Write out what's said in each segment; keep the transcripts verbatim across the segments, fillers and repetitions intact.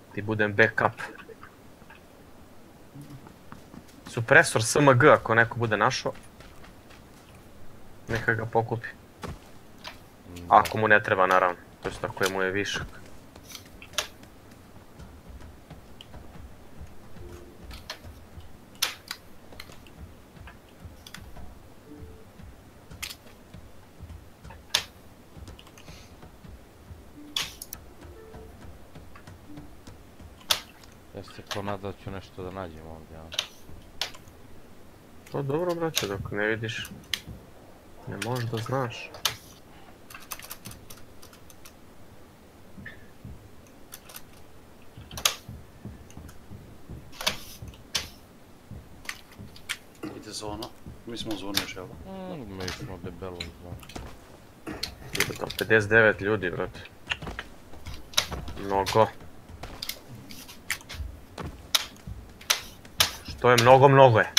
Ti budem backup. Supresor S M G ako neko bude našao. Neka ga pokupi. Ako mu ne treba naravno. To jest ako je mu je višak. Ja se ko nadal ću nešto da nađem ovdje, a? To dobro, braće, dok ne vidiš, ne možeš da znaš. Ide zona. Mi smo u zoni još, jel? Mm, mi smo debelo u zonu. Ide tam pedeset devet ljudi, brate. Mnogo. Što je mnogo, mnogo je.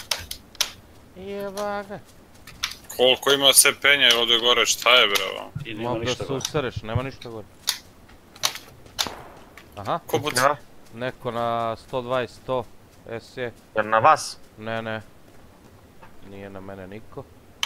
Jeba ga. Koliko ima se penja ovdje gore, šta je bravo? I nema Mogu da ništa se gore. usereš, nema ništa gore. Aha, Ko puca? neko na sto dvadeset sto S je. Jer na vas? Ne, ne. Nije na mene niko.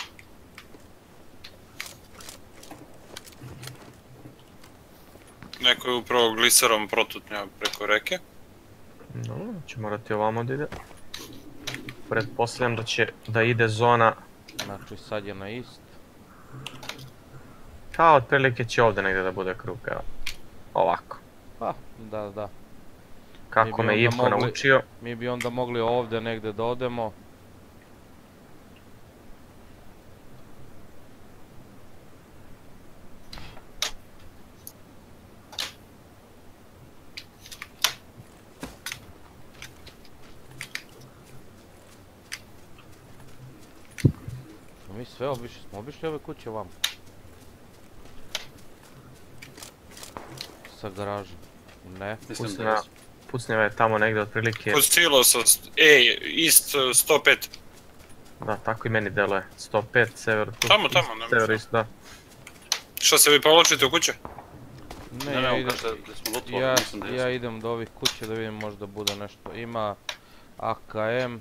Neko je upravo gliserom protutnjao preko reke. Dobro, će morati ovamo da ide. Pretpostavljam da će da ide zona, Znači sad je na ist. kao otprilike će ovdje negdje da bude krug, evo. Ovako. Pa, da, da. Kako Mi bi me onda Ivko mogli- naučio. Mi bi onda mogli ovdje negdje da odemo. Mi sve obišli, smo obišli ove kuće vam. Sa garažom. Ne. Mislim da Pucnjeva, je. pucnjeva je tamo negdje otprilike. Kod silosa, ej, ist sto pet. Da, tako i meni deluje. sto pet, sever, tu, Tamo, ist, tamo, nema sever, šta. ist, da. Šta se vi povlačite u kuće? Ne, Ne, ja ne, idem, kaže da smo lutovali, ja, mislim da ja jesmo. idem do ovih kuće da vidim možda bude nešto. Ima A K M.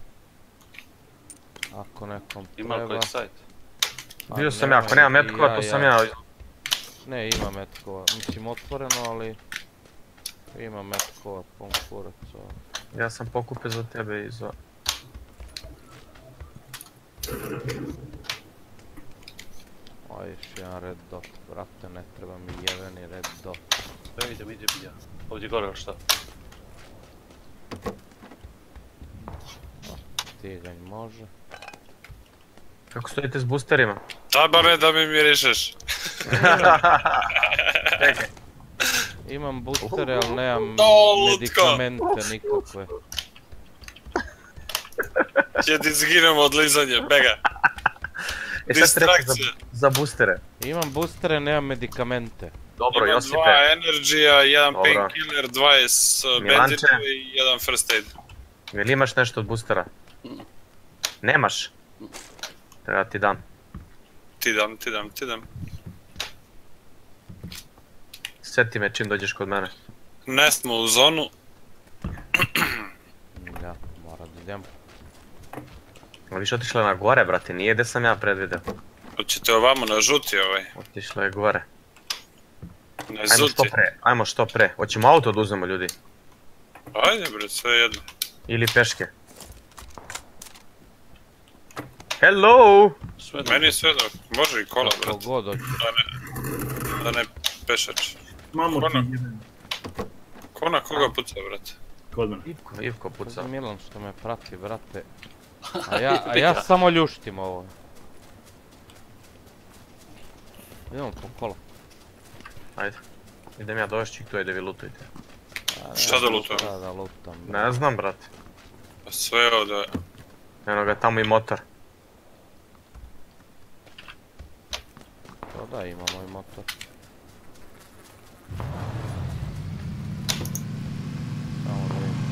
Ako nekom Ima li treba. koji sajt? A Bio sam ja, ako nema i metkova, to sam ja. Ne, ima metkova. Mislim otvoreno, ali... Ima metkova, pun kurac. ovo. Ja sam pokupio za tebe i za... Aj, još jedan red dot. Brate, ne treba mi jeveni red dot. Evo idem, idem ja. Ovdje gore ili šta? Tiganj može. Kako stojite s boosterima? Tabare da mi mirišeš. Čekaj. Imam boostere, ali nemam No, lutko! medikamente nikakve. Će ti zginemo od lizanja, bega. E sad treba za, Distrakcija. za boostere. Imam boostere, nemam medikamente. Dobro, Imam Josipe. dva energija, jedan Dobro. painkiller, dvadeset Milanče. benzina i jedan first aid. Jel imaš nešto od boostera? Nemaš? Treba ti dam. Ti dam, ti dam, ti dam. Sjeti me čim dođeš kod mene. Ne smo u zonu. Ja, mora da idem. Ali više otišla je na gore, brate, nije gdje sam ja predvideo. Hoćete ovamo na žuti ovaj. Otišla je gore. Na Ajmo što zuti. pre, ajmo što pre. Hoćemo auto da uzmemo, ljudi. Ajde bre, sve jedno. Ili peške. Hello! Sve da. Meni je sve dok. Može i kola, Kako brate. god hoću. Da ne, da ne pešač. Mamo ti Ono. jedan Ko na koga puca, brate? kod mene. Ivko, Ivko puca. Pazi Milan što me prati, brate. A ja, a ja samo ljuštim ovo. Idemo po kola. Ajde. Idem ja dovešći ih tu, ajde vi lutujte. A, Šta da lutam? Da, da lutam. Ne znam, brate. Pa sve ovdje. Eno ga tamo i motor. To da, ima moj motor. Samo da vidim.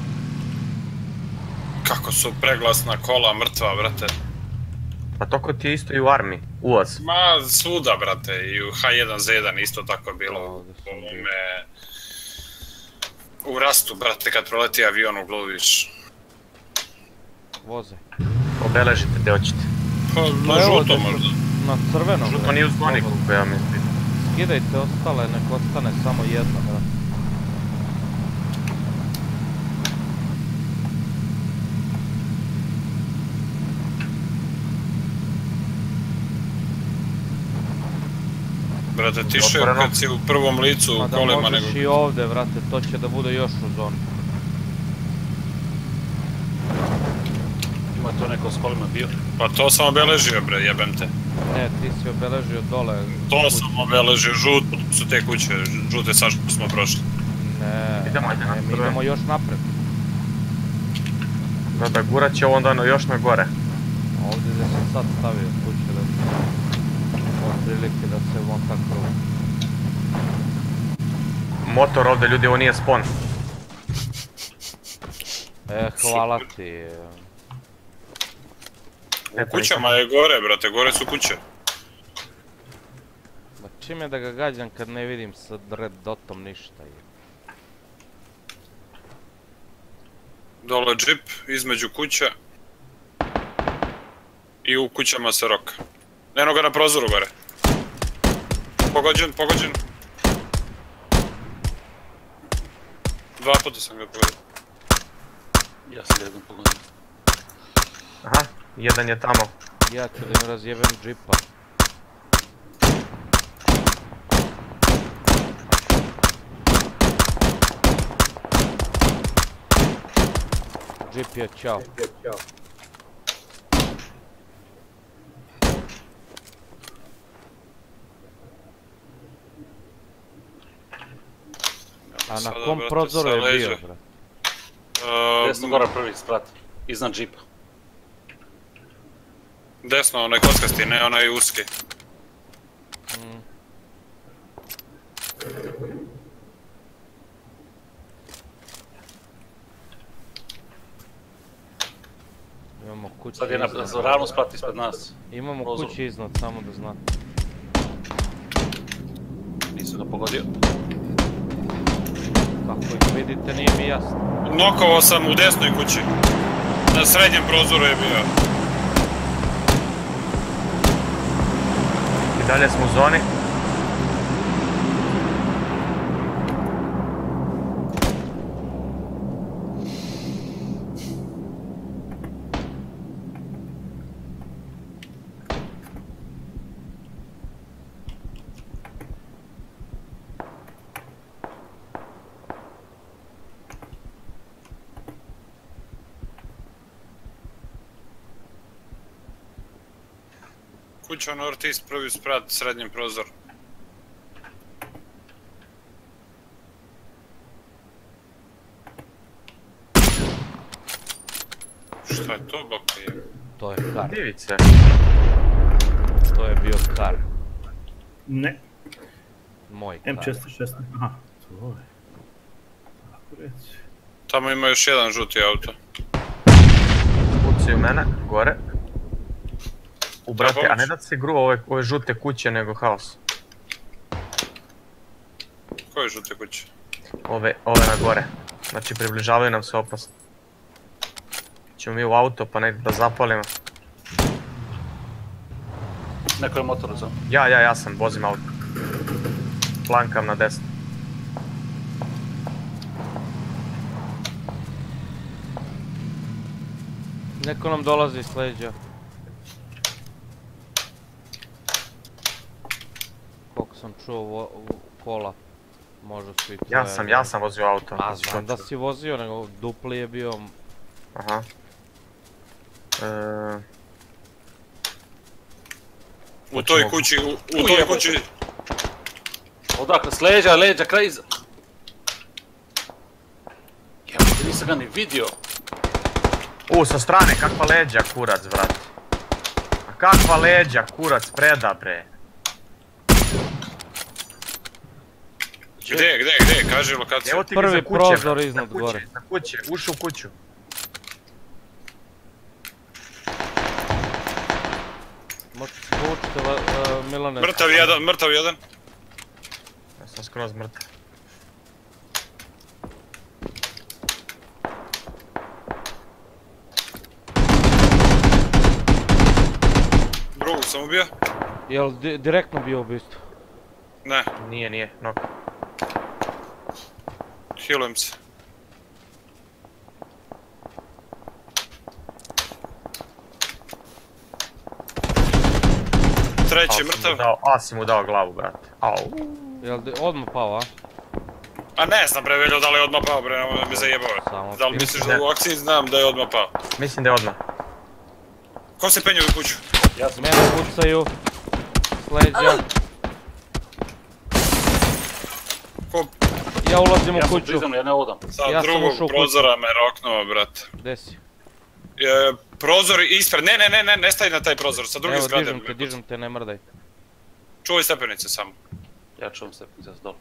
Kako su preglasna kola mrtva, brate. Pa toko ti je isto i u armiji, ulaz. Ma, svuda, brate, i u H jedan Z jedan isto tako bilo. Ovdje sam bio. Ovome... U rastu, brate, kad proleti avion u glavu vidiš. Voze. Obeležite gdje hoćete. Pa, Pa na evo žuto da su- možda. Na crveno. Žuto bre. nije u zoni koliko ja mislim. Skidajte ostale, nek ostane samo jedna, brate. Brate, tiše Otvoreno. kad si u prvom licu Ma u da kolima nego... možeš i ovdje, brate, to će da bude još u zoni. Ima to neko s kolima bio. Pa to sam obeležio, bre, jebem te. Ne, ti si obeležio dole. To sam obeležio, žut su te kuće, žute sa što smo prošli. Ne, Idemo, ajde na ne, mi crveno. idemo još napred. Da, da gurat će ovo onda ono još na gore. Ovdje gdje sam sad stavio kuće da otprilike da se on tako... Motor ovdje, ljudi, ovo nije spon. E, hvala ti. U kućama je gore, brate, gore su kuće. Ma čim je da ga gađam kad ne vidim sa red dotom ništa. je. Dole džip, između kuća. I u kućama se roka. Eno ga na prozoru gore. Pogođen, pogođen. Dva puta sam ga pogodio. Ja sam ga jednom pogodio. Aha, jedan je tamo. Ja ću da im razjebem džipa. Džip je ćao. A na Sada, kom brate, prozoru sa je bio, leđa. brat? Ehm, Desno gora prvi sprat. Iznad džipa. Desno, onaj kockasti, ne onaj uski. Mm. Imamo kući Sad je na iznad. ravno sprat ispred nas. Imamo prozor. kući iznad, samo da znate. Nisam ga pogodio. Kako ih vidite, nije mi jasno. Nokovao sam u desnoj kući. Na srednjem prozoru je bio. I dalje smo u zoni. Kuća Northeast, prvi sprat, srednjem prozor. Šta je to, baka je? To je kar. Divice. To je bio kar. Ne, Moj M kar. četiristo šesnaest, aha, to je. Tako reći. Tamo ima još jedan žuti auto. Puci u mene, gore. U brate, pomoć? a ne da se gru ove, ove žute kuće nego haos. Koje žute kuće? Ove, ove na gore. Znači približavaju nam se opasno. Ćemo mi u auto pa nek da zapalimo. Neko je motor uzao. Ja, ja, ja sam, vozim auto. Plankam na desno. Neko nam dolazi s leđa. Koliko sam čuo vo- u- kola. Možda su i tvoje. Ja sam, ja sam vozio auto. A znam da si vozio, nego dupli je bio. Aha. E, U toj Hoćemo- kući, u, u toj kući. Odakle, s leđa, leđa, kraj iza. Jebote, nisam ga ni vidio. U, sa strane, kakva leđa, kurac, brate. A kakva leđa, kurac, preda, bre. Gdje, gdje, gdje, kaži lokaciju. Evo ti ga Prvi za kuće, prozor brate, iznad za kuće, gore. za kuće, ušao u kuću. Možete povučite, uh, Milane. Mrtav jedan, mrtav jedan. Ja sam skroz mrtav. sam ubio? Jel di- direktno bio ubistvo? Ne, Nije, nije, nok. healujem se. Treći mrtav. A si mu dao glavu, brate. Au. Jel di- odmah pao, a? A ne znam bre, Veljo, da li je odmah pao bre, nemoj da me zajebava. Samo Da li ti- misliš da u akciji znam da je odmah pao? Mislim da je odmah. Ko se penje u kuću? Ja sam... Mene pucaju. S leđa. Ko Ja ulazim u Ja sam kuću. priznam, ja ne odam. sa Ja sam drugog ušao u kuću. prozora me roknuo, brate. Gdje si? E, prozor ispred, ne, ne, ne, ne, ne stavi na taj prozor, sa druge Evo, zgrade. dižem me te, puca. dižem te, ne mrdaj. Čuvaj stepenice samo. Ja čuvam se, za dol.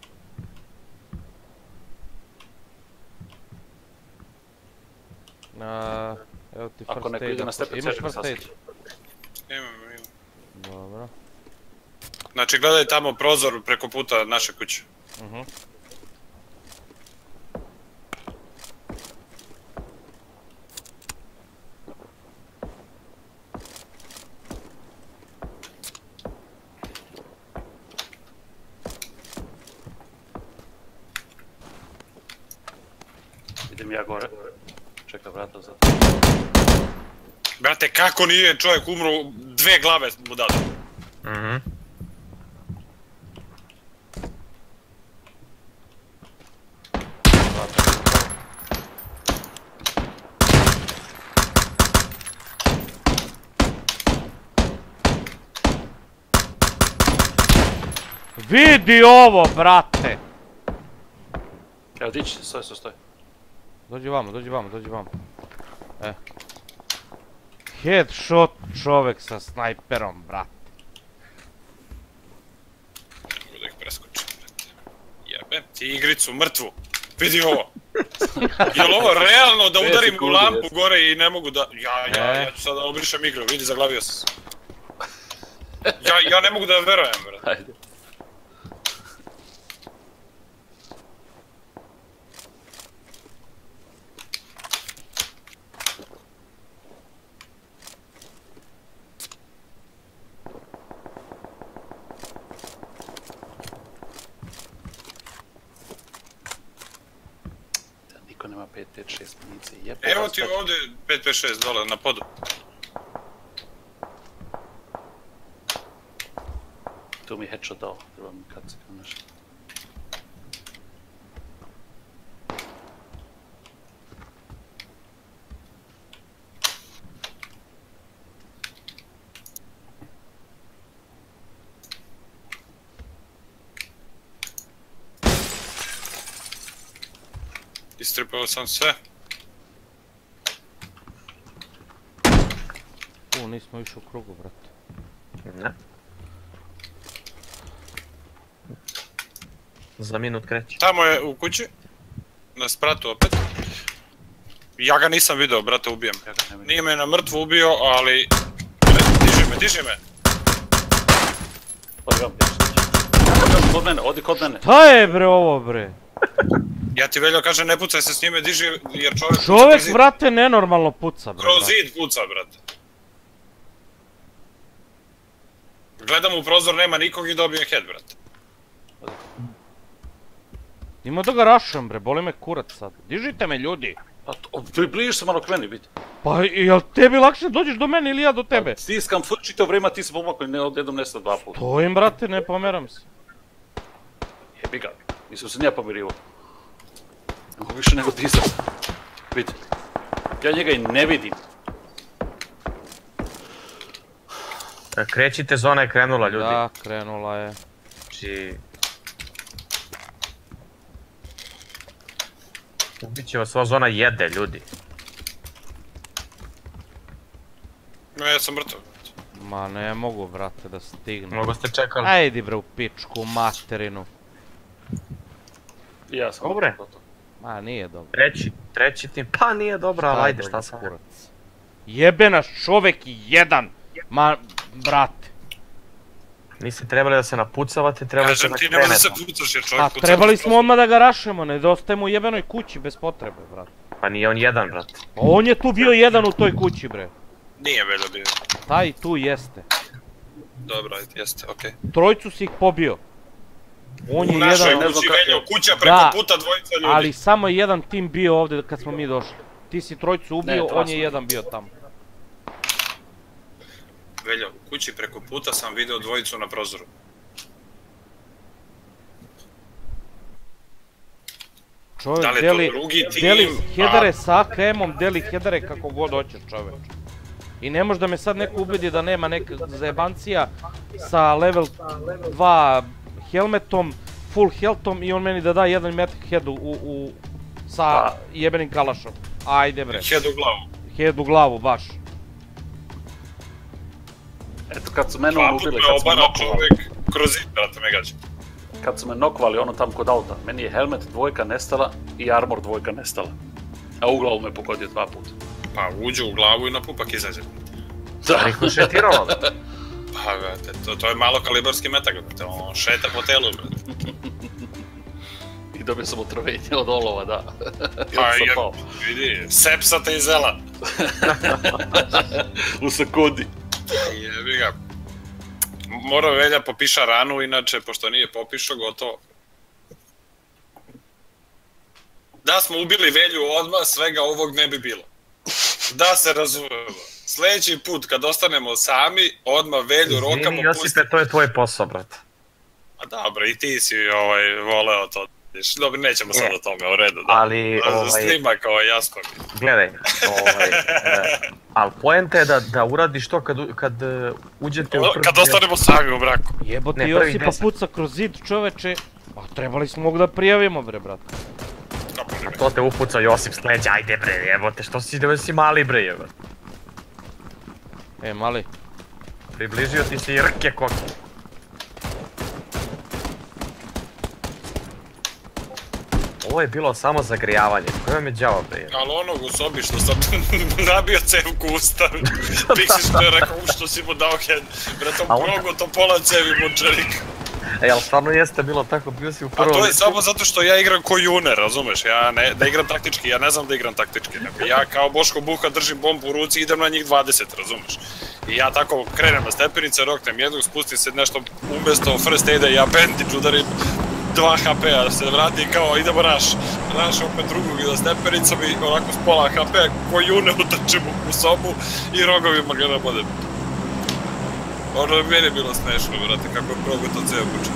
A, evo ti Ako first neko aid. ide na ako- stepen, Imaš sežem first sasvim. aid? Imam, imam. Dobro. Znači, gledaj tamo prozor preko puta naše kuće. Mhm. Idem ja gore. Čeka vrata za... Brate, kako nije čovjek umro, dve glave mu dali. Mhm. Vidi ovo, brate! Evo, dići se, stoj, stoj, stoj. Dođi vamo, dođi vamo, dođi vamo. E. Headshot čovek sa snajperom, brate. Mogu da ih preskočim, brate. Jebem ti igricu, mrtvu. Vidi ovo. Jel ovo realno da Pet udarim u sekundi, lampu jes. gore i ne mogu da... Ja, ja, E. ja ću sada obrišem igru, vidi, zaglavio sam se. Ja, ja ne mogu da verujem, brate. Hajde. Da niko nema pet pet šest municije, jebe. Evo vas ti pet. ovdje pet pet šest dole na podu. Tu mi je headshot dao, treba mi kad se kao nešto. Istripao sam sve. U, nismo išli u krugu, brate. Ne. Za minut kreće. Tamo je u kući. Na spratu opet. Ja ga nisam video, brate, ubijem. Ja ga ne vidim. Nije me na mrtvu ubio, ali... Diži me, diži me. Odi vam, ja kod mene, odi kod mene. Šta je bre ovo bre? Ja ti Veljo kaže ne pucaj se s njime, diži jer čovjek... puca Čovek, kroz zid. brate, nenormalno puca, bre. Kroz brate. zid puca, brate. Gledam u prozor, nema nikog i dobijem head, brate. Ima da ga rašam, bre, boli me kurac sad. Dižite me, ljudi. A to, približiš se malo k meni, vidi. Pa, jel tebi lakše dođeš do mene ili ja do tebe? Stiskam F čito vrema, ti se pomakli, ne odjednom nesta dva puta. Stojim, brate, ne pomeram se. Jebi ga, nisam se nija pomirivo. Ne mogu više nego dizat. Vidi. Ja njega i ne vidim. E, Krećite, zona je krenula, ljudi. Da, krenula je. Znači... Ubit će vas, ova zona jede, ljudi. No, ja sam mrtav. Ma ne mogu, brate, da stignem. Mnogo ste čekali. Ajdi bre u pičku, materinu. I ja sam. Dobre. Gotovo. Ma nije dobro. Treći, treći tim, pa nije dobro, ali Šta je ajde, šta dobro, sam. kurac? Jebe nas čovek jedan. Ma, brate. Niste trebali da se napucavate, trebali ste Kažem da ti, nema da se krenete. pucaš jer čovjek A puca. trebali kroz smo odmah da ga rašemo, ne dostajemo u jebenoj kući bez potrebe, brate. Pa nije on jedan, brate. Pa on je tu bio jedan u toj kući, bre. Nije Veljo bio. Taj tu jeste. Dobro, jeste, okej. Trojcu si ih pobio. On je U našoj jedan... kući, Veljo, kuća preko Da, puta dvojica ljudi. ali samo je jedan tim bio ovdje kad smo mi došli. Ti si trojcu ubio, Ne, on trasno. je jedan bio tamo. Veljo, u kući preko puta sam video dvojicu na prozoru. Da Čovjek li je to deli, drugi tim, deli a- hedere sa A K M-om, deli hedere kako god hoćeš, čoveč. I ne može da me sad neko ubedi da nema neka zajebancija sa level dva helmetom, full healthom i on meni da da jedan metak headu u, u, sa Pa. jebenim kalašom. Ajde bre, Head u glavu. head u glavu baš. Eto, kad su mene Dva ono put ubili, me kad su me obara nokovali, čovjek kroz zid, brate, me gađa. kad su me nokovali ono tamo kod auta, meni je helmet dvojka nestala i armor dvojka nestala. A u glavu me pogodio dva puta. Pa uđe u glavu i na pupak izađe. Da, Rikošetiralo. Pa, brate, to, to je malo kalibarski metak, brate, on šeta po telu, brate. i dobio sam otrovenje od olova, da. I Pa, onda sam je, pao. vidi, sepsa te izela. U sekundi. Jebi ga. Mora Velja popiša ranu, inače, pošto nije popišao, gotovo. Da smo ubili Velju odmah, svega ovog ne bi bilo. Da se razumemo. Sljedeći put, kad ostanemo sami, odmah Velju rokamo Izvini, Josipe, to je tvoj posao, brate. A dobro, i ti si ovaj, voleo to. Dobro, nećemo sad o tome, u redu, da. Ali, ovaj- Snima kao jasno mi. Gledaj, ovaj, e, ali poenta je da, da uradiš to kad, u- kad e, uđete u prvi... Kad ostanemo sami u braku. Jebote, Ne, prvih Josipa deset. puca kroz zid, čoveče. A trebali smo mogu da prijavimo bre, brate. Kako ne A bi? to te upuca Josip s leđa, ajde bre, jebote, što si, da si mali bre, jebote. E, mali. Približio ti se i rke koke. Ovo je bilo samo zagrijavanje, koje vam je đavo bre, jebote. Ali onog u sobi što sam nabio cevku u usta, Pixi što je rekao u što si mu dao head, bre tom A onda- progo to pola cevi munčerik. E, ali stvarno jeste bilo tako, bio si u A prvom... to je samo zato što ja igram ko juner, razumeš, ja ne, da igram taktički, ja ne znam da igram taktički, nego ja kao Boško Buha držim bombu u ruci i idem na njih dvadeset, razumeš. I ja tako krenem na stepenice, roknem jednog, spustim se nešto umjesto first aida, ja bandage udarim dva ha pe-a, se vrati kao idemo raš, raš opet drugog i za stepenicom i onako s pola ha pe-a ko june utrčim u sobu i rogovima ga nabodem. Ono je meni bilo smešno, brate, kako je progo to ceo počeo.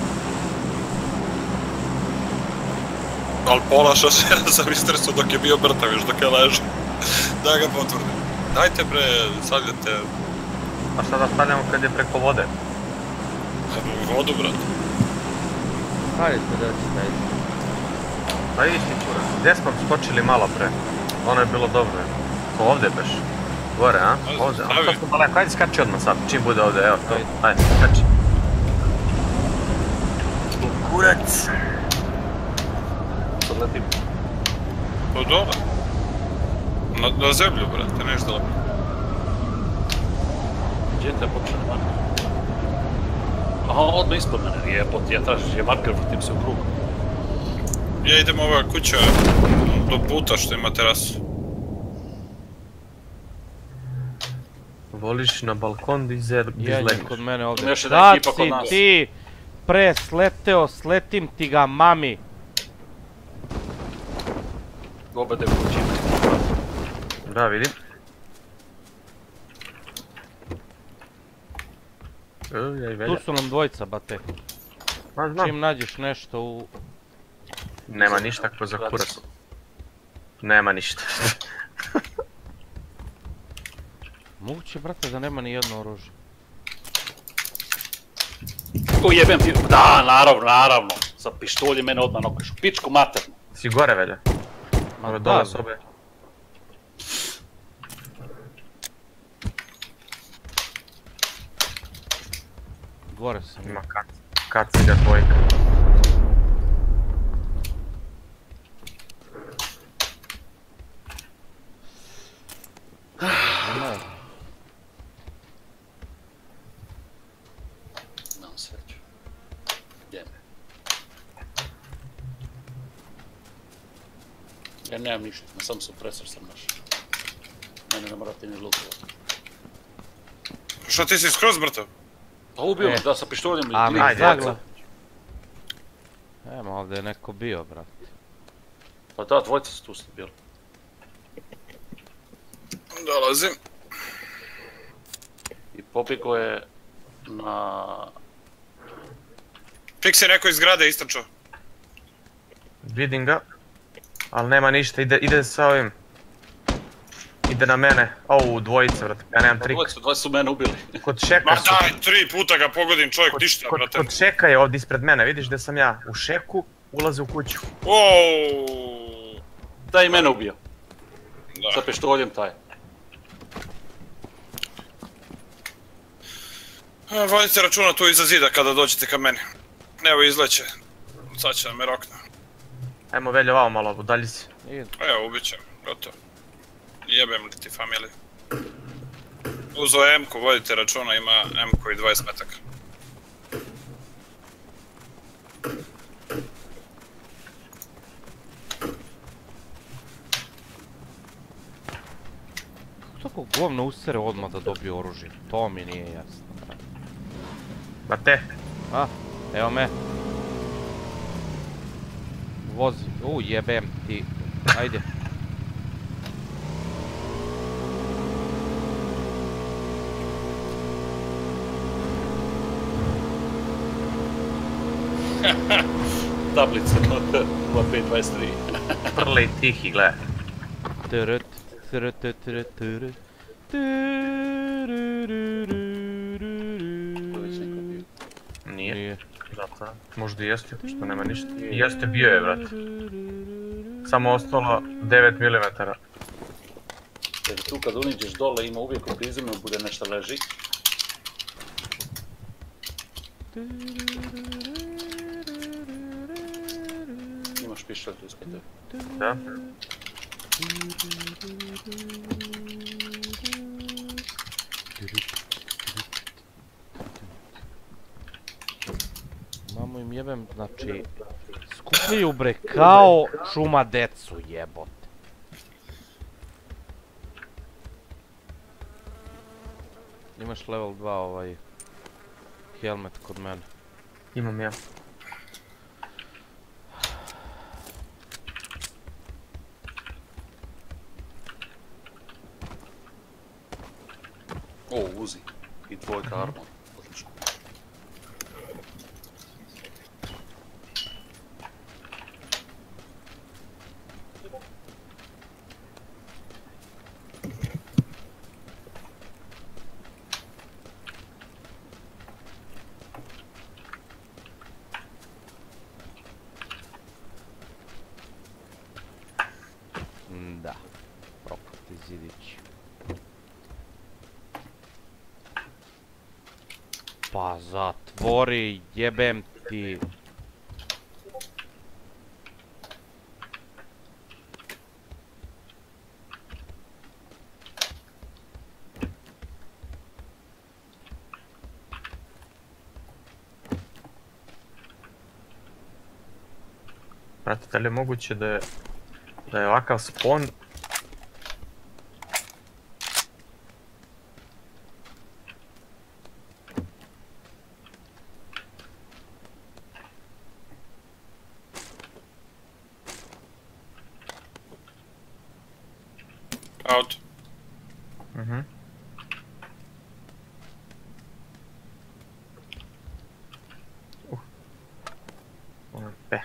Ali pola šosera sam istresao dok je bio mrtav još, dok je ležao. Da ga potvrdim. Dajte bre, stavljate A šta da stavljamo kad je preko vode? u vodu, brate. Hajde da će staviti. Pa vidiš ti kurac, gdje smo skočili malo pre? Ono je bilo dobro. To ovdje beš. Gore, a? Ajde, Ovdje, a stavi. to smo daleko, ajde skači odmah sad, čim bude ovdje, evo to. Ajde. Ajde, skači. Kurac! Sad letim. Pa dobro. Na, na zemlju, brate, nešto dobro. Gdje te počne marker? Aha, odmah ispod mene, jebote, ja tražim je marker, vrtim se u krug. Ja idem ova kuća do puta što ima terasu. Voliš na balkon da izle- da Jedan izlegneš. kod mene ovdje. Još jedna Da ekipa kod si nas. ti presleteo, sletim ti ga mami. Obede kući. Da, vidim. Ej, aj, velja. Tu su nam dvojica, bate. Ma, znam. Čim nađeš nešto u... Nema ništa ko za kurac. Nema ništa. Moguće, brate, da nema ni jedno oružje. O jebem ti, da, naravno, naravno. Sa pištolje mene odmah nokaš. Pičku maternu. Si gore, velja. Ma Ove da, dole bre. sobe. Gore sam. Ima kac. Kaciga dvojka. Ima. Nemam sreću. Jebe. Ja nemam ništa, sam supresor sam naš. Mene ne morate ni lutovati. Što ti si skroz mrtav? Pa ubio me, E. da, sa pištoljem i A me Ajde, zagla... Ema, ovdje je neko bio, brat. Pa da, dvojica su tu sad bili. Dolazim. I pobjego je na... Pixi neko iz zgrade istračao. Vidim ga. Ali nema ništa, ide, ide sa ovim. Ide na mene. Au, dvojica, brate, ja nemam trik. Dvojica, dvojica su mene ubili. Kod šeka Ma su. daj, tri puta ga pogodim čovjek, Kod, ništa, kod, brate. kod šeka je ovdje ispred mene, vidiš gdje sam ja? U šeku, ulaze u kuću. Ooo. Da, i mene ubio. Da. Sa pištoljem taj. A, vodite računa tu iza zida kada dođete ka meni. Evo izleće. Sad će nam me rokna. Ajmo Veljo, ovamo malo, udalji si. Ide. Evo, ubit ćem, gotovo. Jebem li ti familiju. Uzo M-ku, vodite računa, ima M-ku i dvadeset metaka. Tako govno usere odmah da dobije oružje, to mi nije jasno. Ma te. A, evo me. Vozi, u jebem ti, ajde. Tablica nula pet dvadeset tri. Prli tihi, gle. Trt, trt, trt, trt, trt. Nije. Nije. Zato, možda i jeste, što nema ništa. I jeste, bio je, brate. Samo ostalo devet milimetara. Jer tu kad uniđeš dole ima uvijek u prizemlju bude nešto leži. Imaš pištolj tu ispod tebe. Da. Mamo im jebem, znači... Skupljaju bre kao šuma decu jebote. Imaš level dva ovaj... helmet kod mene. Imam ja. O, Uzi. I dvojka armor. Odlično. Da. Prokleti zidići. Pa zatvori, jebem ti. Brate, da li je moguće da je... Da je ovakav spawn... Out. Mhm. Uh. Ovo je pe.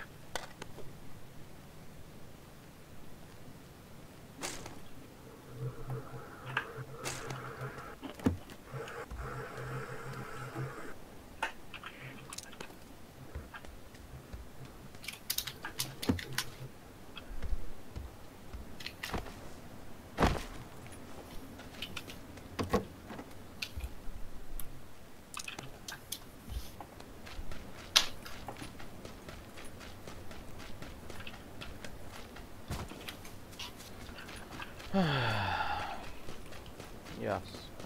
Jas.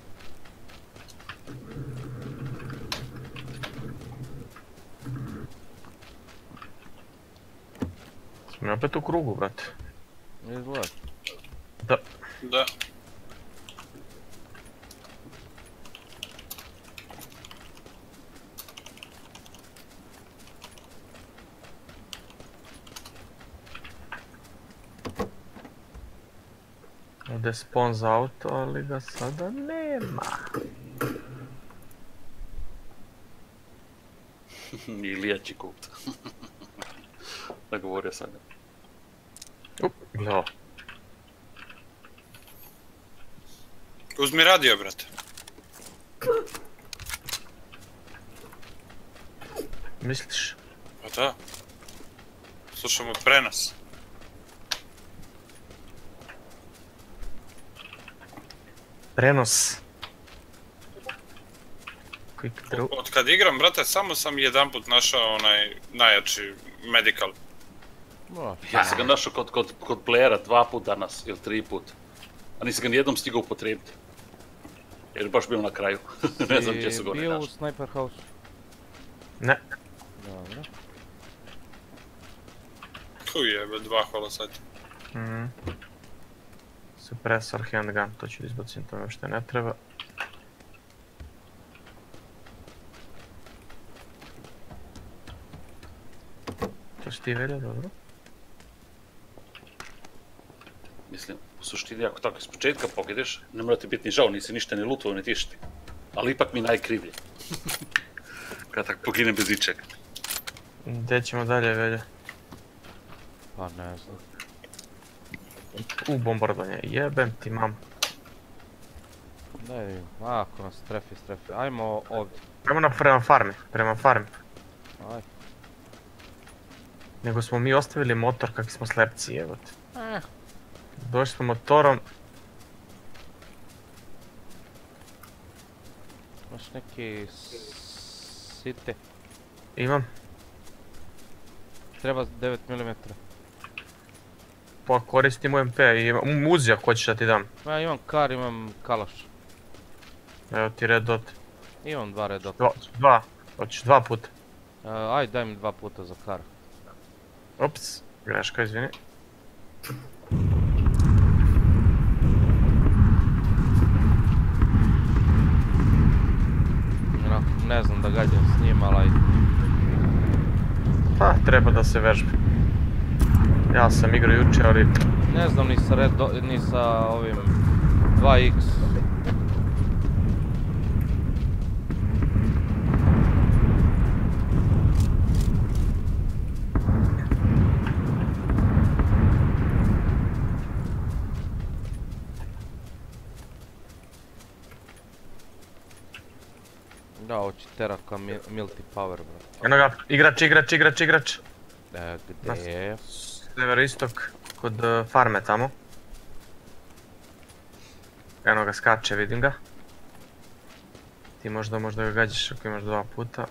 Smo opet u krugu, brate. Izgleda. Da. Da. Ovdje je spawn za auto, ali ga sada nema. Ilija će kupiti. Da govorio sad. Up, gle ovo. Uzmi radio, brate. Misliš? Pa da. Slušamo prenos. Prenos. Quick draw. Od kad igram, brate, samo sam jedanput našao onaj najjači medical. No, Ja sam ga našao kod, kod, kod playera dva put danas, ili tri put. A nisam ga nijednom stigao upotrijebiti. Jer je baš bio na kraju. Ne znam gdje su ga ne bio u našli. Sniper House. Ne. Dobro. Tu jebe, dva holosajta. Mhm. Suppressor, handgun, to ću izbaciti, to mi što ne treba. To si ti velja, dobro. Mislim, u suštini ako tako iz početka pogledeš, ne mora ti biti ni žao, nisi ništa ni lutovao, ni tišti. Ali ipak mi najkrivlje. Kad tako pogine bez ičega. Gdje ćemo dalje, velja? Pa ne znam. U bombardanje, jebem ti mam. Daj vidim, ako nas trefi, strefi. Ajmo ovdje. Prema na prema farmi, prema farmi. Aj. Nego smo mi ostavili motor kakvi smo slepci, jebote. Eh. Došli smo motorom. Imaš neki s- site. Imam. Treba devet milimetara. Pa koristim U M P i imam uzi ako hoćeš da ti dam. Ja imam kar, imam kalaš. Evo ti red dot. Imam dva red dot. Dva, dva. Hoćeš dva puta. Uh, aj daj mi dva puta za kar. Ups, greška, izvini. No, ne znam da gađam s njim, ali ajde. Pa, treba da se vežbe. Ja sam igrao juče, ali... Ne znam ni sa red do, ni sa ovim dva iks. Da, oći teraka multi power, bro. Eno ga, igrač, igrač, igrač, igrač. E, gdje je? Severoistok, kod uh, farme tamo. Eno ga skače, vidim ga. Ti možda možda ga gađaš ako imaš dva puta.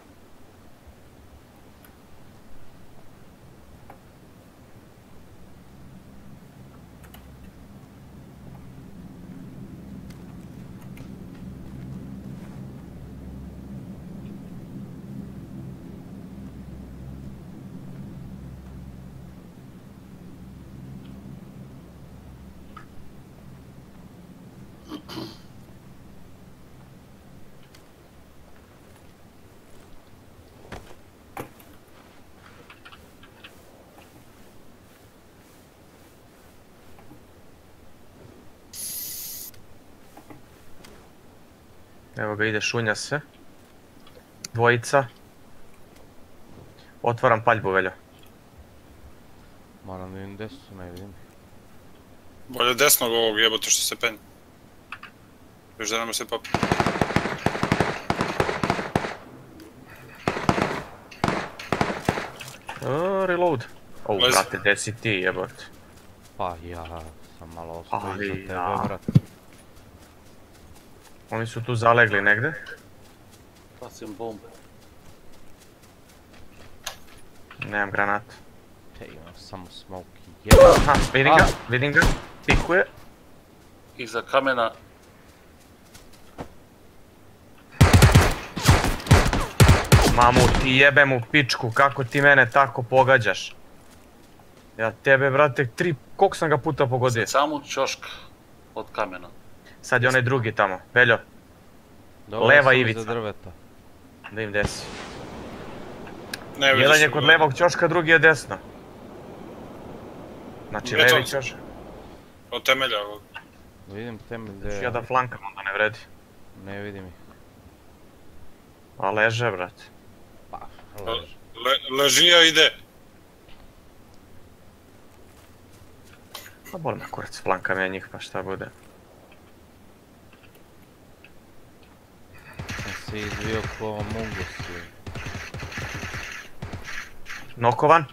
Evo ga, ide, šunja se. Dvojica. Otvaram paljbu, veljo. Moram da vidim gdje su, ne vidim. Bolje desnog ovog jebote što se penje. Još da nam se popi. O, reload. O, Lezi. brate, gdje si ti, jebote. Pa ja sam malo ostao Ali iza tebe, ja. brate. Oni su tu zalegli negde. Bacim bombe. Nemam granatu. Te imam samo smoke. Jeba. Aha, vidim ga, A. vidim ga. Pikuje. Iza kamena. Mamu, ti jebem u pičku, kako ti mene tako pogađaš? Ja tebe, brate, tri, koliko sam ga puta pogodio? Samo čošk od kamena. Sad je onaj drugi tamo, Veljo, Dobro Leva sam ivica. iza drveta. da im desi. Ne vidiš. Jedan je kod levog ćoška, drugi je desno. Znači Gdje to? levi ćošak. Od temelja ovog. Vidim temelj gdje Ja je. da flankam, onda ne vredi. Ne vidim ih. A leže, brat. Pa, leži. Le, ležija ide. Pa boli me kurac, flankam ja njih, pa šta bude. Sam se izvio ko mungus. Nokovan?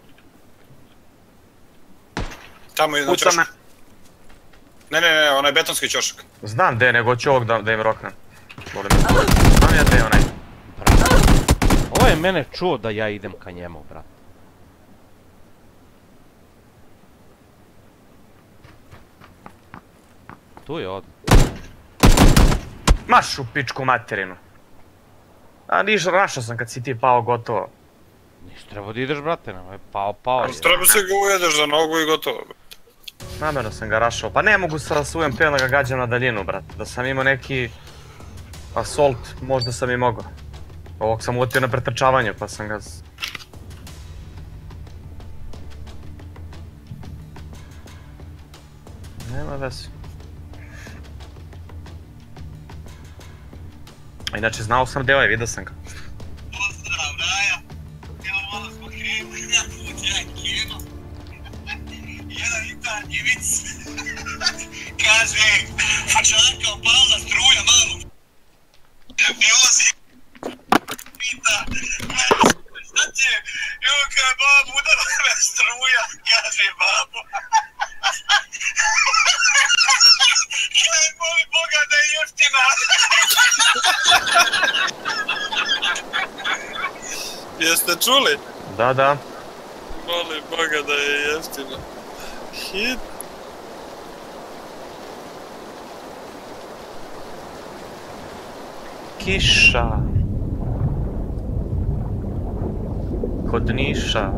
Tamo je na Puca ćošku. me. Ne, ne, ne, onaj betonski ćošak. Znam gdje, nego ću ovog da, da im roknem. Boli me kurac. Znam ja gdje je onaj. Ovo je mene čuo da ja idem ka njemu, brat. Tu je odmah. Maš u pičku materinu. A niš, našao sam kad si ti pao gotovo. Nisi trebao da ideš, brate, nemoj, pao, pao je. Treba se ga ujedeš za nogu i gotovo. Namjerno sam ga rašao. Pa ne mogu sa svojom pijel da ga gađam na daljinu, brat. Da sam imao neki assault, možda sam i mogao. Ovog sam utio na pretrčavanje, pa sam ga... Nema veze. A inače znao sam gdje je, vidio sam ga. Pozdrav, Raja. Evo malo smo krenuli na put, ja i Keno. Jedan jutarnji vic. Kaže, fačanka opalna struja malo. Viozi. Pita, šta će? Evo kaj babu, udala me struja. Kaže babu. Kaj boli Boga da je jeftina. Jeste čuli? Da, da. Moli Boga da je jeftino. Hit. Kiša. Kod Niša.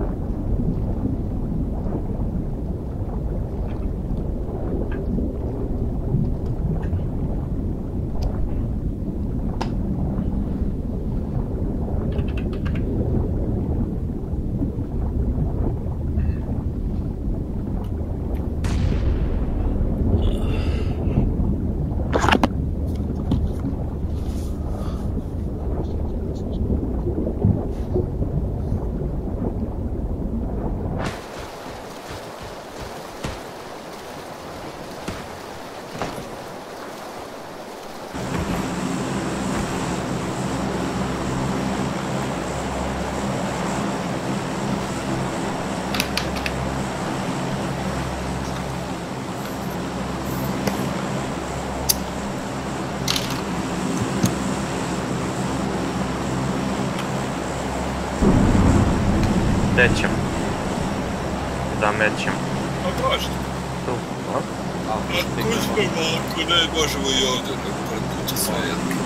Mećem. Da mećem. Pa možete. Tu, a? Kućemo ako ne možemo i ovdje, ne pretući sve jedno.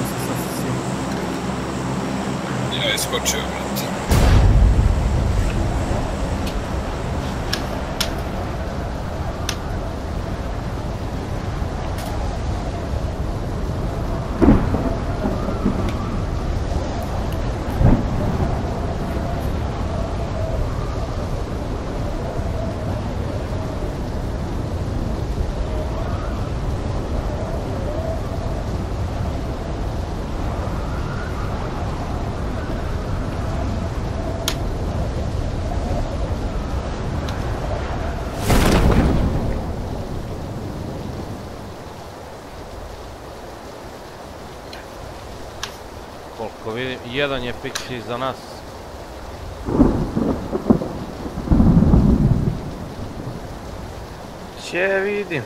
Ja iskočio, brate. Koliko vidim, jedan je pić iza nas. Če vidim.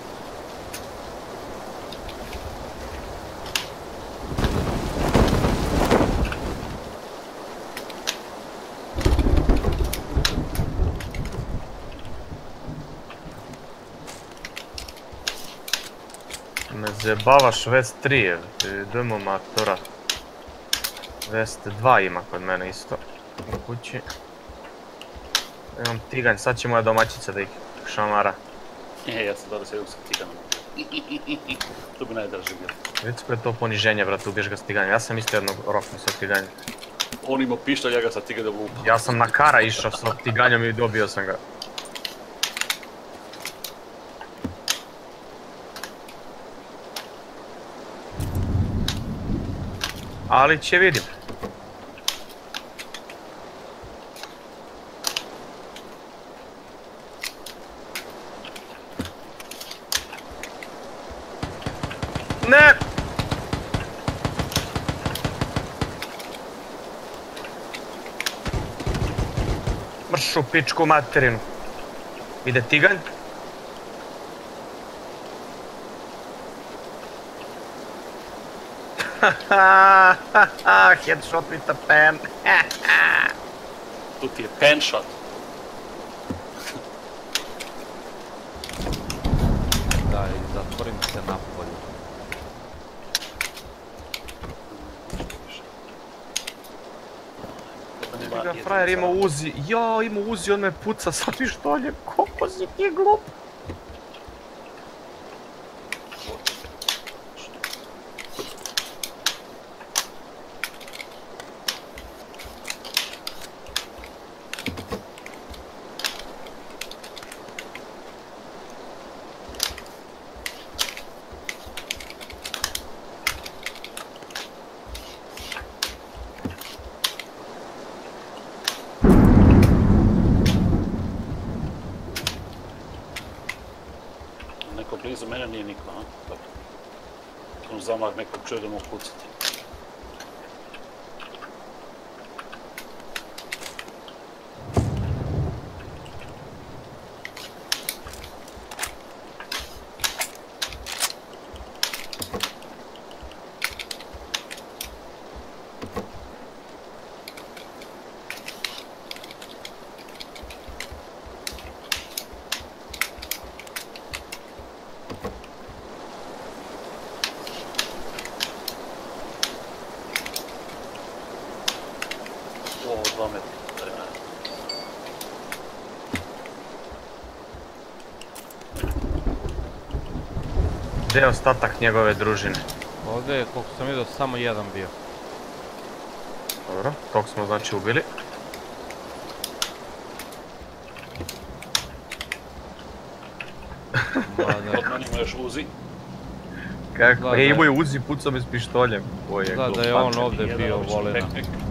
Me zajebavaš West tri, evo, idemo matora. West dva ima kod mene isto, u kući. Imam tiganj, sad će moja domaćica da ih šamara. E, ja sam dobro sjedim sa tiganom. To bi najdraže bilo. Vidite koje je to poniženje, brate, ubiješ ga s tiganjem. Ja sam isto jednog roknu sa tiganjem. On imao pištolj, ja ga sa tiganom lupao. Ja sam na kara išao sa tiganjom i dobio sam ga. Ali će vidim. Ne! Mršu pičku materinu. Ide tiganj. Headshot with a pen. Tu ti je pen shot. Da, i zatvorim se napolje. Ga frajer ima uzi, ja ima uzi, on me puca sa pištoljem, koliko si ti glup. Blizu mene nije niko, a? Dobro. Kom zamah nekog čuje da mogu pucati. Ovo dva metra. Gdje je ostatak njegove družine? Ovdje je, koliko sam vidio, samo jedan bio. Dobro, tog smo znači ubili. Od meni ima još uzi. Kako? E, imao je uzi, pucao me s pištoljem. Da, da je on ovdje bio, volina.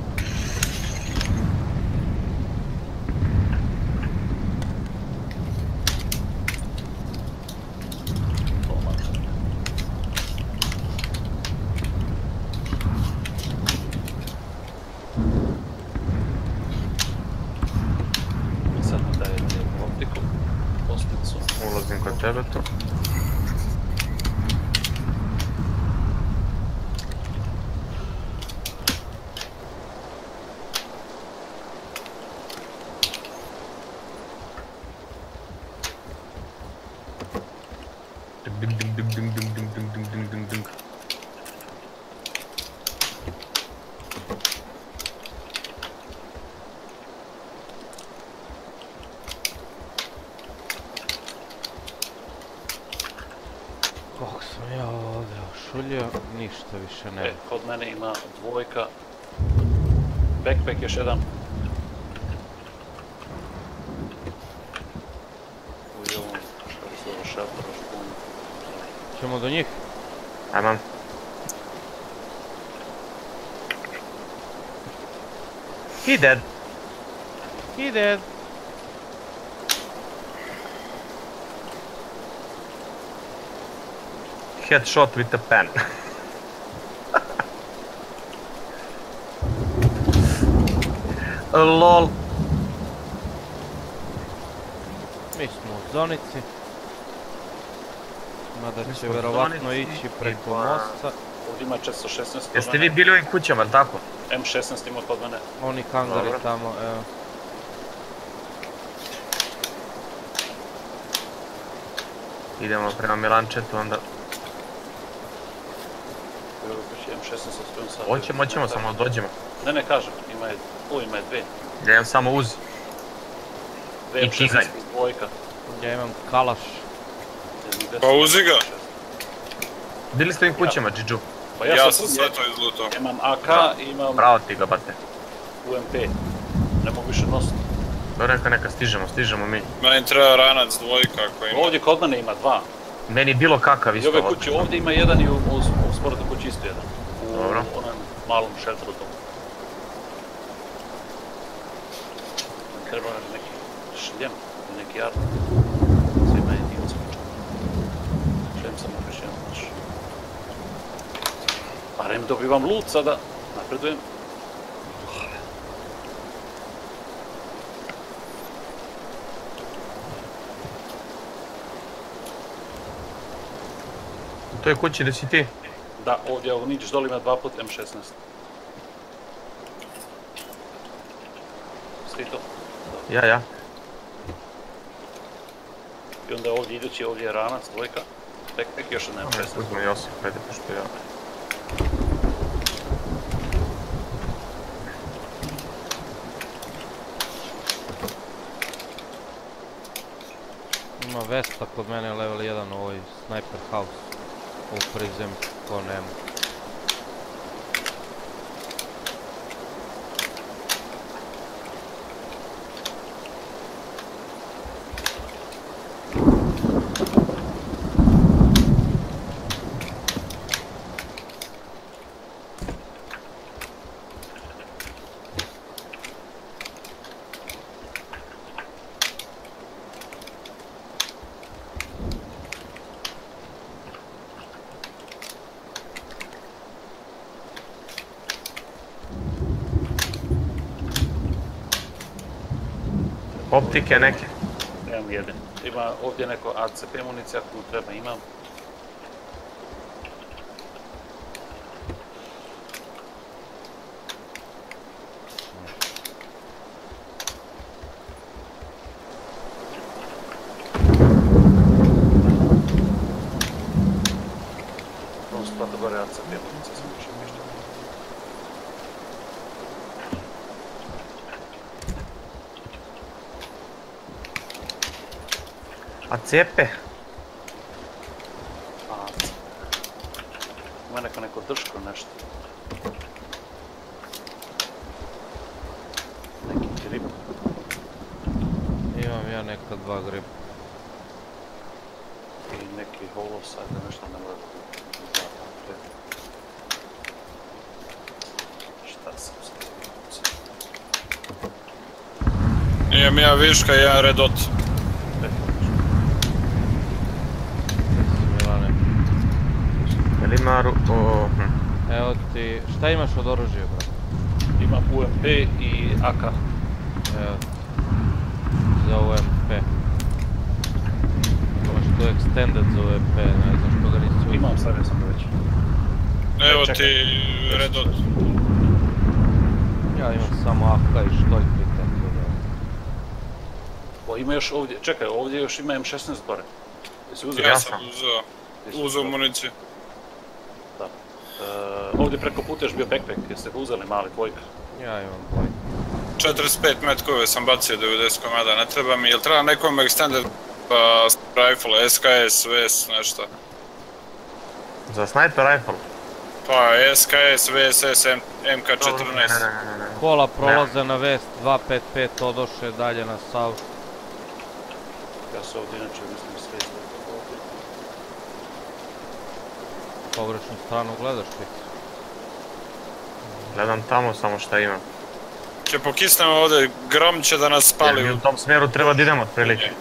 Sad mi daje jednu optiku, posticu. Ulazim kod tebe tu. Ding ding ding ding ding ding ding ding ding ding ding. Kako sam ja ovdje ošuljio, ništa više ne. E, kod mene ima dvojka. Backpack još jedan. U ovom, kako se zove, šelteru, špunu. Ćemo do njih? Ajmo. He dead. He dead. Headshot with a pen. Lol. Mi smo u zonici. Mada Mi će smo u verovatno zonici ići preko i pa- mosta. Ovdje ima četiristo šesnaest kod Jeste vi mene. bili u ovim kućama, ili tako? M šesnaest ima kod mene. Oni hangari Dobro. tamo, evo. Idemo prema Milančetu, onda... Evo kući M šesnaest sa svojom sad. Hoćemo, hoćemo, samo dođemo. Ne, ne kažem, ima je, tu ima je dve. Ja imam samo uzi. Dve I M šesnaest tiganj. dvojka. Ja imam kalaš. Pa uzi ga. Bili ste u ovim kućama, Džidžu? Pa Ja, ja sam sam sve to izlutao. imam A K i imam Bravo ti ga, bate. U M P. Ne mogu više nositi. Dobro, neka, neka, stižemo, stižemo mi. Meni treba ranac dvojka ako ima. Ovdje kod mene ima dva. Meni bilo kakav I isto ove ovdje. kuće ovdje ima jedan i u, u, u sportu kući isto jedan. U Dobro. onom malom šelteru tomu. Treba nam neki šljem, neki arm. Svima je dio skočan. Šljem sam još jedan naš. Barem dobivam loot sada, napredujem. U toj kući gdje si ti? Da, ovdje ovo niđeš dole ima dva put M šesnaest. Svi to? Ja, ja. I onda ovdje idući, ovdje je ranac, dvojka. Backpack, još jedna M šesnaest. Uzme Josip, ajde pošto ja. Ima Vesta kod mene level jedan u ovoj Sniper House. U prizem, ko nema. Optike neke. Nemam jedan. Ima ovdje neko A C P municija, ako mu treba imam. Prvom splatu gore A C P municija sam više nešto. A cepe? A, ima neko neko drško nešto. Neki grip. Imam ja neka dva gripa. I neki holoside, nešto ne mora da šta sam sad? Imam ja viška i jedan red dot. Milane. Jel ima ru... o, hm. Evo ti, šta imaš od oružja, bro? Imam U M P i A K. Evo. Za U M P. Imaš tu extended za U M P, ne znam što ga nisi uzeo. Imam, stavio sam ga već. Evo Čekaj. ti red dot. Ja imam samo A K i štoljke, tako da... O, ima još ovdje, čekaj, ovdje još ima M šesnaest gore. Jesi uzeo? Ja Ja sam sam. uzeo, Jesi uzeo municiju. Da. E, ovdje preko puta još bio backpack, jeste ga uzeli mali dvojka? Ja imam dvoj. četrdeset pet metkove sam bacio devedeset komada, ne treba mi, jel treba nekom extended pa rifle, S K S, V S, nešto? Za sniper rifle? Pa S K S, V S S, M K Ne, četrnaest. ne, ne, ne, ne. Kola prolaze na West dva pet pet, odoše dalje na South. Ja se ovdje inače mislim sve izgleda ovdje. Pogrešnu stranu gledaš ti. Gledam tamo samo šta ima. Če pokisnemo ovdje, grom će da nas spali. Jer mi u tom smjeru treba da idemo otprilike.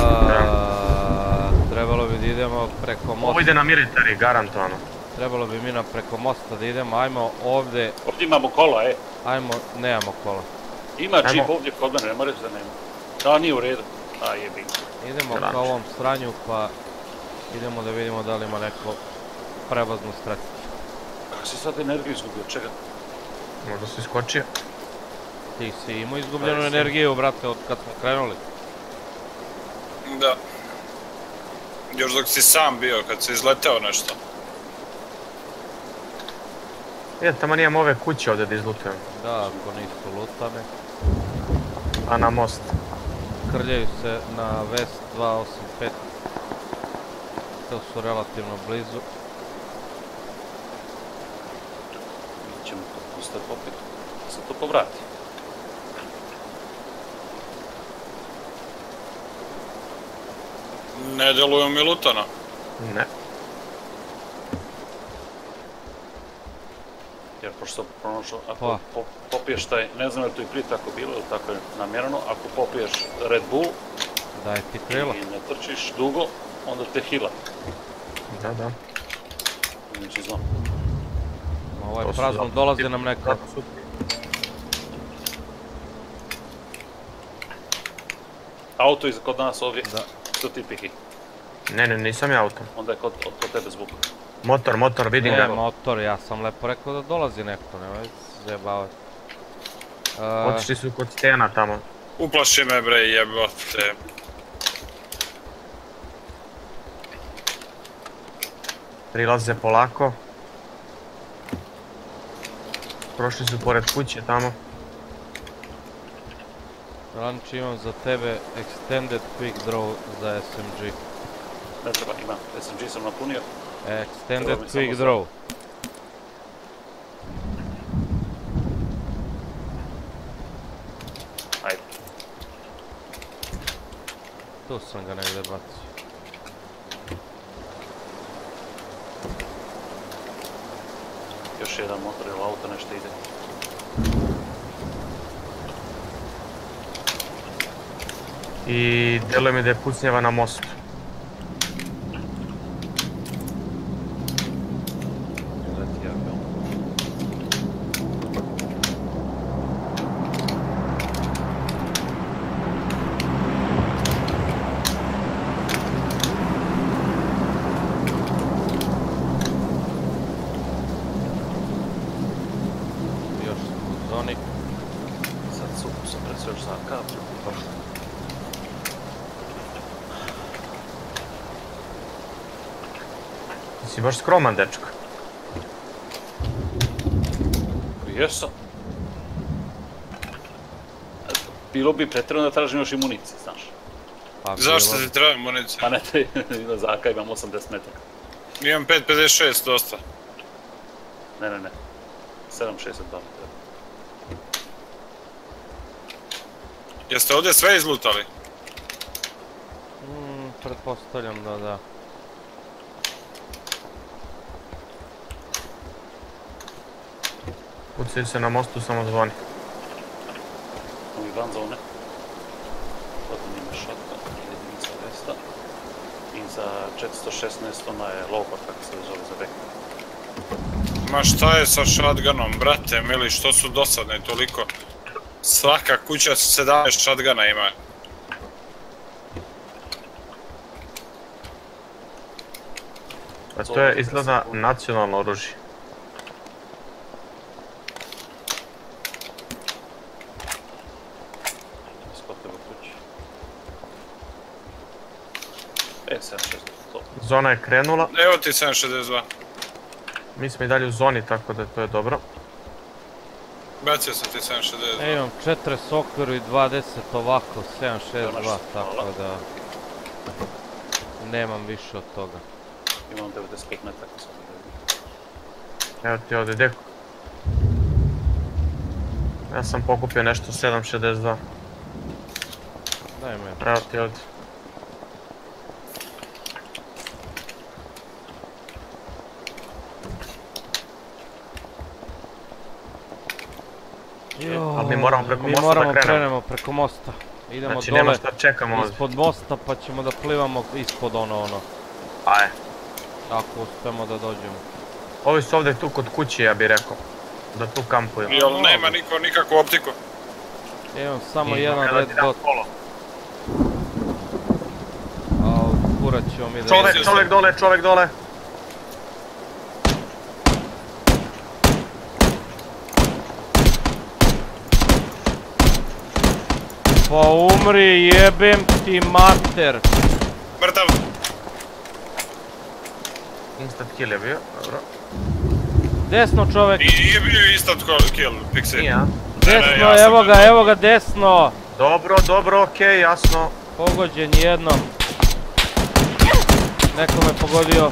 A, trebalo bi da idemo preko Ovo mosta. ide na military, garantovano. Trebalo bi mi na preko mosta da idemo, ajmo ovdje, Ovdje imamo kola, e. ajmo, nemamo kola. Ima Ajmo. džip ovdje kod mene, ne moraš da nema. Da, nije u redu. A, jebi. Idemo Granič. ka ovom stranju pa idemo da vidimo da li ima neko prevozno sredstvo. Kako si sad energiju izgubio, čega? Možda si skočio. Ti si imao izgubljenu Aj, si. energiju, brate, od kad smo krenuli. Da. Još dok si sam bio, kad si izleteo nešto. Je, tamo nijem ove kuće ovdje da izlutujem. Da, ako nisu lutane. A na most. Krljaju se na West dva osam pet. To su relativno blizu. Mi ćemo to pustiti opet. Da se to povrati. Ne deluju mi lutano. Ne. Jer pošto sam pronašao, ako Pa. po, popiješ taj, ne znam je li to i prije tako bilo ili tako je namjerano, ako popiješ Red Bull Daj ti krila. i ne trčiš dugo, onda te hila. Da, da. Znači znam. Ovaj To su prazno zapravo dolazi ti- nam neka. kako su- Auto je kod nas ovdje, Da. što ti pihi. Ne, ne, nisam ja auto. Onda je kod, kod tebe zvuk. Motor, motor, vidim Ne, ga. motor, ja sam lepo rekao da dolazi neko, nemoj zajebavati. Uh, Otišli su kod stena tamo. Uplaši me bre jebote. Prilaze polako. Prošli su pored kuće tamo. Ranči imam za tebe extended quick draw za S M G. Ne treba, ima. S M G sam napunio. Extended Treba mi samo quick za- draw. Ajde. Tu sam ga negdje bacio. Još jedan motor ili auto nešto ide. I djeluje mi da je pucnjava na mostu. Leti avion. Još smo u zoni. Sad su, sam presio još za kap. Ti si baš skroman, dečko. Jesam. Eto, bilo bi pretjerano da tražim još i municije, znaš. Pa Zašto bilo- ti treba municija? Pa ne, te, na zaka imam osamdeset metara. Imam pet pedeset šest dosta. Ne, ne, ne. sedam šezdeset dva metara. Jeste ovdje sve izlutali? Mm, pretpostavljam da da. Pucaju se na mostu, samo zvoni. Ovi van zone. Potom ima šatka, jedinica vesta. I za četiristo šesnaest ona je lopar, kako se zove za bek. Ma šta je sa shotgunom, brate mili, što su dosadne toliko? Svaka kuća sedamnaest shotguna ima. A to je izgleda nacionalno oružje. Ispod tebe kući. E, sedam šezdeset, to. Zona je krenula, Evo ti sedam šezdeset dva. mi smo i dalje u zoni, tako da to je dobro. Bacio sam ti sedam šezdeset dva. E, imam četrdeset okviru i dvadeset ovako, sedam šezdeset dva, tako Hvala. da... Nemam više od toga. Imam devedeset pet metara sad. Evo ti ovdje, deko. Ja sam pokupio nešto sedam šezdeset dva. Daj me. Evo ti ovdje. Ali mi moramo preko Mi mosta da moramo krenemo. krenemo preko mosta. Idemo Znači nema dole šta čekamo ovdje. ispod mosta pa ćemo da plivamo ispod ono ono. Ajde. Ako uspemo da dođemo. Ovi su ovdje tu kod kuće, ja bih rekao. Da tu kampuju. Jel nema niko nikakvu optiku? Imam samo I jedan kada red ti dam dot, kolo. a kurat ćemo mi da... Čovjek, Izvjesno. čovjek dole, čovjek dole. Pa umri, jebem ti mater. Mrtav! Instant kill je bio, dobro. Desno čovjek, Nije bio instant kill, Pixie. Nije, a? Ne, ne, desno, ja sam evo ga, gledao. evo ga desno. Dobro, dobro, okej, jasno. Pogođen jednom. Neko me pogodio.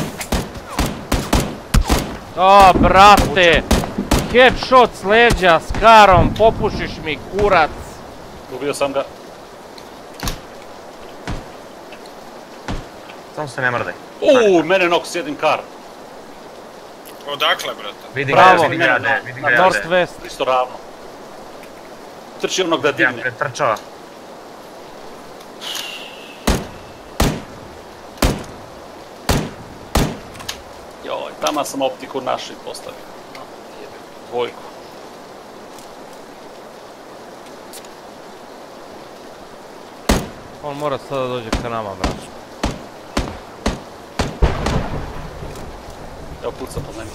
O, brate! Headshot s leđa, s karom, popušiš mi kurac. Ubio sam ga. Samo se ne mrdaj. Uuu, mene nok sjedim kar. Odakle, brate? Vidi Bravo. ga, vidi ga, ne, vidi ga, ja, Northwest. Isto ravno. Trči onog da ja digne. pretrčava. Joj, tamo sam optiku naši postavio. Dvojku. On mora sada dođe ka nama, brat. Evo puca po meni.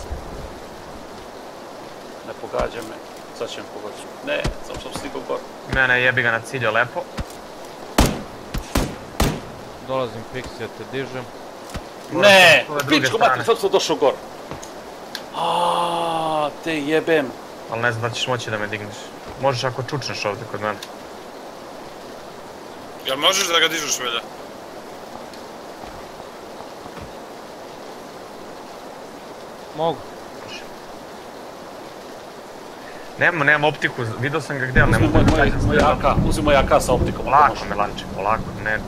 Ne pogađa me. Sad će me pogoditi. Ne, sam sam stigao gore. Mene jebi ga na cilju lepo. Dolazim Pixija, te dižem. Ne! Ove druge Pičko strane. mater, sad sam došao gore. Aaaa, te jebem. Ali ne znam da ćeš moći da me digneš. Možeš ako čučneš ovdje kod mene. Jel možeš da ga dižeš, Velja? Mogu. Nemam, nemam optiku, vidio sam ga gdje, ali Uzmi nemam moj, moj, moj A K, uzmi moj A K sa optikom. Polako me lanče, polako, ne.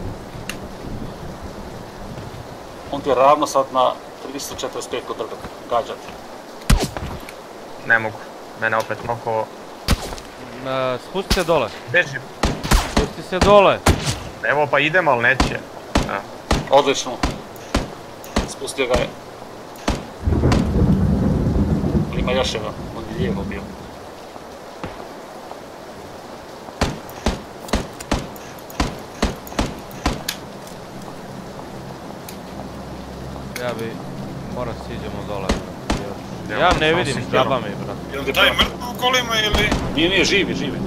On ti je ravno sad na tristo četrdeset pet kod drga. Gađati. Ne mogu. Mene opet mokovo. E, Spusti se dole. Beži. Spusti se dole. Evo pa idem, ali neće. Ja. Odlično. Spustio ga je. Ima još jedan, on je lijevo bio. Ja bi... Mora siđemo dole. Ja Ja moram ne samo vidim, si džaba htjelo. mi, brat. Jel taj mrtvo u kolima ili... Nije, nije, živi, živi.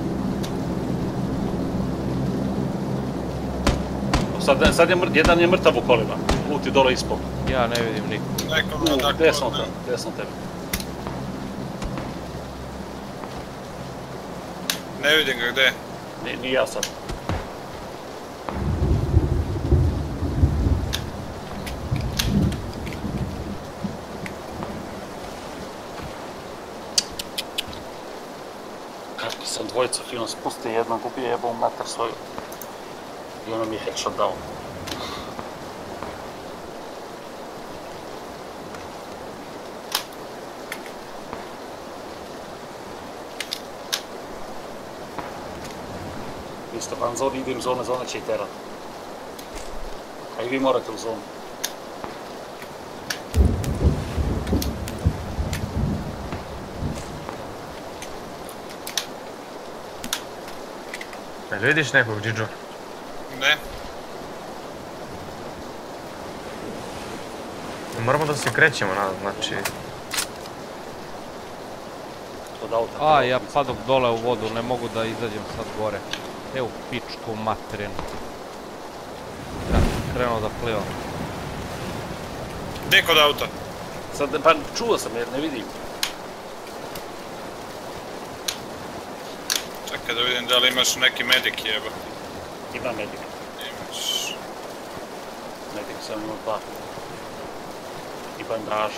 Sad, sad je mrt, jedan je mrtav u kolima. Luti dole ispod. Ja ne vidim nikog. Nekom U, odakle... desno te, desno tebe. Ne vidim ga gdje. Ni, ni ja sad. Kako sam dvojica fino spusti, jednom gubi jebom mater svoju. I ono mi je headshot dao. Isto van zoni, idem zona, zona će i terat. A i vi morate u zonu. Jel vidiš nekog, Džidžu? Ne. Moramo da se krećemo, na, znači... Od auta. A, ja padoh dole u vodu, ne mogu da izađem sad gore. Evo pičku materinu. Ja sam krenuo da plivam. Gdje kod auta? Sad, pa čuo sam jer ne vidim. Čekaj da vidim da li imaš neki medik jeba. Ima medik. Imaš... Medik sam imao dva. I bandaž.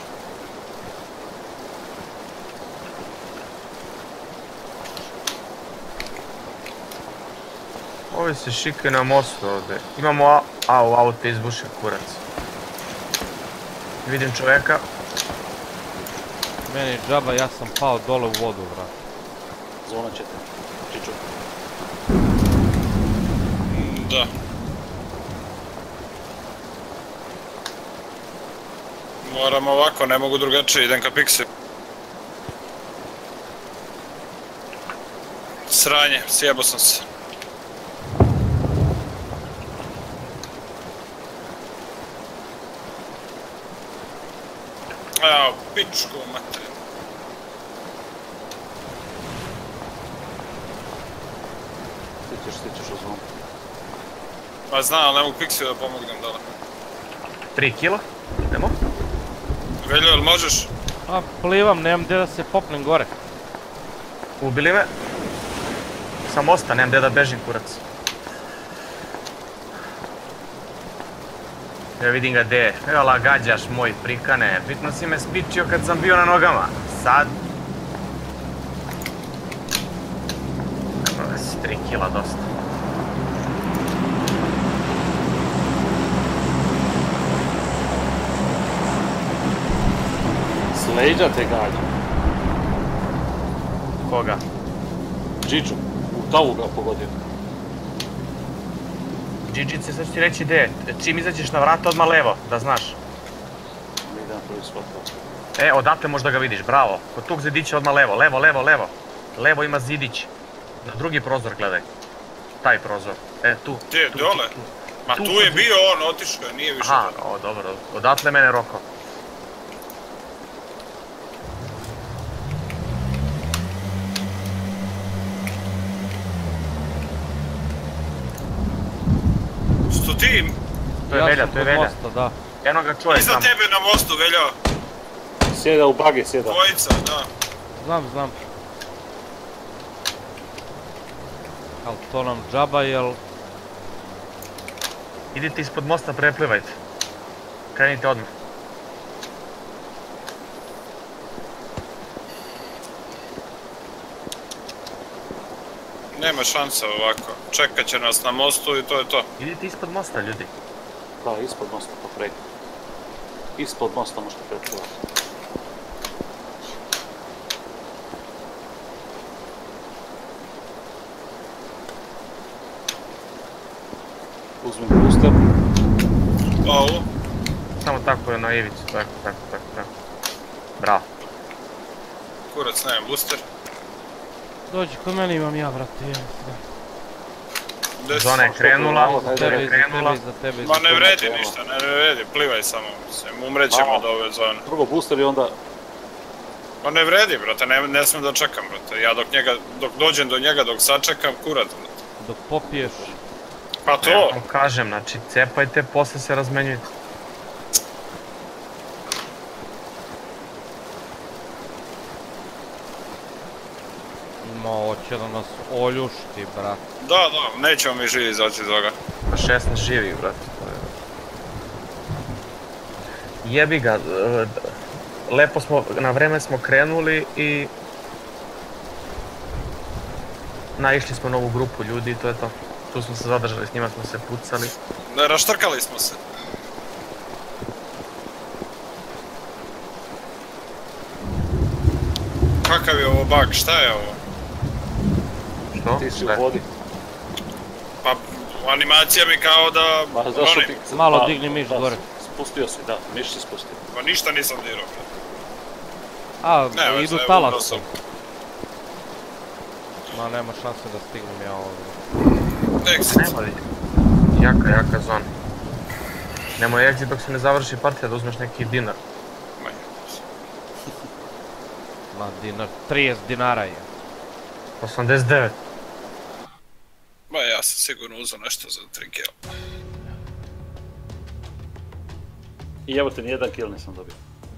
Ovi se šike na mostu ovdje. Imamo a, a u auto izbušen kurac. Vidim čovjeka. Meni je džaba, ja sam pao dole u vodu, brat. Zona ćete. Čiču. Da. Moram ovako, ne mogu drugačije, idem ka Pixi. Sranje, sjebo sam se. Evo, pičku materiju. Stićeš, stićeš u zonu. Pa znam, ali ne mogu Pixi da pomognem dole. Tri kila. Idemo. Veljo, jel možeš? A, plivam, nemam gdje da se popnem gore. Ubili me. Sa mosta, nemam gdje da bežim kurac. Ja vidim ga gdje je. Evo la gađaš moj prikane. Bitno si me spičio kad sam bio na nogama. Sad... Evo si tri kila dosta. Leđa te gađa. Koga? Džiđu. U tavu ga pogodio. Džiđice, sad ću ti reći gdje je. Čim izađeš na vrata, odmah levo, da znaš. Idem prvi spot. E, odatle možda ga vidiš, bravo. Kod tog zidića odmah levo, levo, levo, levo. Levo ima zidić. Na drugi prozor gledaj. Taj prozor. E, tu. Gdje, tu, dole? tu. Ma Tu tu je kod- bio on, otišao je, nije više Aha, to. o, dobro. Odatle mene roko. Što ti? To je Ja Velja, sam to je kod Velja. mosta, da. Eno ga čuje Iza tamo. tebe na mostu, Veljo. Sjeda u bagi, sjeda. Dvojica, da. Znam, znam. Al to nam džaba, jel... Idite ispod mosta, preplivajte. Krenite odmah. Nema šanse ovako. Čekat će nas na mostu i to je to. Idite ispod mosta, ljudi. Da, ispod mosta pa preko. Ispod mosta možete preplivati. Uzmem booster. Ovo. Samo tako je na ivicu, tako, tako, tako, tako. Bravo. Kurac, nemam booster. Dođi kod mene, imam ja, brate, ja. Gdje si? Zona je krenula, Za Za zona tebe, je za tebe, krenula. za tebe. Ma za ne tebe. vredi ništa, ne vredi, plivaj samo. Mislim, umrećemo do ove zone. Drugo booster i onda... Ma ne vredi, brate, ne, ne smijem da čekam, brate. Ja dok njega, dok dođem do njega, dok sačekam, kurat, brate. Dok popiješ. Pa Ja to! vam kažem, znači cepajte, posle se razmenjujte. Ma, hoće da nas oljušti, brate. Da, da, nećemo mi živi izaći iz ovoga. Pa šesnaest živih, brate. to je- Jebi ga, e, lepo smo, na vreme smo krenuli i... Naišli smo novu grupu ljudi i to je to. Tu smo se zadržali, s njima smo se pucali. Ne, raštrkali smo se. Kakav je ovo bug, šta je ovo? Što? Ti si u Da. vodi. Pa, animacija mi kao da... Ma zašto ronim. ti... Malo da, digni miš da, gore. Spustio si, da, miš si spustio. Pa ništa nisam dirao. A, Ne, već idu ne, talac. ubrao sam. Ma, nema šanse da stignem ja ovdje. Exit. Nema li? Jaka, jaka zona. Nemoj exit dok se ne završi partija da uzmeš neki dinar. Manje. Ma, dinar, trideset dinara je. osamdeset devet. Ma ja sam sigurno uzeo nešto za tri kila. I evo te, nijedan kill nisam dobio.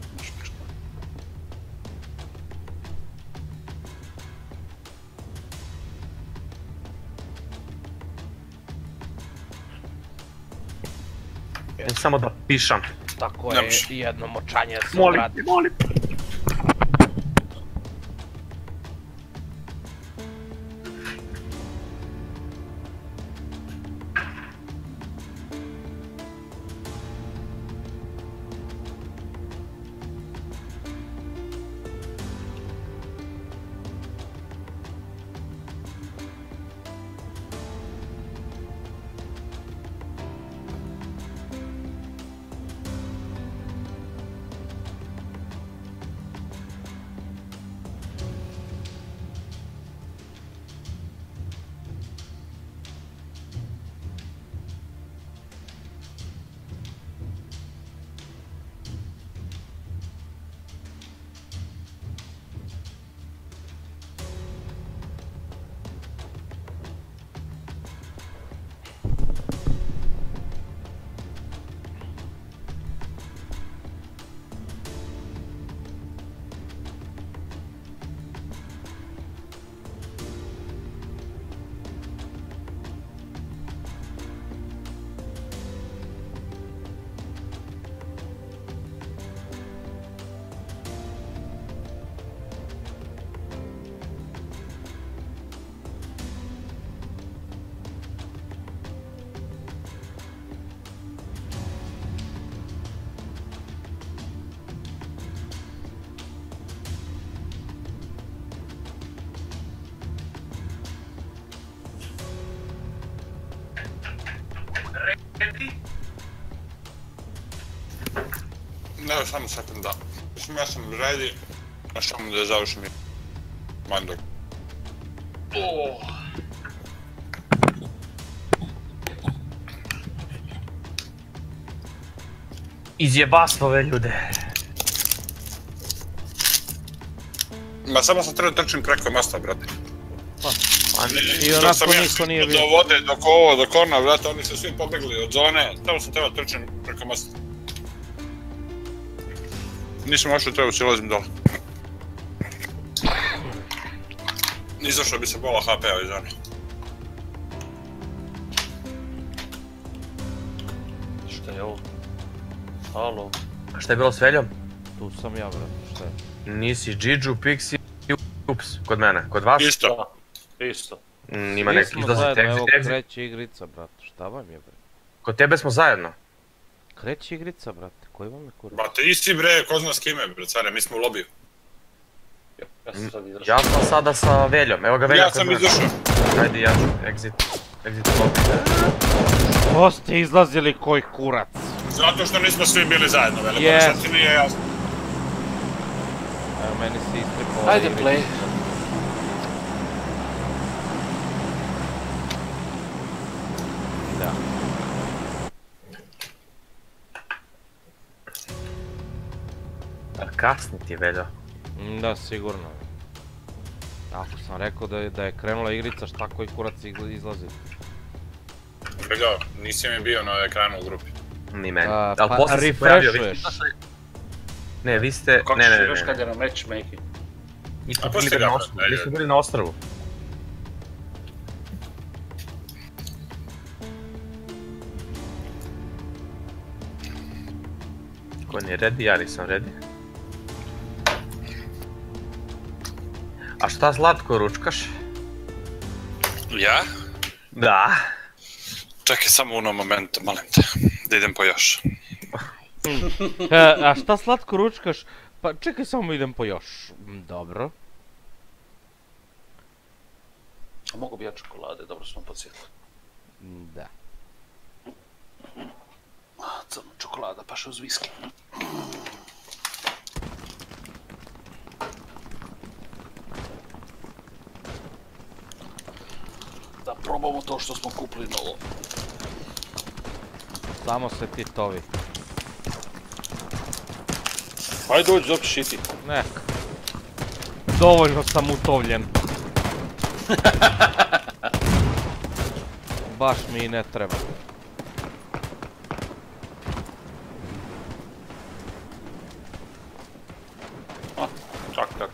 Samo da pišam. Tako Ne je, može. jedno močanje se Molim, obrati. molim. Ne, samo sekund da. Mislim, ja sam ready, a samo da završim i mandog. Izjebasno ove ljude. Ma samo sam trebao trčim preko mosta, brate. I onako niko nije bio. Do vode, dok ovo, dok ona, brate, oni su svi pobegli od zone, tamo sam trebao trčim preko mosta. Nisam ošao, trebao silazim dole. Izašao bi se pola ha pe-a iz zone. Šta je ovo? Halo? A šta je bilo s Veljom? Tu sam ja, brate, šta je? Nisi Džidžu, Pixi i Ups, kod mene, kod vas? Isto. Isto. Mm, ima Svi neki smo izlazite, zajedno, exit, evo exit. kreće igrica, brate, šta vam je, bre? Kod tebe smo zajedno. Kreće igrica, brate, koji vam je kurac? Ba te isti bre, ko zna s kime, bre, care, mi smo u lobiju. Ja sam sad izašao. Ja sam sada sa Veljom, evo ga Velja Ja kod sam mene. izašao. Ajde, ja ću, exit, exit lobby. Ko ste izlazili koji kurac? Zato što nismo svi bili zajedno, vele, Yes. yes. Sad ti nije jasno. Evo, meni se istripovali Ajde, igrica. play. Da. A kasni ti Veljo. Mm, Da, sigurno. Ako sam rekao da je, da je krenula igrica, šta koji kurac izla- izlazi? Veljo, nisi mi bio na ekranu u grupi. Ni meni. A, Al pa posle si pojavio, vi ste refreshuješ. izašli- Ne, vi ste... Kako Ne, ne, ćeš ne, još ne. kad je na matchmaking? Mi smo A bili pusti ga, na brate, ostrvu, mi ajde. smo bili na ostrvu. Ko nije ready, ja nisam ready. A šta Zlatko ručkaš? Ja? Da. Čekaj samo uno momento, molim te, da idem po još. E, a šta slatko ručkaš? Pa čekaj, samo idem po još. Mm, Dobro. A mogu bi ja čokolade, dobro smo podsjetili. Mm, Da. Crna čokolada paše uz viski. Da probamo to što smo kupili novo. Samo se ti tovi. Ajde dođi, dok šiti. Neka. Dovoljno sam utovljen. Baš mi i ne treba. Tak, tak.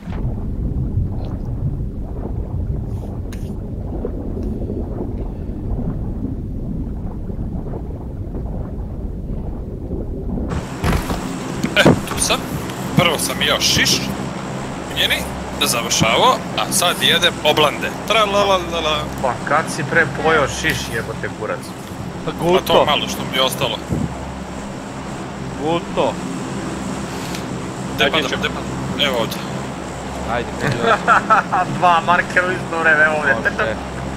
Tu sam, prvo sam jeo šiš, njeni, da završavao, a sad jedem oblande. Tralalalala. Pa kad si pre pojao šiš jebote kurac? Pa A to guto, malo što mi je ostalo. guto. Gde Ajde, padam, čekaj. gde padam? Evo ovdje. Ajde, kod još. Dva markera u isto vreme ovdje. Može.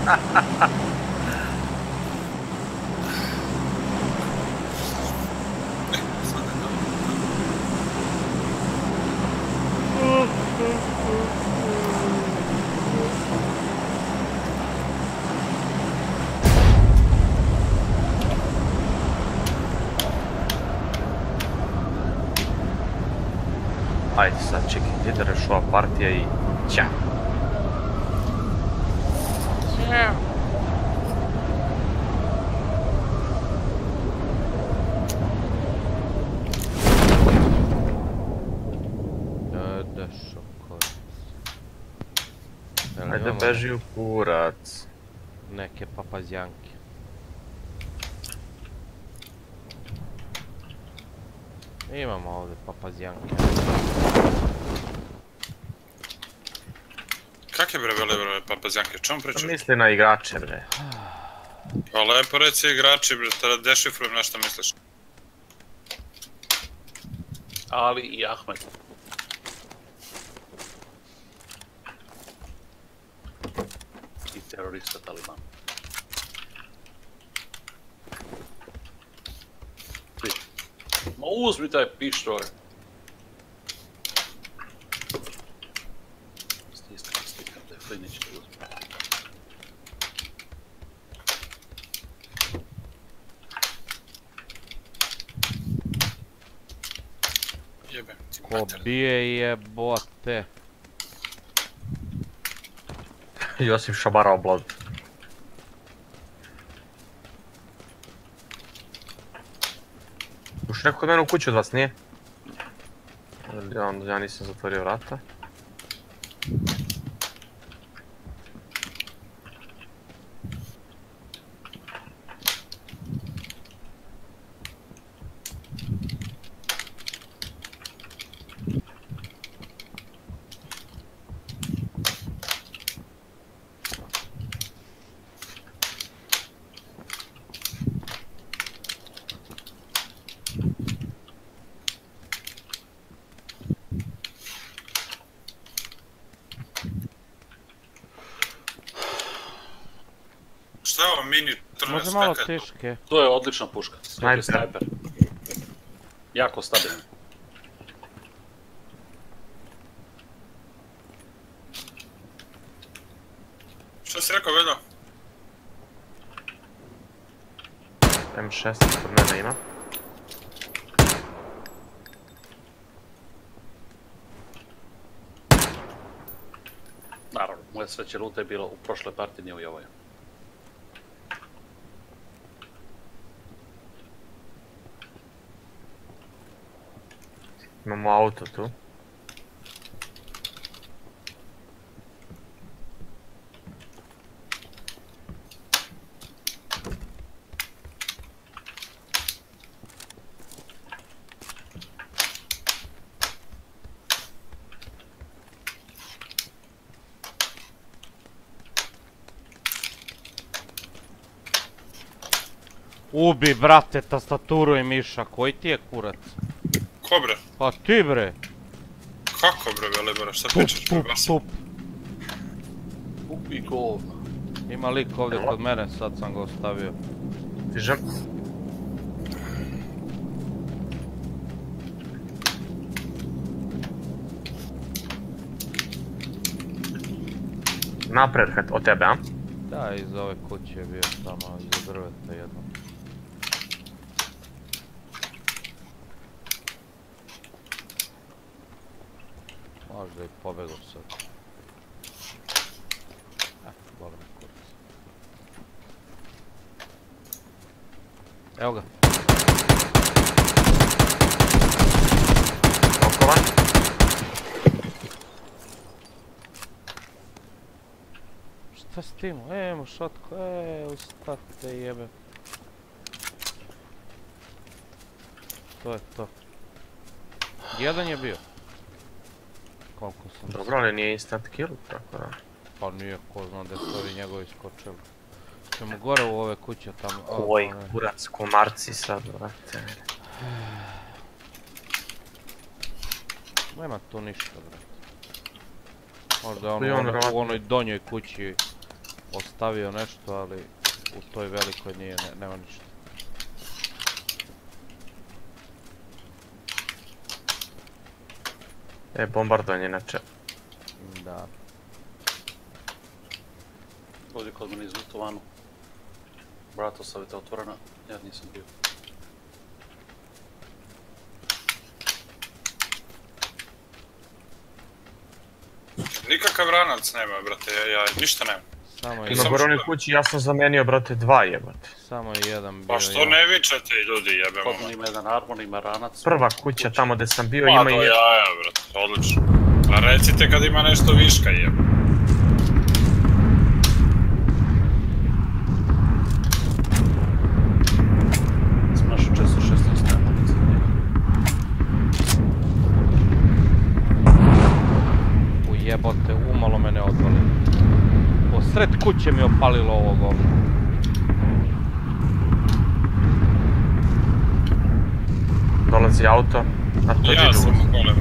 Ajde sad čekaj, gdje da rešava partija i ćao. Da, da, šokolac. Jel Ajde imamo beži u kurac. neke papazjanke? Imamo ovdje papazjanke. Kak je bre vele bre papazjanke, čemu pričaš? Misli na igrače bre. Pa lepo reci igrači bre, tada dešifrujem na što misliš. Ali i Ahmed. I terorista Taliban. Ma uzmi taj pištolj. Klinić tu. Jebem ti Ko mater. bije jebote. Josip šabara oblad. Uš neko kod mene u kuću od vas, nije? Ja, ja nisam zatvorio vrata. Šta je ovo mini Može trnac malo kakad? teške. To je odlična puška. Snajper. Snajper. Jako stabilan. Šta si rekao, Veljo? M šest kod mene ima. Naravno, moje sreće lute je bilo u prošloj partiji, nije u ovoj. Imamo auto tu. Ubi, brate, tastaturu i miša, koji ti je kurac? Ko bre? Pa ti bre! Kako bre, Velibora, šta Tup, pričaš? tup, Baš- tup. Ubi govno. Ima lik ovdje kod mene, sad sam ga ostavio. Stižem. Napred kad od tebe, a? Da, iz ove kuće je bio tamo, iza drveta jedno. Možda i pobegao sad. Eh, boli me kurac. Evo ga. Okovan. Šta s tim? E, imamo šotku, e, ustate jebe. To je to. Jedan je bio. Koliko sam... Dobro, ali nije instant kill, tako da. Pa nije, ko zna da su ovi njegovi skočili. Ćemo gore u ove kuće tamo. o, Koji one. kurac, komarci sad, vrate. Nema tu ništa, brate. Možda je on I u on onoj- u vjerojatno- onoj donjoj kući ostavio nešto, ali u toj velikoj nije, ne- nema ništa. E, bombardovanje inače. Da. Ovdje kod mene izlutovano. Brata savjeta otvorena, ja nisam bio. Nikakav ranac nema, brate, ja, ja ništa nema. Samo je, Ima Samo gore što- onoj kući, ja sam zamenio, brate, dva jebate. samo je jedan bio. Pa što ja. ne vičete ljudi, jebemo Kod mene ima jedan armor, ima ranac. Prva kuća tamo gdje sam bio Pa ima do i... jaja, brate, odlično. A recite kad ima nešto viška, jebe. Sam našao četiristo šesnaest amunicije. Ujebote, umalo me ne odvali. Posred kuće mi opalilo ovog ovdje. Dolazi auto, a to Ja idu. sam u golem.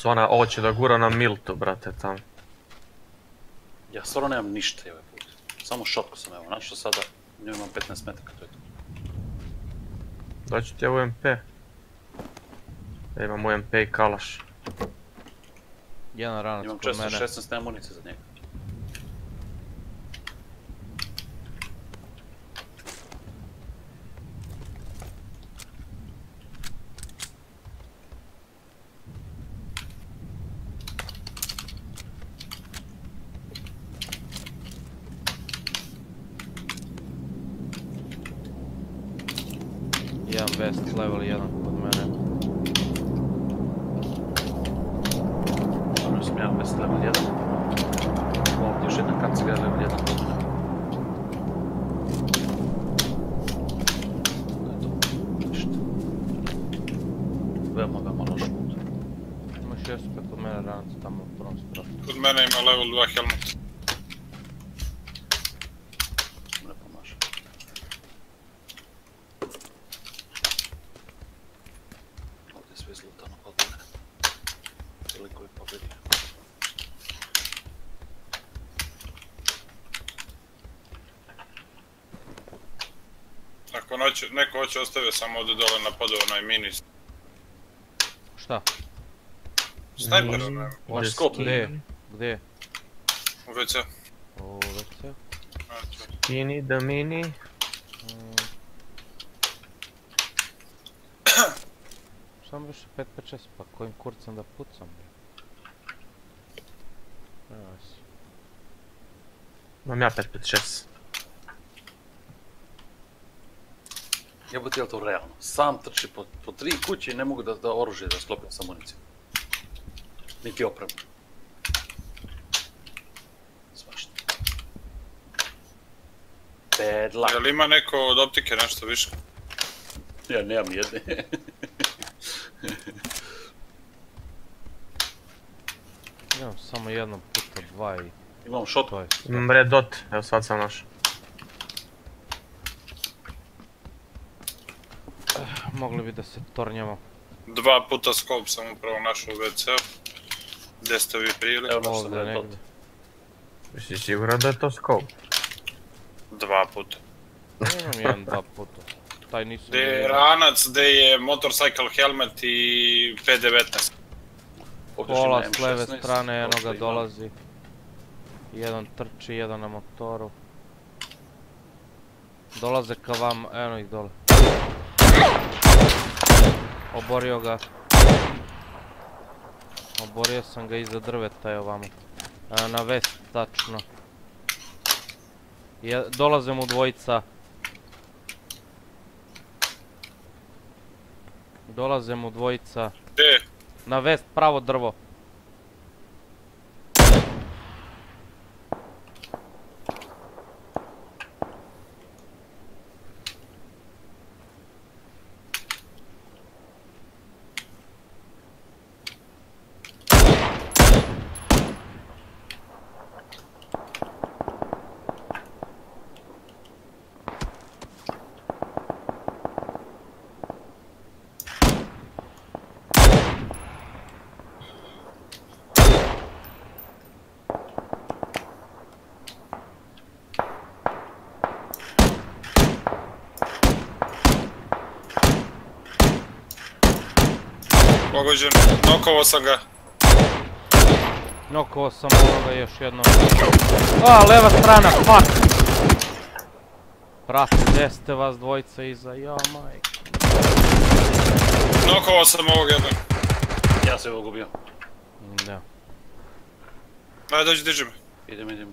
su ona, ovo će da gura na Miltu, brate, tamo. Ja stvarno nemam ništa ovaj put. Samo šotku sam evo našao sada. Nju imam petnaest metaka, to je to. Daću ti U M P. Ja imam U M P i kalaš. Jedan ranac Imam kod često mene. šesnaest amunicije za njega. Jedan vest level jedan kod mene. Dobro sam jedan vest level jedan. Ovdje još jedna kaciga level jedan kod mene. To je to. Ništa. Veoma, veoma loš put. Imaš jesupe kod mene ranac tamo u prvom strofu. Kod mene ima level dva helmet. Ne pomaže. Ovdje je sve izlutano kod mene. Veliko je pobedio. Ako noće, neko hoće ostavio samo ovdje dole napadao onaj mini. Šta? Snajper onaj. Imaš skop? Gdje je? Gdje je? U ve ce. U ve ce? Mini, da mini. Samo više pet pet šest, pa kojim kurcem da pucam? Evo si. Imam ja pet pet šest. Jebote, je li to realno? Sam trči po, po tri kuće i ne mogu da, da oružje da sklopim sa municijom. Niti opremu. Svašta. Bad luck. Jel ima neko od optike nešto više? Ja nemam jedne. Imam samo jedno puta dva i Imam shot. to je. Imam red dot, evo sad sam našao. Mogli bi da se tornjamo. Dva puta skop sam upravo našao u ve ce. Gdje ste vi prili? Evo našao sam Ovdje red dot. negdje. Jesi siguran da je to scope? Dva puta. Imam jedan dva puta. Taj nisam Gdje je vidio. ranac, gdje je motorcycle helmet i P devetnaest. Ovdje Kola ima s leve M šesnaest, strane, jedno ovdje ga ima- dolazi. Jedan trči, jedan na motoru. Dolaze ka vam, eno ih dole. Oborio ga. Oborio sam ga iza drveta, evo vamo. E, na vest, tačno. Je, dolaze mu dvojica. Dolaze mu dvojica. Gdje? Na vest, pravo drvo. Pogođen, nokovo sam ga. Nokovo sam onoga još jednom. A, leva strana, fuck! Brate, gdje ste vas dvojica iza, ja majke. Nokovo sam ovog jednog. Ja se ovog ubio. Da. Ajde, dođi, diži me. Idem, idem.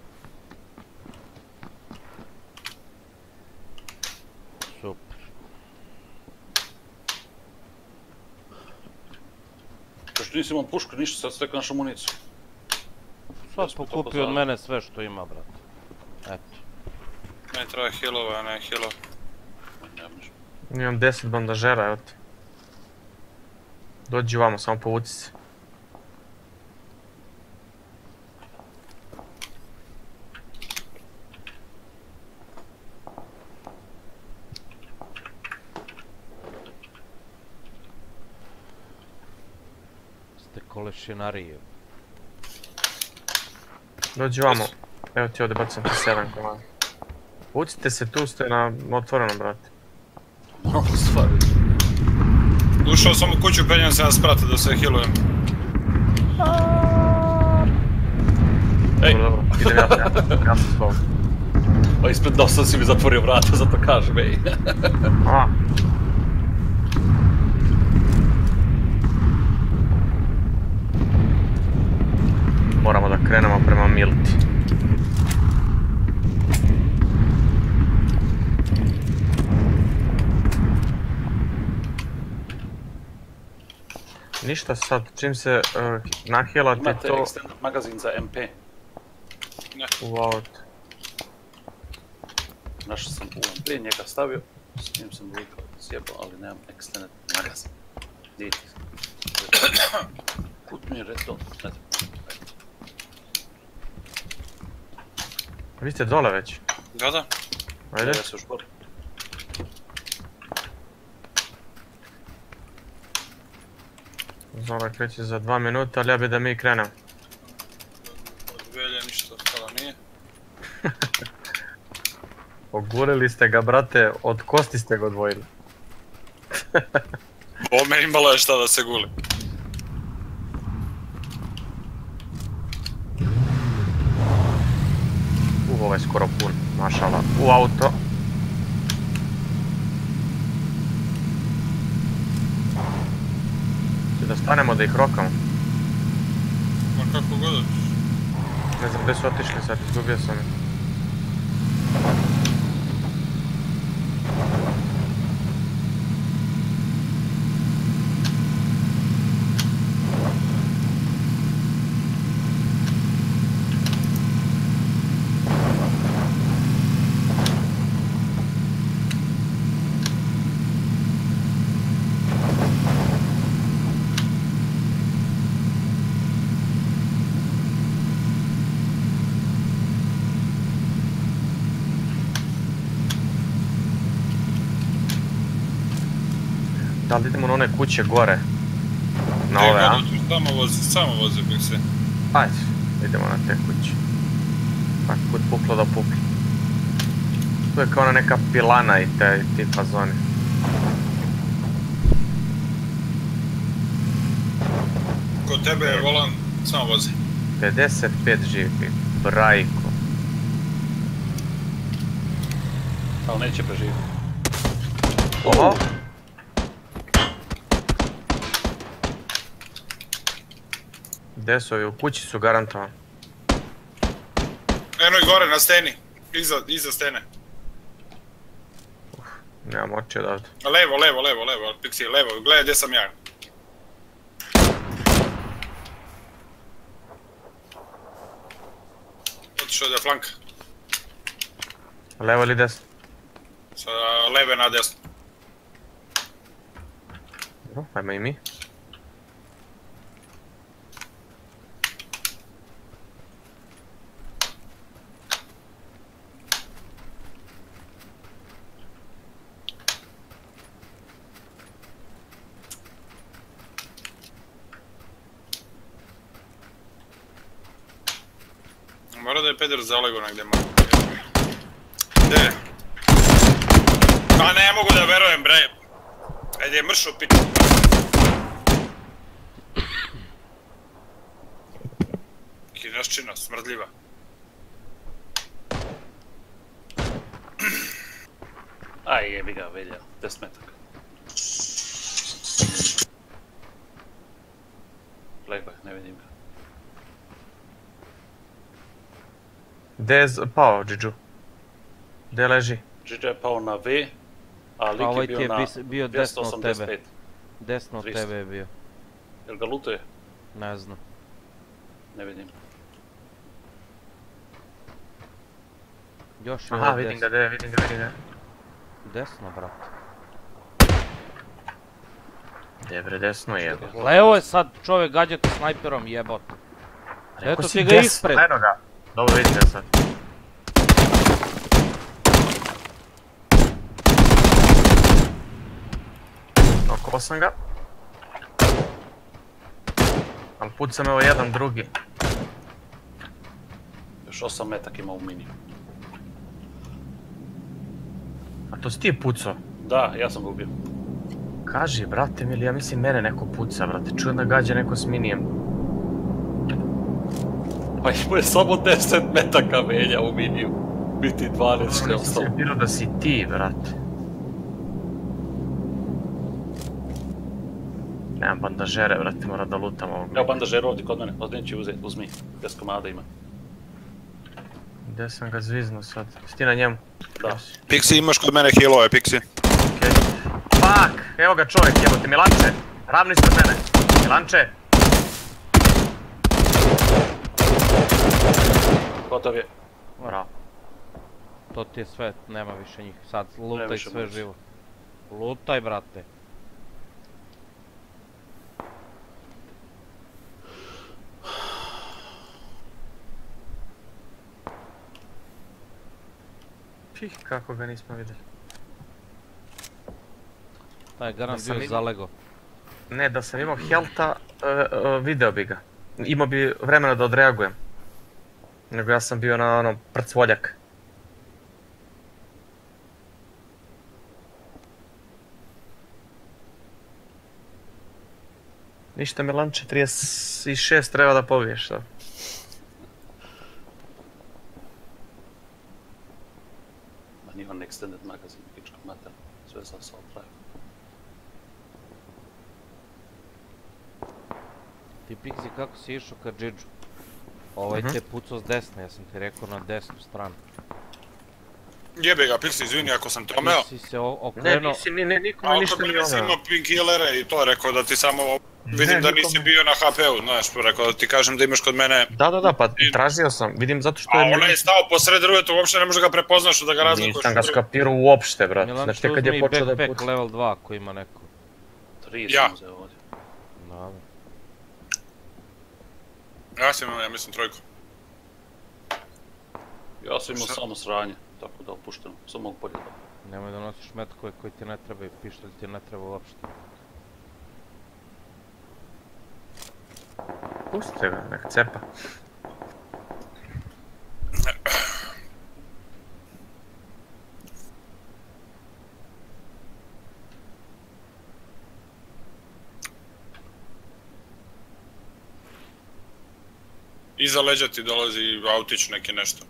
Super. Pošto nisi imao pušku, ništa, sad stek našu municiju. Sad pokupio od mene sve što ima, brate. Eto. Ne treba healova, ne healova. Nemam ništa. Imam deset bandažera, evo te. Dođi vamo, samo povuci se. kolešinarije. Dođi vamo. Evo ti ovdje bacam ti sedam komada. Ucite se, tu ste na otvorenom, brate. Malo stvari. Ušao sam u kuću, penjam se na sprate da se healujem. Ej! Dobro, dobro, idem ja, ja, ja sam s tobom. Pa ispred dosta si mi zatvorio vrata, zato kažem, ej. A. Moramo da krenemo prema Milti. Ništa sad, čim se uh, nahilate Imate to extended magazin za M P. u auto. Našao sam u M P, njega stavio. S njim sam likao sjebao, ali nemam extended magazin. Gdje ti? Kud mi je redstone? Ne znam. Vi ste dole već? Da, da. Ajde. Ja se još gore. Zora kreće za dva minuta, ali ja bi da mi krenemo. Od velja ništa ostalo nije. Ogurili ste ga, brate, od kosti ste ga odvojili. Bome imalo je šta da se guli. Uh, ovo je skoro pun, mašala. U auto. Da stanemo da ih rokamo. Ma kako god hoćeš. Ne znam gdje su otišli sad, izgubio sam ih. Da li idemo na one kuće gore? Na ove, a? Samo vozi, samo vozi bih se. Ajde, idemo na te kuće. Tako, kud puklo da puklo. Tu je kao ona neka pilana i te, ti fazoni. Kod tebe je volan, samo vozi. pedeset pet živi, brajko. Ali neće preživjeti. Ovo? Gdje su ovi? U kući su garantovani. Eno i gore na steni. Iza, iza stene. Nemam oči odavde. Levo, levo, levo, levo, Pixi, levo, gledaj gdje sam ja. Otišao je da flanka. Levo ili desno? Sa leve na desno. Dobro, ajmo i mi. Mora da je peder zalego negdje malo. Gdje? A ne mogu da verujem, bre. Ajde je mršo pitu. Kinaščina, smrdljiva. Aj, jebi ga, velja, deset metaka. Flashback, ne vidim ga. Gdje je z- pao, Džidžu? Gdje leži? Džidža je pao na V, a lik ovaj je ti je bio na bis- bio desno od dvjesto osamdeset tebe. pet. Desno od tristo. tebe je bio. Jel ga lutuje? Ne znam. Ne vidim. Još je Aha, ovo vidim ga, desno. gdje je, vidim ga, vidim ga. Desno, brate. Gdje je bre desno je? Levo je sad čovjek gađate snajperom jebot. Eto ti ga ispred. Eno ga. Dobro, vidite sad. Okolo sam ga. Ali pucam evo jedan drugi. Još osam metak ima u miniju. A to si ti pucao? Da, ja sam ga ubio. Kaži, brate mili, ja mislim mene neko puca, brate. Čujem da gađa neko s minijem. Pa ima je samo deset metaka menja u miniju. Biti dvanaest što je Nisam ostalo. se birao da si ti, brate. Nemam bandažere, brate, mora da lutam ovog. Evo bandažer ovdje kod mene, od neće uzeti, uzmi. deset komada ima. Gdje sam ga zviznuo sad? Si ti na njemu? Da. Pixi, imaš kod mene healove, Pixi. Okej. Fuck! Evo ga čovjek, evo te, Milanče! Ravno ispred mene! Milanče! Gotov je. Bravo. To ti je sve, nema više njih. Sad lutaj više sve može. živo. Lutaj, brate. Pih, kako ga nismo vidjeli. Taj garan Da sam bio im- zalego. Ne, da sam imao helta, e, e, video bi ga. Imao bi vremena da odreagujem. Nego ja sam bio na onom prcvoljak. Ništa Milanče, trideset šest treba da pobiješ, da. Ma nije on extended magazin, pička mater. Sve za assault rifle. Ti Pixi, kako si išao ka Džidžu? Ovaj te pucao s desne, ja sam ti rekao na desnu stranu. Jebe ga, Pixi, izvini ako sam te omeo. Ti si se o- Ne, okrenuo, nisi, ni, ne, nikome Ali ništa kod nije mene si ono. imao painkillere i to rekao da ti samo... Vidim Ne, da nikome. nisi bio na ha pe u, znaš, rekao da ti kažem da imaš kod mene... Da, da, da, pa tražio sam, vidim zato što A je... onaj je stao posred rujeta, uopšte ne može ga prepoznaš da ga razlikuješ. Nisam ga skapirao uopšte, brate. Milan Znači, što tek kad uzme je i počeo da backpack puca. level dva ako ima neko. Tri Ja. sam uzeo ovdje. Da, da. Ja sam imao, ja mislim, trojku. Ja sam imao Šta? samo sranje, tako da opušteno, samo mogu bolje da. Nemoj da nosiš metkove koji ti ne treba i pištolj ti ne treba uopšte. Pustite ga, nek cepa. Iza leđa ti dolazi autić neki nešto.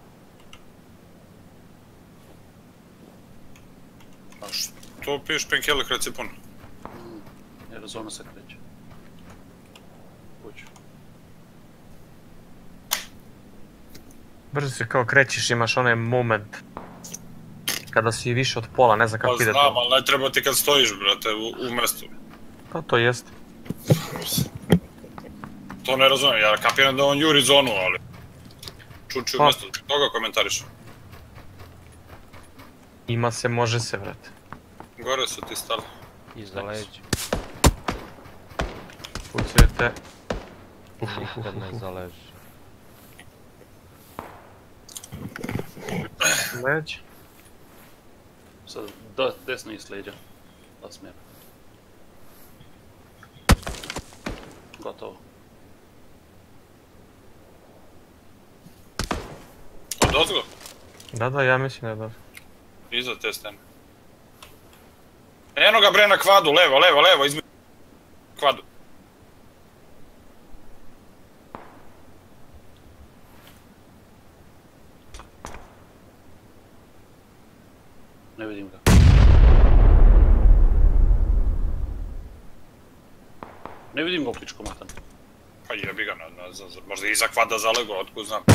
A što piješ painkiller kad si pun? Jer zona se kreće. Kuću. Brzo se kao krećeš, imaš onaj moment. Kada si više od pola, ne znam Pa kako ide znam, to. ali ne treba ti kad stojiš, brate, u, u mjestu. Pa to jest. To ne razumijem, ja kapiram da on juri zonu, ali... Čuči u Pa. mjestu, toga komentariš. Ima se, može se, brate. Gore su ti stali. Iza leđa. Pucujete. Uf, uf, uf, Nikad ne uf. zaleži. Leđ. Sad, da, desno i s leđa. Da smijem. Gotovo. Od ozgo? Da, da, ja mislim da je dobro. Iza te stene. Eno ga bre na kvadu, levo, levo, levo, između kvadu. Ne vidim ga. Ne vidim ga u pičku matan. Pa jebi ga, na, na, za, za- možda iza kvada zalego, otkud znam.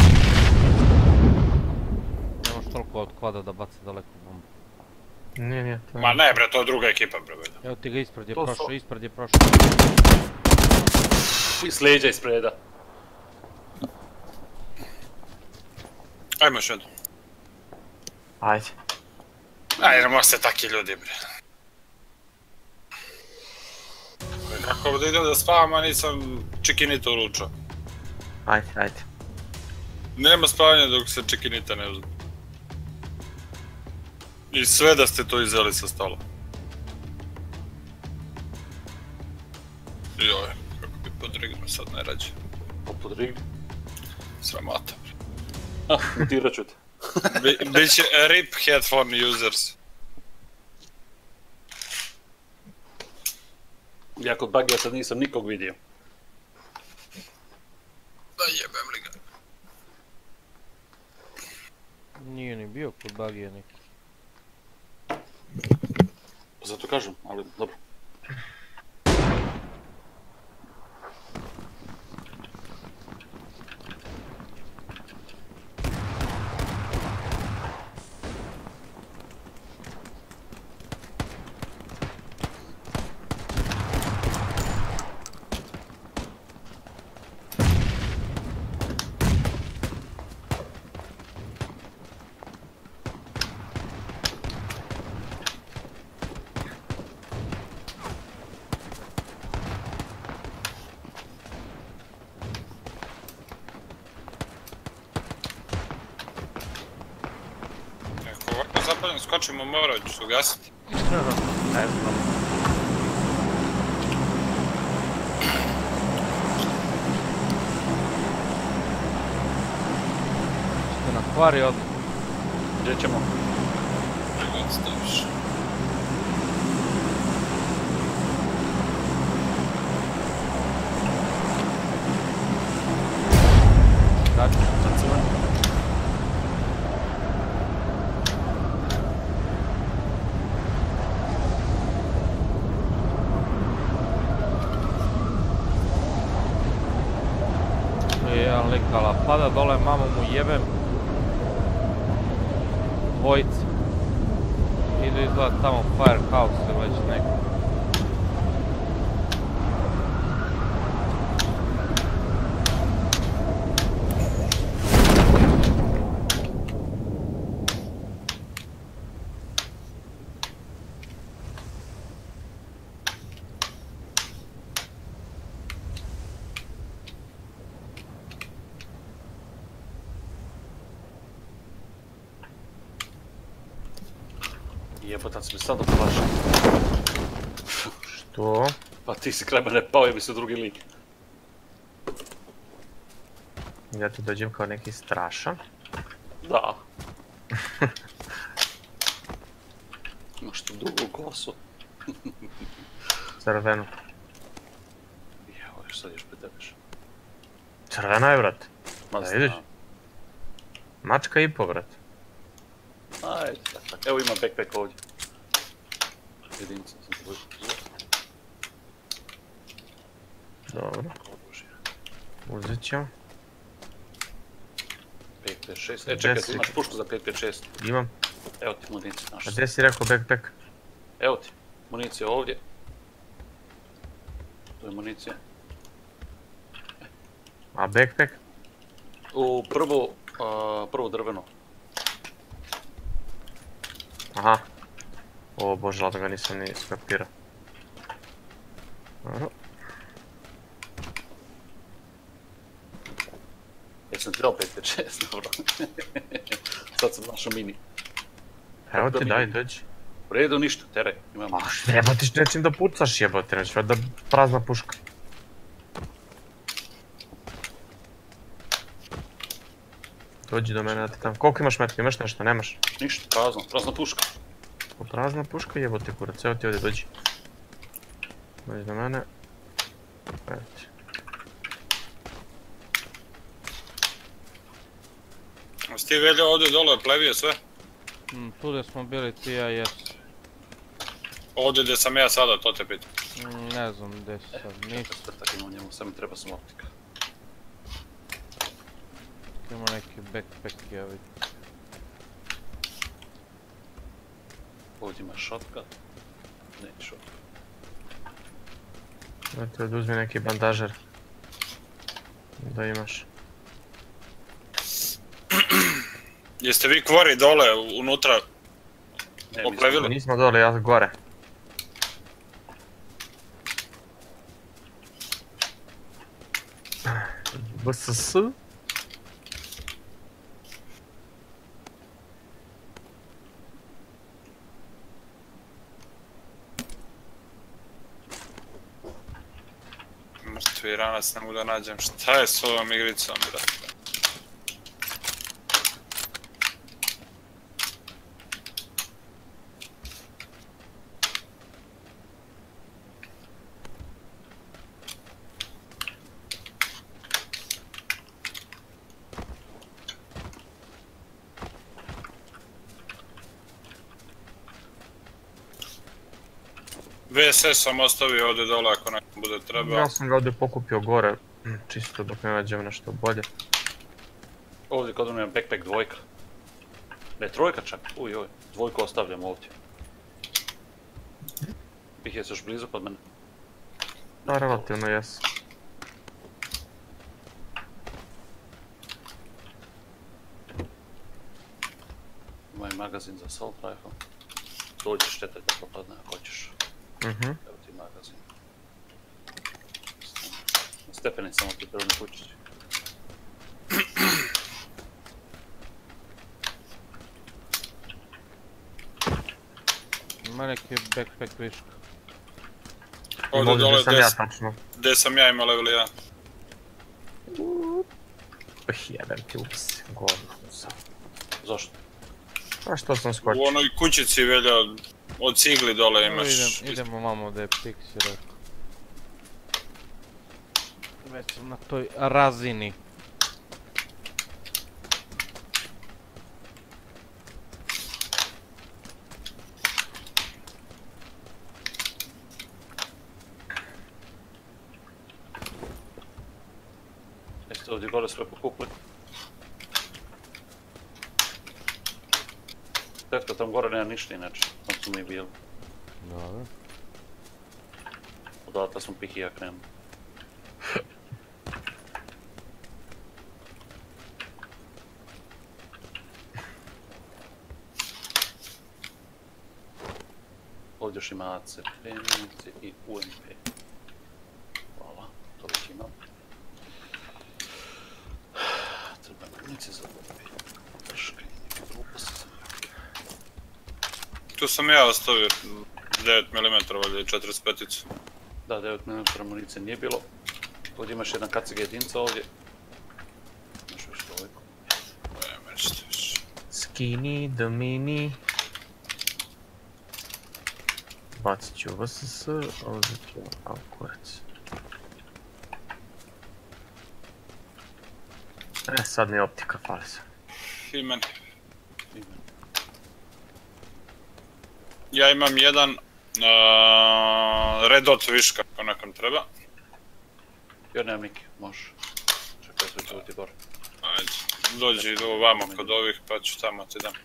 Nemaš toliko od kvada da baca daleko bombu. Nije, nije, to Ma ne bre, to je druga ekipa bre. Belja. Evo ti ga ispred je To su- prošao, ispred je prošao. I s leđa ispreda. Ajmo još jednu. Ajde. Ajde, nema se taki ljudi bre. Kako da idem da spavam, a nisam čikinita uručao. Ajde, ajde. Nema spavanja dok se čikinita ne uzme. I sve da ste to izeli sa stola. Joj, kako bi... Podrignu sad najrađe. Pa podrigni. Sramota. Ah, mutirat ću te. Bi, biće rip headphone users. Ja kod bagija sad nisam nikog vidio. Da jebem li ga. Nije ni bio kod bagija neki. Zato kažem, ali dobro. Ako ovako zapadnem skočimo, morat ću se ugasiti. Ne znam. Ste na kvari od... Gdje ćemo? Gdje god staviš. Kad? Jedan likala pada dole, mamu mu jebem. Dvojice. Idu izgleda tamo Firehouse ili već neko. Jebotac mi sad doplaša. Što? Pa ti si kraj mene pao, jebi se drugi lik. Ja tu dođem kao neki strašan. Da. Imaš tu dugu kosu. Crvenu. Evo, još sad još petebeš. Crvena je, brat. Ma Da ideš? znam. Mačka i po, brat. Ajde, tak, tak. Evo ima backpack ovdje. Jedinica sam te božio. Dobro, Božje. uzet ćemo. pet pet šest. E, čekaj, Gdje ti si? imaš pušku za pet pet šest. Imam. Evo ti municija A naša. gdje si rekao backpack? Evo ti, municija ovdje. Tu je municija. A backpack? U prvo, a, prvo drveno. Aha. O bože, ali ga nisam ni skapirao. Dobro. Jesam ti dao pet pet šest, dobro. Sad sam našao mini. Evo Da ti, mi- daj, dođi. U redu, ništa, teraj. Imamo. A što jebatiš nečim da pucaš jebote, nećeš valjda prazna puška. Dođi do mene da ti tamo. Koliko imaš metka, imaš nešto, nemaš? Ništa, prazno, prazna puška. O, prazna puška jebote kurac, evo ti ovdje dođi. Dođi do mene. Evo ti. Jesi ti Veljo ovdje dole plevio sve? Mm, tu gdje smo bili ti ja jesu. Ovdje gdje sam ja sada, to te pitam. Mm, ne znam gdje si sad, Ništa. nisam. Sprtak ima u njemu, sad mi treba sam optika. Ima neki backpack, ja vidim. Ovdje ima shotgun. Ne, shotgun. Da ti oduzmi neki bandažer. Da imaš. Jeste vi kvori dole, unutra, Ne, mi smo- oplevili? Nismo dole, ja gore. B S S? Mrtvi. Viranac ne mogu da nađem. Šta je s ovom igricom, brate? V S S sam ostavio ovdje dole ako nekom bude trebao. Ja sam ga ovdje pokupio gore, čisto dok ne nađem nešto bolje. Ovdje kod ono je backpack dvojka. Ne, trojka čak, uj oj, dvojku ostavljam ovdje. Bih je još blizu kod mene. Da, relativno jesu. Imaj magazin za assault rifle. Dođi štete da popadne ako hoćeš. Mhm. Evo ti magazin. Na stepenicama ti prvo ne kućić. Ima neki backpack viška. Ovdje dole sam gdje ja sam, tačno. gdje sam ja imao level jedan. Uh, jebem ti ups, govno sam. Zašto? A što sam skočio? U onoj kućici velja od cigli dole Evo imaš. idem, idemo mamo da je Pixi rekao. Već sam na toj razini. Jeste ovdje gore sve pokupili? Tetko, tam gore nema ništa inače, tam su mi bili. Dobro. Odatle smo Pih i ja krenuli. Ovdje još ima A C P, munice i U M P. Hvala, to već imam. Treba munice za U M P. Prškaj, neke gluposti. Tu sam ja ostavio devet milimetara valjda i četrdeset pet. Da, devet milimetara munice nije bilo. Ovdje imaš jedan K C G jedinca ovdje. Imaš još dvojku. Ne, međete više. Skinny the mini. Bacit ću V S S, ovdje ću alkurac. E, sad mi optika fali se. I meni. Ima. Ja imam jedan uh, red dot viška ako nekom treba. Ja nemam niki, možeš. Čekaj, sve ću ti gore. Ajde, dođi do vamo kod ovih pa ću tamo ti dam.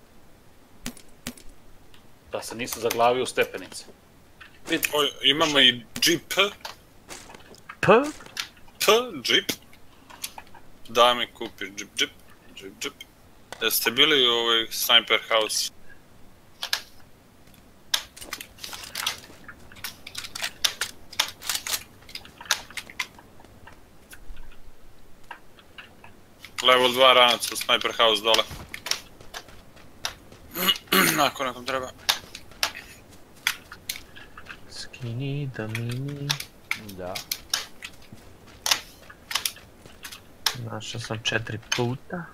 Da se nisam zaglavio u stepenice. Vidi, O, imamo i Jeep, P? P, Jeep. Da mi kupi Jeep, Jeep, Jeep, Jeep. Jeste bili u ovoj Sniper House? Level dva ranac u Sniper House dole. Ako nekom treba. Skinny the mini. Da. Našao sam četiri puta.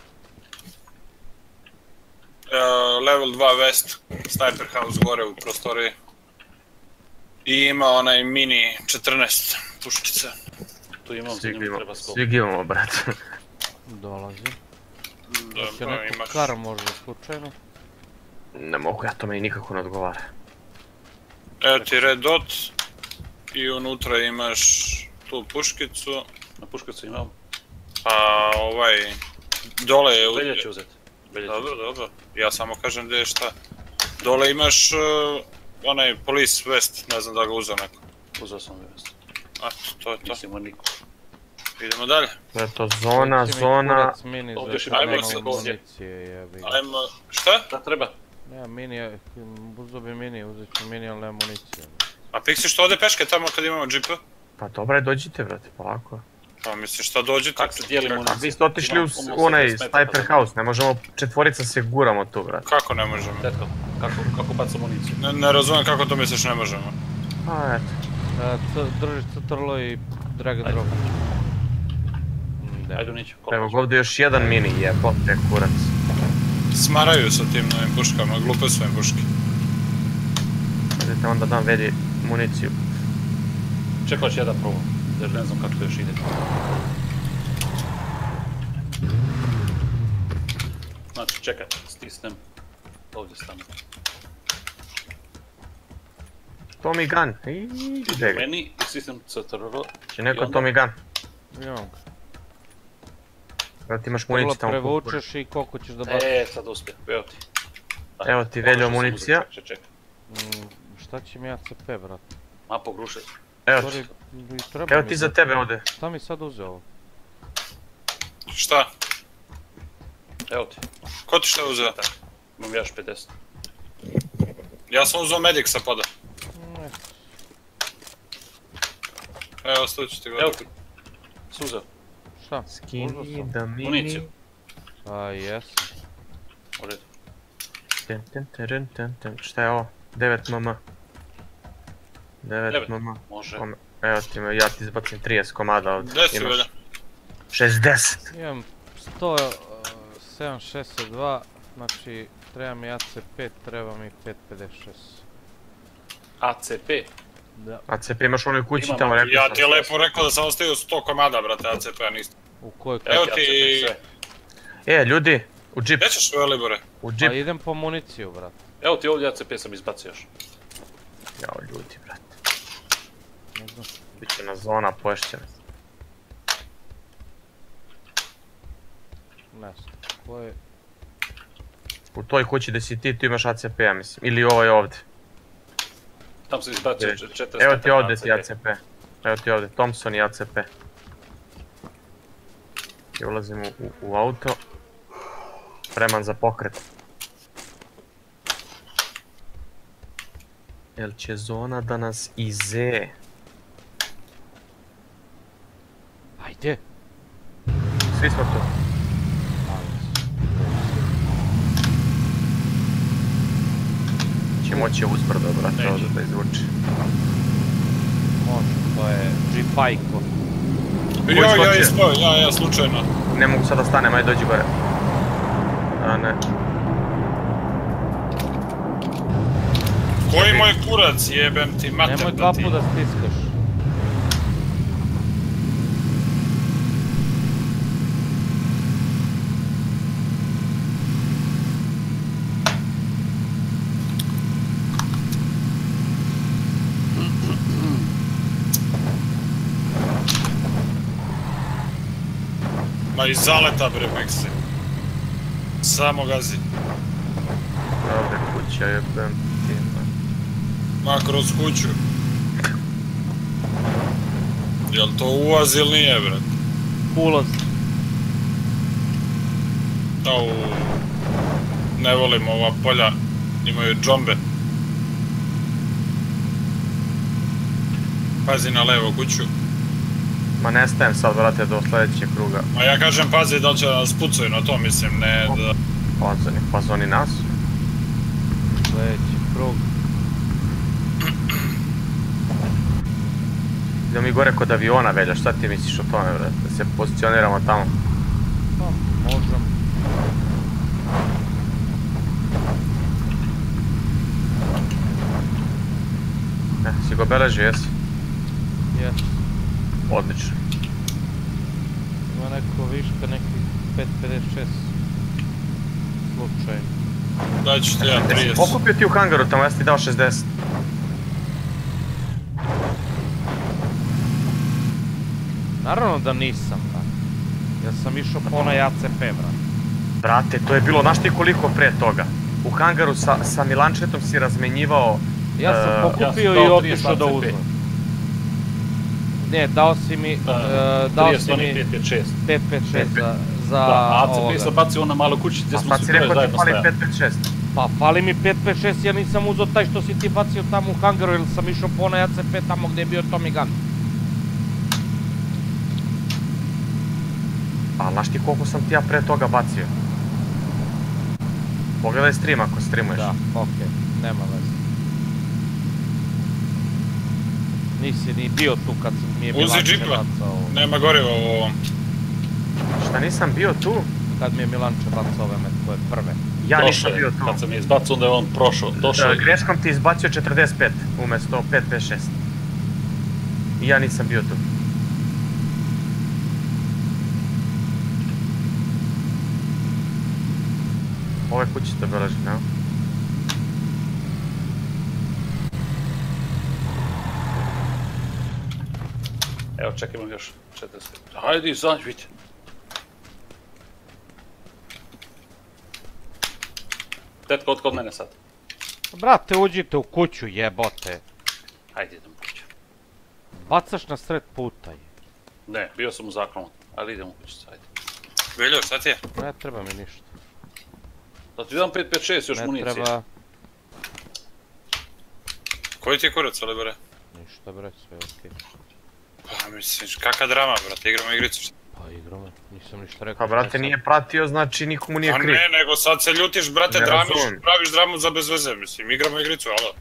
Uh, level dva West, Sniper House gore u prostoriji. I ima onaj mini četrnaest puškice. tu imam, za Svi njima imamo, treba skop. svi imamo, brate. Dolazi. Da, Hoće pa neko imaš. kar možda slučajno. Ne mogu, ja to meni nikako ne odgovara. Evo ti red dot. I unutra imaš tu puškicu. Na puškicu imam. A ovaj... Dole je... Belje će uzeti. Belje će Dobro, uzeti. dobro. Ja samo kažem gdje je šta. Dole imaš uh, onaj police vest, ne znam da ga uzeo neko. Uzeo sam vijest. A, to je to. Mislim o niku. Idemo dalje. To je to zona, Hoće mi zona. kurac mini Ovdje za još ima nema Mexico ovdje. municije, jebi ga. Ajmo... Šta? Da treba. Nema mini, uzeo bi mini, uzet ću mini, ali nema municije. A Pixi što ode peške tamo kad imamo džipa? Pa dobra, dođite, brate, polako. Pa misliš šta dođite? Kak se dijeli A municija? vi ste otišli u s- Imam u onaj osamdeset metara Sniper za- House, ne možemo četvorica se guramo tu, brate. Kako ne možemo? Tetko, kako, kako bacam municiju? Ne, ne razumijem kako to misliš ne možemo. A eto. Da, c- držiš crlo i drag and Ajde. drop. Mm, da. Ajde uniću. Evo ga ovdje još jedan mini jebote kurac. Smaraju sa tim novim puškama, glupe su im puške. Vidite onda dam vedi municiju. Čekaj, ću jedan probam, jer ne znam kako to još ide. Znači, čekaj, stisnem. Ovdje stavim. Tommy gun, iiii, gdje ga? Meni i stisnem C T R L. Će neko Tommy gun. Imam ga. Evo ti imaš Prvo municiju tamo. prevučeš i koliko ćeš da baciš. E, sad uspije, evo ti. Da, Evo ti ono Veljo što sam municija. uzeo, Čekaj, čekaj. Mm, šta će mi A C P, brat? Ma pogrušaj. Evo Sorry, ti, i treba evo mi ti za- za tebe ovdje. Šta mi sad uzeo ovo? Šta? Evo ti. Ko ti šta uzeo? Imam još pedeset. Ja sam uzeo Medic sa poda. Ne. Evo, stavit ću ti Evo gore. ti. Suzeo. Šta? Uzeo Skinny sam. the mini. Municiju. A, jes. U redu. Ten, ten, ten, ten, ten. Šta je ovo? devet milimetra. devet Devet. milimetra. Može. Kome- Evo ti me, ja ti izbacim trideset komada ovdje. Gdje si, Imaš Velja? šezdeset. Imam sto sedam šezdeset dva, znači treba mi A C P, treba mi pet pedeset šest. A C P. Da. A C P imaš u onoj kući Imam, tamo, rekao Ja sam. ti je lepo rekao da sam ostavio sto komada, brate, A C P-a niste. U kojoj Evo kući? ti- A C P sve. E, ljudi, u džip, Gdje ćeš, Velibore? u Pa džip. idem po municiju, brat. Evo ti ovdje A C P sam izbacio još. Jao, ljudi, brate. Ne znam. Biće na zona poješćena. Ne znam. Ko je... U toj kući gdje si ti, tu imaš A C P, ja mislim. Ili ovaj ovdje. Tam sam izbacio E, četrdeset. Evo ti ovdje ti A C P. Evo ti ovdje, Thompson i A C P. I ulazim u, u, u auto. Spreman za pokret. Jel će zona da nas ize? Ajde! Svi smo tu. Će moći uzbrdo, brate, Neće. ovdje da izvuče. Može, to je G-Pajko. Koji Ja, ja skočio? ispao, ja, ja slučajno. Ne mogu sad da stanem, ajde dođi gore. A ne. Koji moj kurac, jebem ti, mater Nemoj da dva ti. puta stiskaš. Ma iz zaleta, bre, Meksi. Samo gazi. Ovdje kuća jebem ti. Ma kroz kuću. Jel to ulaz ili nije, brat? Ulaz. Au. Ne volim ova polja. Imaju džombe. Pazi na levo kuću. Ma ne stajem sad, brate, do sljedećeg kruga. A ja kažem pazi da li će da nas pucaju na to, mislim, ne da... Fazoni, fazoni nas. Sljedeći krug. Idemo mi gore kod aviona, Velja, šta ti misliš o tome, brate? Da se pozicioniramo tamo. Pa, možem. E, si go beležio, jesi? Jes. Odlično. Ima neko viška, neki pet pedeset šest. Slučajno. Da ću ti ja Jesi trideset. pokupio ti u hangaru tamo, ja sam ti dao šezdeset. Naravno da nisam, brat. Ja sam išao po onaj A C P, brat. Brate, to je bilo, znaš ti koliko pre toga? U hangaru sa, sa Milančetom si razmenjivao... Ja sam e, pokupio ja sam i dao otišao da trideset A C P. uzmem. Ne, dao si mi, e, dao si mi pet pet šest. pet pet šest za, za Da, A C P ovoga. sam bacio na malu kućicu gdje A smo sad svi si troje rekao ti zajedno fali stajali. pet pet šest. Pa fali mi pet pet šest, ja nisam uzeo taj što si ti bacio tamo u hangaru, jer sam išao po onaj A C P tamo gdje je bio Tommy Gun. A znaš ti koliko sam ti ja pre toga bacio? Pogledaj stream ako streamuješ. Da, okej, nema veze. Nisi ni bio tu kad mi je Uzi Milanče džipa. bacao. Nema goriva u ovom. Šta nisam bio tu? Kad mi je Milanče bacao ove metkove prve. Ja Prošao nisam je. bio tu. Kad sam je izbacio, onda je on prošao. Došao E, je. Greškom ti izbacio četrdeset pet umjesto pet pedeset šest. I ja nisam bio tu. Ove kućice beleži, ne? Evo, čekaj, imam još četrdeset pet. Hajde, izađi, vidite. Tetko, od kod mene sad. Brate, uđite u kuću, jebote. Hajde, idemo kuću. Bacaš na sred puta. je. Ne, bio sam u zaklonu, ali idemo kuću, hajde. Veljo, šta ti je? Ne treba mi ništa. Da ti dam pet pet šest još Ne municije. treba Koji ti je kurac, ali bre? ništa, bre, sve je okej. Pa misliš, kakva drama, brate, igramo igricu. Pa igramo, nisam ništa rekao. Pa šta brate sam. nije pratio, znači nikomu nije Pa kriv. ne, nego sad se ljutiš, brate, Ne dramiš, razumijem. praviš dramu za bez veze, mislim, igramo igricu, alo.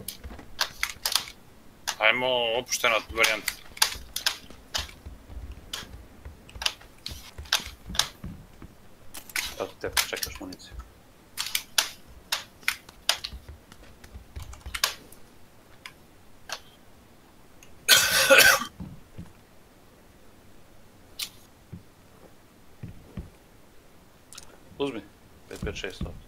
Ajmo opuštena varijanta. Evo ti tetko, čekaš municiju. Uzmi, pet pet šest ovdje.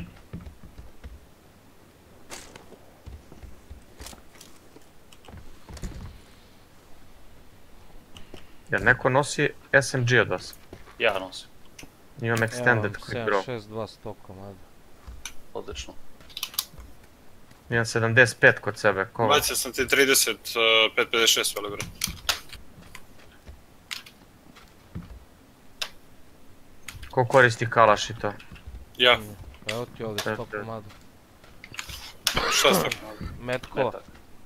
Jer neko nosi S M G od vas. Ja nosim, Imam extended quick draw. sedam šest dva sto komada. odlično. Imam sedamdeset pet kod sebe. Ko? Bacio sam ti trideset pet pedeset šest, veli bre. Ko koristi kalaš i to? Ja, Evo ti ovdje sto Eto. komada. šta ste? Metko. Ne tako.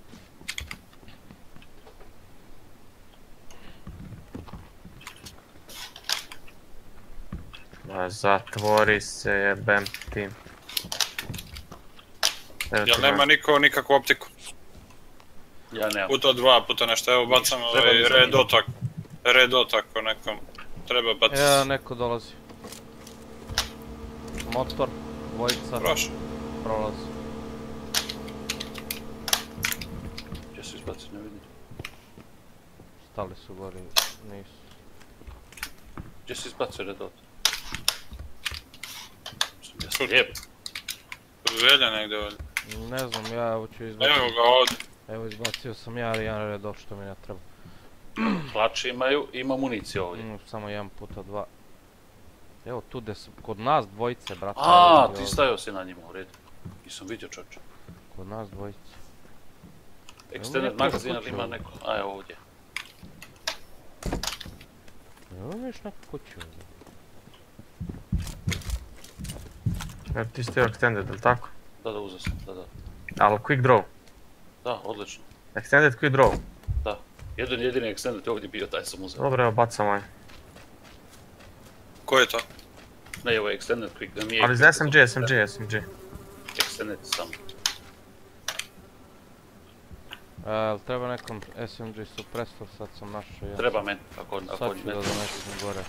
Ma zatvori se, jebem ti. Evo Jel ti nema na- niko nikakvu optiku? Ja nemam. Puta dva, puta nešto, evo bacam Treba ovaj mi red zanimljivo. otak. Red otak ako nekom treba baciti. Evo neko dolazi. Motor, dvojica, Prošlo. prolazi. Gdje se izbaci, ne vidim. Stali su gori, nisu. Gdje se izbacio redot? Ja sam Šut. lijep. Velja negdje ovdje. Ne znam, ja evo ću Evo izbaciti. ga ovdje. Evo izbacio sam ja jedan redov što mi ne treba. Hlače imaju, ima municije ovdje. Mm, samo jedan puta dva. Evo tu gdje su, kod nas dvojice, brate. A, evo ti ovdje. stajao si na njima u redu. Nisam vidio čoče. Kod nas dvojice. Extended neko magazin, ali kuću ima ovdje. neko. A, evo ovdje. Evo viš neku kuću ovdje. Evo ti ste extended, ili tako? Da, da, uzeo sam, da, da. Ali quick draw. Da, odlično. Extended quick draw. Da. Jedan jedini extended je ovdje bio, taj sam uzeo. Dobro, evo bacam ovaj. Ko je to? Ne, ovo je extended quick, da nije... Ali za S M G, S M G, S M G. Extended samo. E, jel treba nekom S M G suppressor, sad sam našao jedan. Treba meni, ako, ako Sad ću ne. da donesem gore.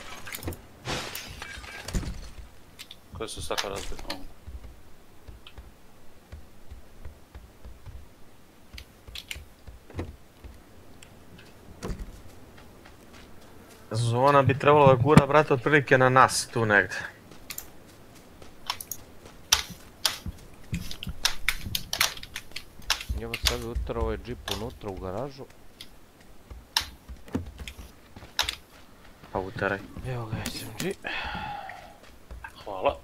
Koje su stakle razbiti? Ovo. Zona bi trebala da gura, brate, otprilike na nas, tu negdje. Evo sad bi utrao ovaj džip unutra u garažu. Pa uteraj. Evo ga S M G. Hvala.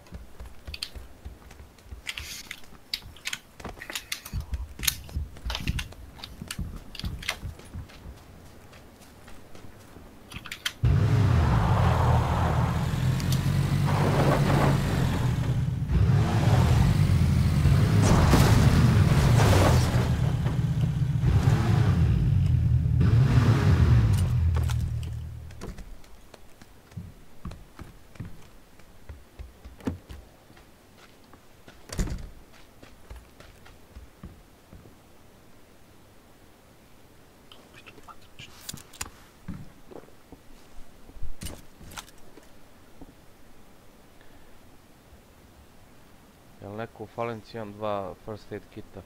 neko u falenci imam dva first aid kita?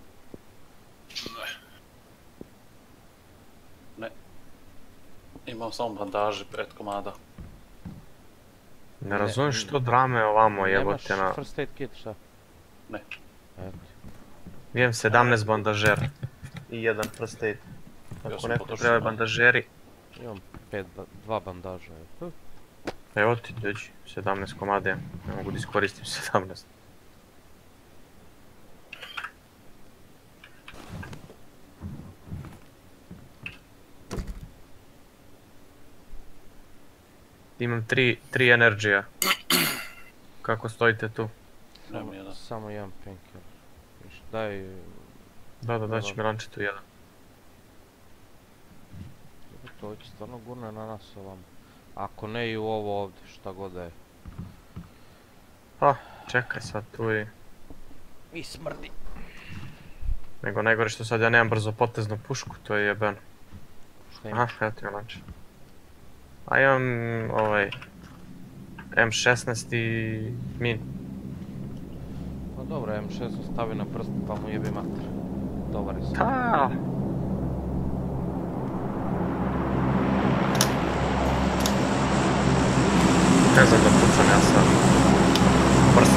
Ne. Imam samo bandaže, pet komada. Ne razumiješ što drame ovamo Nemaš jebote na... first aid kit, šta? Ne. Eto. Imam sedamnaest bandažera. I jedan first aid. Ja Ako sam neko potrošio treba malo. bandažeri, Imam pet, ba- dva bandaža. eto. evo ti dođi, sedamnaest komada imam. Ne mogu da iskoristim sedamnaest. Imam tri, tri energija. Kako stojite tu? Nemam Samo, jedan. samo jedan painkiller. Viš, daj... Da, da, daći Milanče tu jedan. To će stvarno gurne na nas ovam. Ako ne i u ovo ovdje, šta god da je. Pa, čekaj sad tu i... I smrdi. Nego najgore što sad ja nemam brzo poteznu pušku, to je jebeno. Šta Aha, imaš? evo ti Milanče. A imam ovaj... M šesnaest i min. Pa dobro, M šest stavi na prst pa mu jebi mater. Dobar je sam. Ta. Ne znam da pucam ja sad. Prst.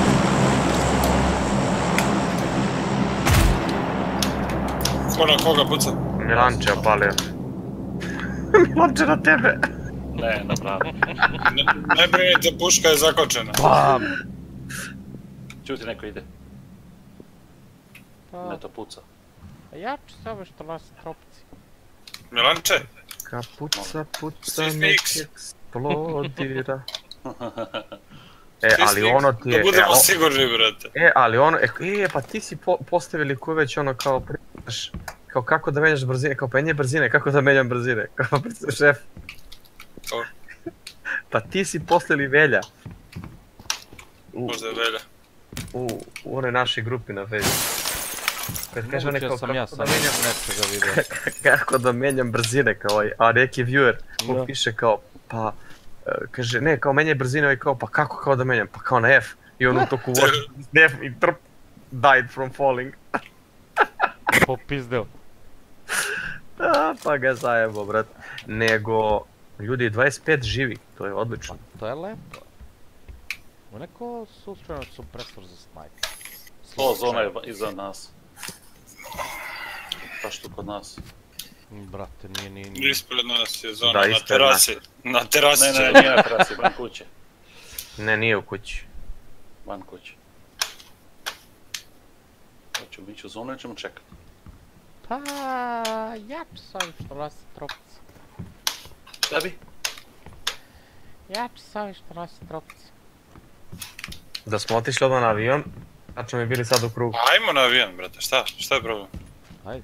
Ko na koga puca? Milanče opalio. Milanče na tebe. Ne, na bradu. Ne, ne brinite, puška je zakočena. Bam! Čuti, neko ide. Pa, Ne to puca. a ja ću se ove što nas tropci. Milanče, Ka puca, puca, Si nek fiks. eksplodira. E, ti ali si- ono ti je... Da e, budemo o- sigurni, brate. E, ali ono, e, e, pa ti si po, postavili koju već ono kao pričaš, kao kako da menjaš brzine, kao penje brzine, kako da menjam brzine, kao šef. To, Pa ti si poslali Velja. U, možda je velja. u, u onoj našoj grupi na Facebooku. Kad kaže Moguće neko sam ja kako sam da menjam, nečega vidio. kako da menjam brzine, kao, a neki viewer mu Da. piše kao, pa, e, kaže, ne, kao menjaj brzine, i kao, pa kako kao da menjam, pa kao na F. I on u toku vožnje F i trp, died from falling. Popizdeo. A, pa ga zajebo, brat. Nego, ljudi, dvadeset pet živi, to je odlično. To je lepo. U neko sustrano supresor za snajper. O, zona je iza nas. Baš tu kod nas. Brate, nije, nije, nije. Ispred nas je zona Da, na ispred terasi. Na terasi Ne, će. ne, nije na terasi, van kuće. Ne, nije u kući. Van kuće. Hoću mi ići u zonu ili ćemo čekati? Pa, ja ću s ovim što nosi tropci. Tebi? Ja ću s ovim što nosi tropci. Da smo otišli odmah na avion, tačno mi bili sad u krugu. Ajmo na avion, brate, šta? Šta je problem? Ajde.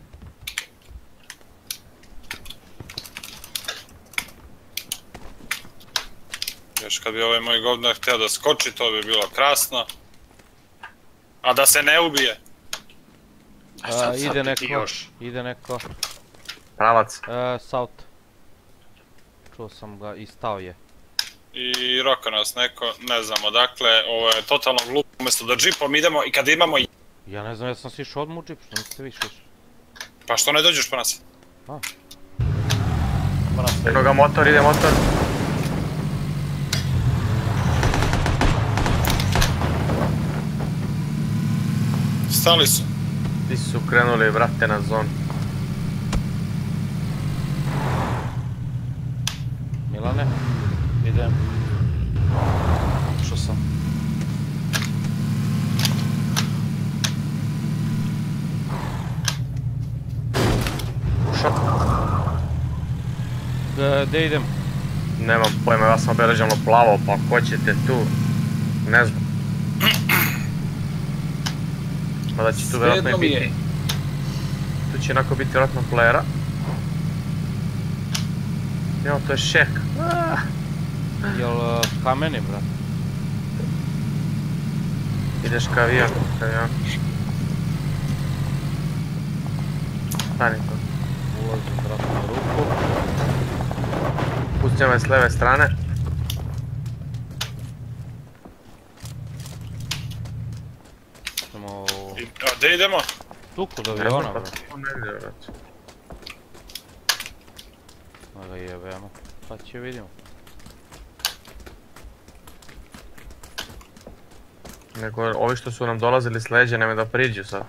Još kad bi ovaj moj govnar htio da skoči, to bi bilo krasno. A da se ne ubije. A A, sad- sad ide ti neko, još. ide neko. Pravac. E, South. Čuo sam ga i stao je. I roka nas neko, ne znam odakle, ovo je totalno glupo, umjesto da džipom idemo i kad imamo... Ja ne znam, ja sam si išao odmah u džip, što niste više išli. Pa što ne dođeš po nas? Ima nas Eno ga motor, ide motor. Stali su. Ti su krenuli, vrate, na zonu. Milane? idem. Što sam? Gde, gde idem? Nemam pojma, ja sam obeleženo plavo, pa ko ćete tu? Ne znam. Pa da će tu vjerojatno i Svejedno mi biti. je. Tu će onako biti vjerojatno playera. Evo, to je šek. Ah, Jel uh, kameni, brat? ideš ka avion, ka avion. Stani tu. Ulazim vratno na ruku. Pustim me s leve strane. počnemo u... I- A gdje idemo? tu kod Ne znam aviona, pa bro. to ne vidio, brate. Da ga jebemo. Pa će vidimo. Nego ovi što su nam dolazili s leđa nemoj da priđu sad.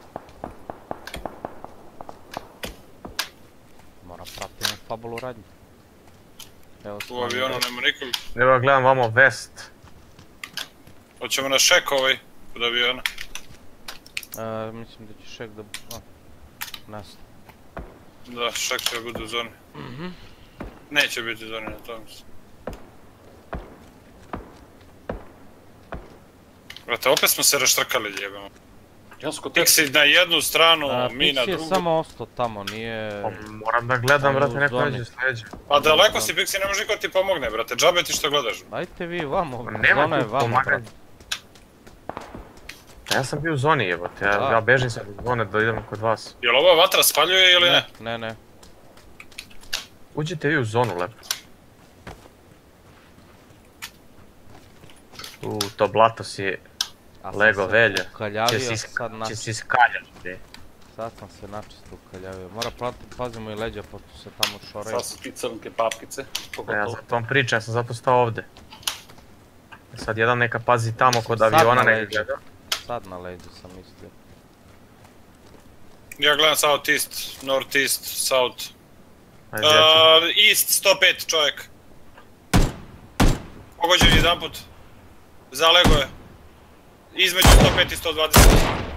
Moram pratiti na fabulu radnju. Evo U smo... avionu nema nikog. Evo gledam vamo vest. Hoćemo na šek ovaj od aviona. E, mislim da će šek da... A, nas. Da, šek će biti u zoni. Neće biti u zoni na tom mislim. Brate, opet smo se raštrkali jebamo. Ja sam kod tebe. Pixi na jednu stranu, A, mi na Pixi je drugu. samo ostao tamo, nije... Pa moram da gledam, On je brate, u neko zoni. neđe s leđa. Pa daleko si Pixi, ne može niko ti pomogne, brate. Džabe ti što gledaš. Dajte vi vamo, Pa nema zona je tu vamo, pomaganja. brate. Ja sam bio u zoni jebote, ja, Da. ja bežim sad iz zone da idem kod vas. Jel ova vatra spaljuje ili ne? Ne, ne. Uđite vi u zonu lepo. U, to blato si A sam lego se velja. Će ukaljavio, si, sad isk- na... će si iskaljati. bre. Sad sam se načisto ukaljavio. Mora pratiti, pazimo i leđa, pošto se tamo šoraju. Sad su ti crnke papkice. A ja Pogotovo. zato vam pričam, ja sam zato stao ovdje. Sad jedan neka pazi tamo kod Sad aviona na nek leđa. gleda. Sad na leđu sam mislio. Ja gledam south east, north east, south. Ajde, ja ću- Uh, east sto pet čovjek. Pogođen jedan put. Zalego je. Između sto pet i sto dvadeset.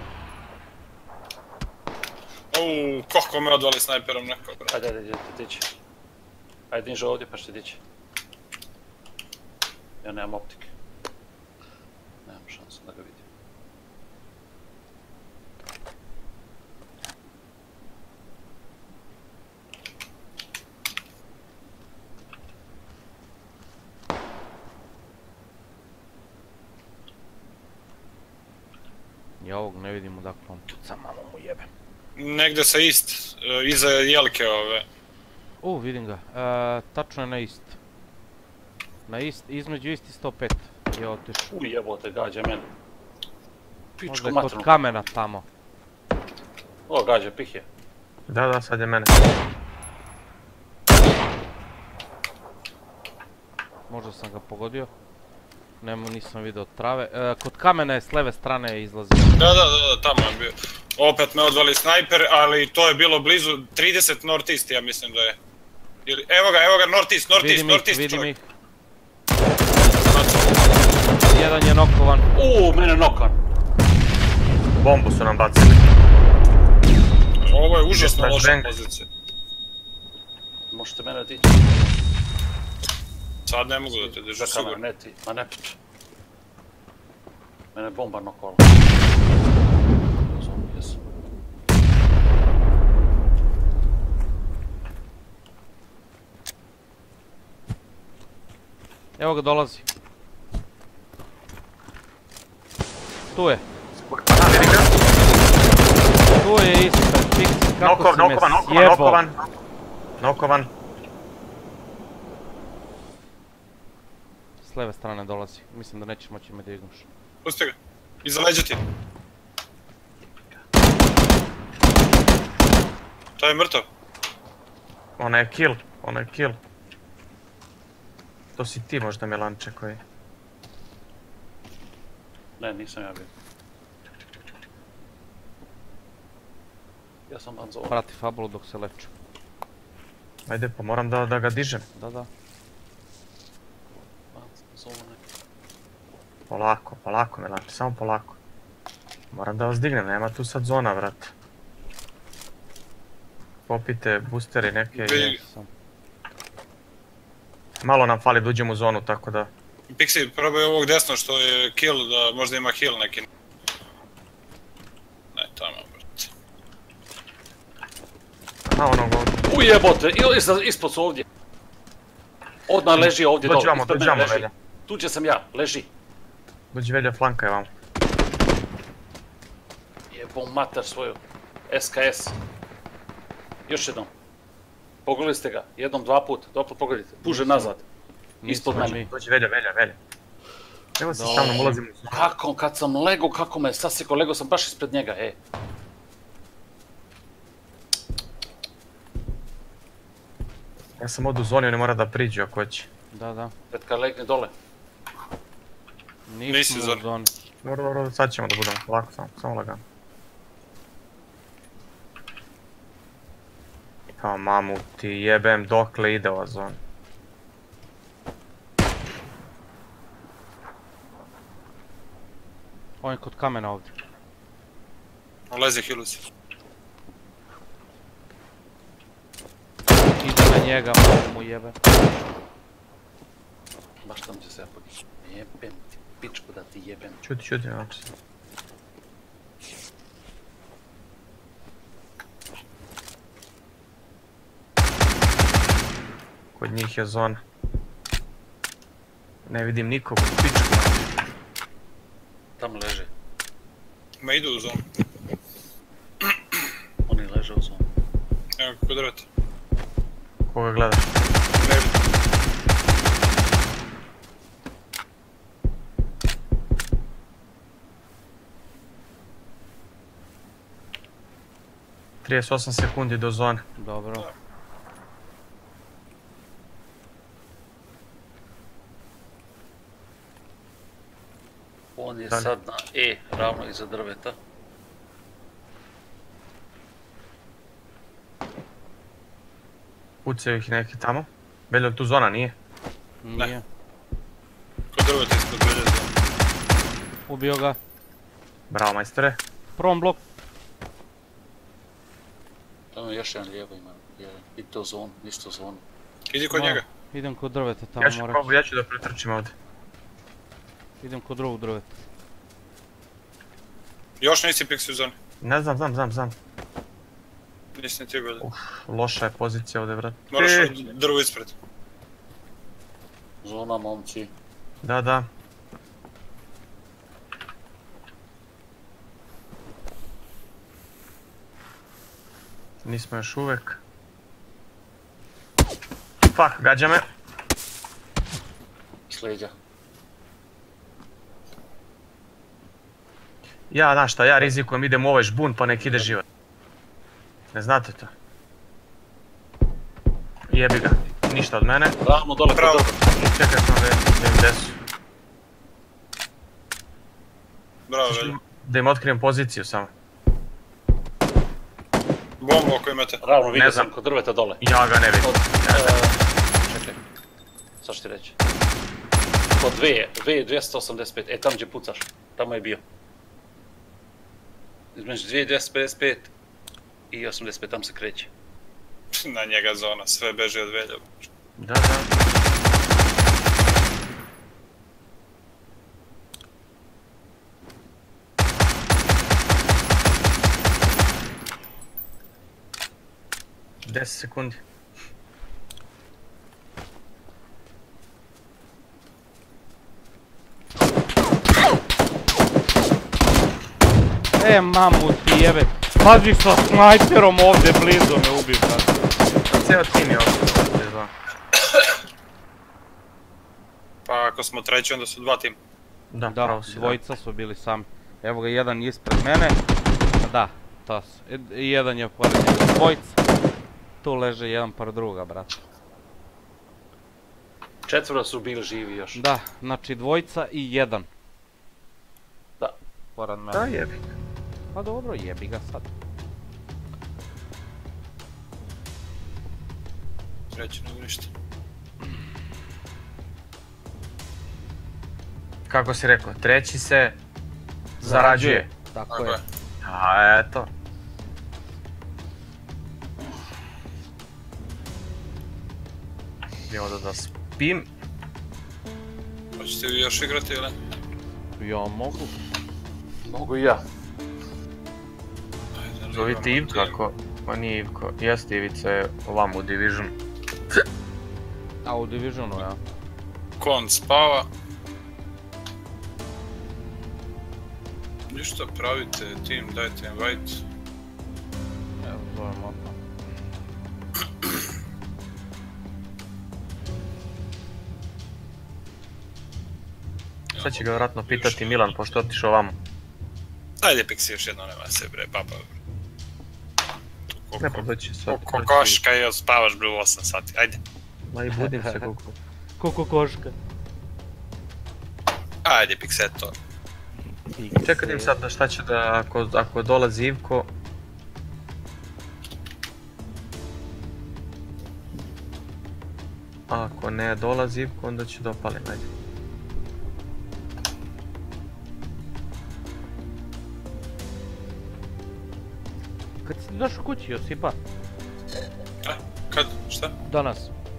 Uuu, kako me odvali snajperom neko, bro. Ajde, ajde, ajde, dići. Ajde, niže ovdje pa ćete dići. Ja nemam optike. Nemam šansu da ga vidim. Ja ovog ne vidim odakle on puca, mamo mu jebe. Negde sa east, uh, iza jelke ove. U, vidim ga. E, tačno je na ist. Na ist, između ist i sto pet je otišao. Uj, jebote, gađa mene. Možda Pičku je kod maternu. kamena tamo. O, gađa, pih je. Da, da, sad je mene. Možda sam ga pogodio. Nemo, nisam vidio trave. E, kod kamena je s leve strane izlazi. Da, da, da, da, tamo je bio. Opet me odvali snajper, ali to je bilo blizu trideset north east, ja mislim da je. Ili, evo ga, evo ga, north east, north east, Vidim ih, north east vidim čovjek. ih. Jedan je nokovan. Uuu, mene nokan. Bombu su nam bacili. Ovo je užasno Naš loša bank. pozicija. Možete mene dići. Sad ne mogu da te držu Za kamer, sigurno. ne ti. Ma ne piče. Mene je bomba nokovala. Zonu, jesu. Evo ga dolazi. Tu je. Aha, vidi ga. Tu je ispred Pixi, kako Nokov, si me nokovan, nokovan, sjebao. nokovan. Nokovan. S leve strane dolazi. Mislim da nećeš moći me dignuš. Pusti ga. Iza leđa ti. To je mrtav. Ona je kill, ona je kill. To si ti možda Melanče koji... Ne, nisam ja bio. Ja sam van zonu. Prati fabulu dok se leču. Ajde, pa moram da, da ga dižem. Da, da. Van zone. Polako, polako Melanče, samo polako. Moram da vas dignem, nema tu sad zona, brate. Popite boosteri neke i... Vidi- Sam. Malo nam fali da uđemo u zonu, tako da... Pixi, probaj ovog desno što je kill, da možda ima heal neki. Ne, tamo, brate. Aha, onog ovdje. Uj, jebote, i- ispod- ispod su ovdje. Odmah leži ovdje Dođi dole, vamo, ispred dođi mene vamo, leži. Velja. Tuđe sam ja, leži. Dođi Velja, flanka je vamo. Jebom mater svoju. S K S. Još jednom. Pogledali ste ga, jednom, dva put, dva put pogledajte. Puže nazad. Ispod Nismo mene. mi. Dođi Velja, Velja, Velja. Evo se sa mnom ulazim u zonu. Kako, kad sam lego, kako me sasjeko, lego sam baš ispred njega, e. Ja sam od u zoni, on ne mora da priđe ako će. Da, da. Pred kad legne dole. Nismo Nisi u zoni. zoni. Dobro, dobro, sad ćemo da budemo. Lako, samo, samo lagano. Pa mamu ti jebem dokle ide ova zona. On je kod kamena ovdje. Lezi Hilusi. Ide na njega, malo mu jebe. Baš tam će se ja pogići. Jebem ti, pičku da ti jebem. Čuti, čuti, znači. Kod njih je zona. Ne vidim nikog, pičku. Tam leže. Ma idu u zonu. Oni leže u zonu. Evo kod drveta. Koga gledaš? Ne vidim. trideset osam sekundi do zone. Dobro. On je Dalje. sad na E, ravno iza drveta. Pucaju ih neki tamo. Beljo, tu zona nije? Nije. Kod drveta ispod belje zonu. Ubio ga. Bravo, majstore. Prvom blok. Tamo još jedan lijevo ima. Jedan. Idite u zonu, isto u zonu. Idi kod Da. njega. Idem kod drveta Ja tamo ću, morat. probu, ja ću da pretrčim ovdje. Idem kod drugog drveta. Još nisi piksi u zoni. Ne znam, znam, znam, znam. Nisi ni ti belje. Uf, loša je pozicija ovdje, vrat. Moraš E, od drvu ispred. Zona, momci. Da, da. Nismo još uvek. Fuck, gađa me. S leđa. Ja, znaš šta, ja rizikujem, idem u ovaj žbun pa nek ide život. Ne znate to? Jebi ga, ništa od mene. Ravno dole, Bravo. kod drveta. Čekaj sam da vidim gdje su. Bravo, velje. Da im otkrijem poziciju samo. Bombu ako imate. Ravno vidio Ne znam. sam kod drveta dole. Ja ga ne vidim. Kod, e, čekaj. Sad ću ti reći. Kod dvije, dvije dvjesto osamdeset pet. E, tam gdje pucaš. Tamo je bio. Između dvije dvjesto pedeset pet i osamdeset pet, tam se kreće. Na njega zona, sve beže od velja. Da, da. deset sekundi. E, mamu ti jebe. Pazi sa snajperom ovdje blizu me ubi, brate. Cijel tim je ostao ovdje zona. Pa ako smo treći, onda su dva tima. Da, Da, pravo si, da. dvojica su bili sami. Evo ga, jedan ispred mene. Da, to su. I- I jedan je pored njega. Dvojica. Tu leže jedan par druga, brate. Četvero su bili živi još. Da, znači dvojica i jedan. Da. Pored mene. Da, jebi. Pa dobro, jebi ga sad. Treći nego ništa. Kako si rekao, treći se zarađuje. Tako Tako je. je. A eto. Idemo da da spim. Hoćete vi još igrati ili? Ja mogu. Mogu i ja. Ajde, Zovite Ivka ako... Ma nije Ivko, jeste Ivica je ovam u Division. A u Divisionu, ja. Kon spava. Ništa, pravite tim, dajte invite. Evo, zovem odmah. Sad će ga vjerojatno pitati Milan, pošto je otišao ovamo. Ajde, Pixi, još jedno, nema se, bre, papa. Ne, pa doći sad. Ko koška i spavaš, bre, u osam sati, ajde. Ma i budim se koliko. Koko koška. Ajde, Pixeto. Čekaj im sad da šta će da, ako, ako dolazi Ivko... Ako ne dolazi Ivko, onda ću da opalim, ajde. Kad si došao kući, Josipa? E, kad, šta? Danas.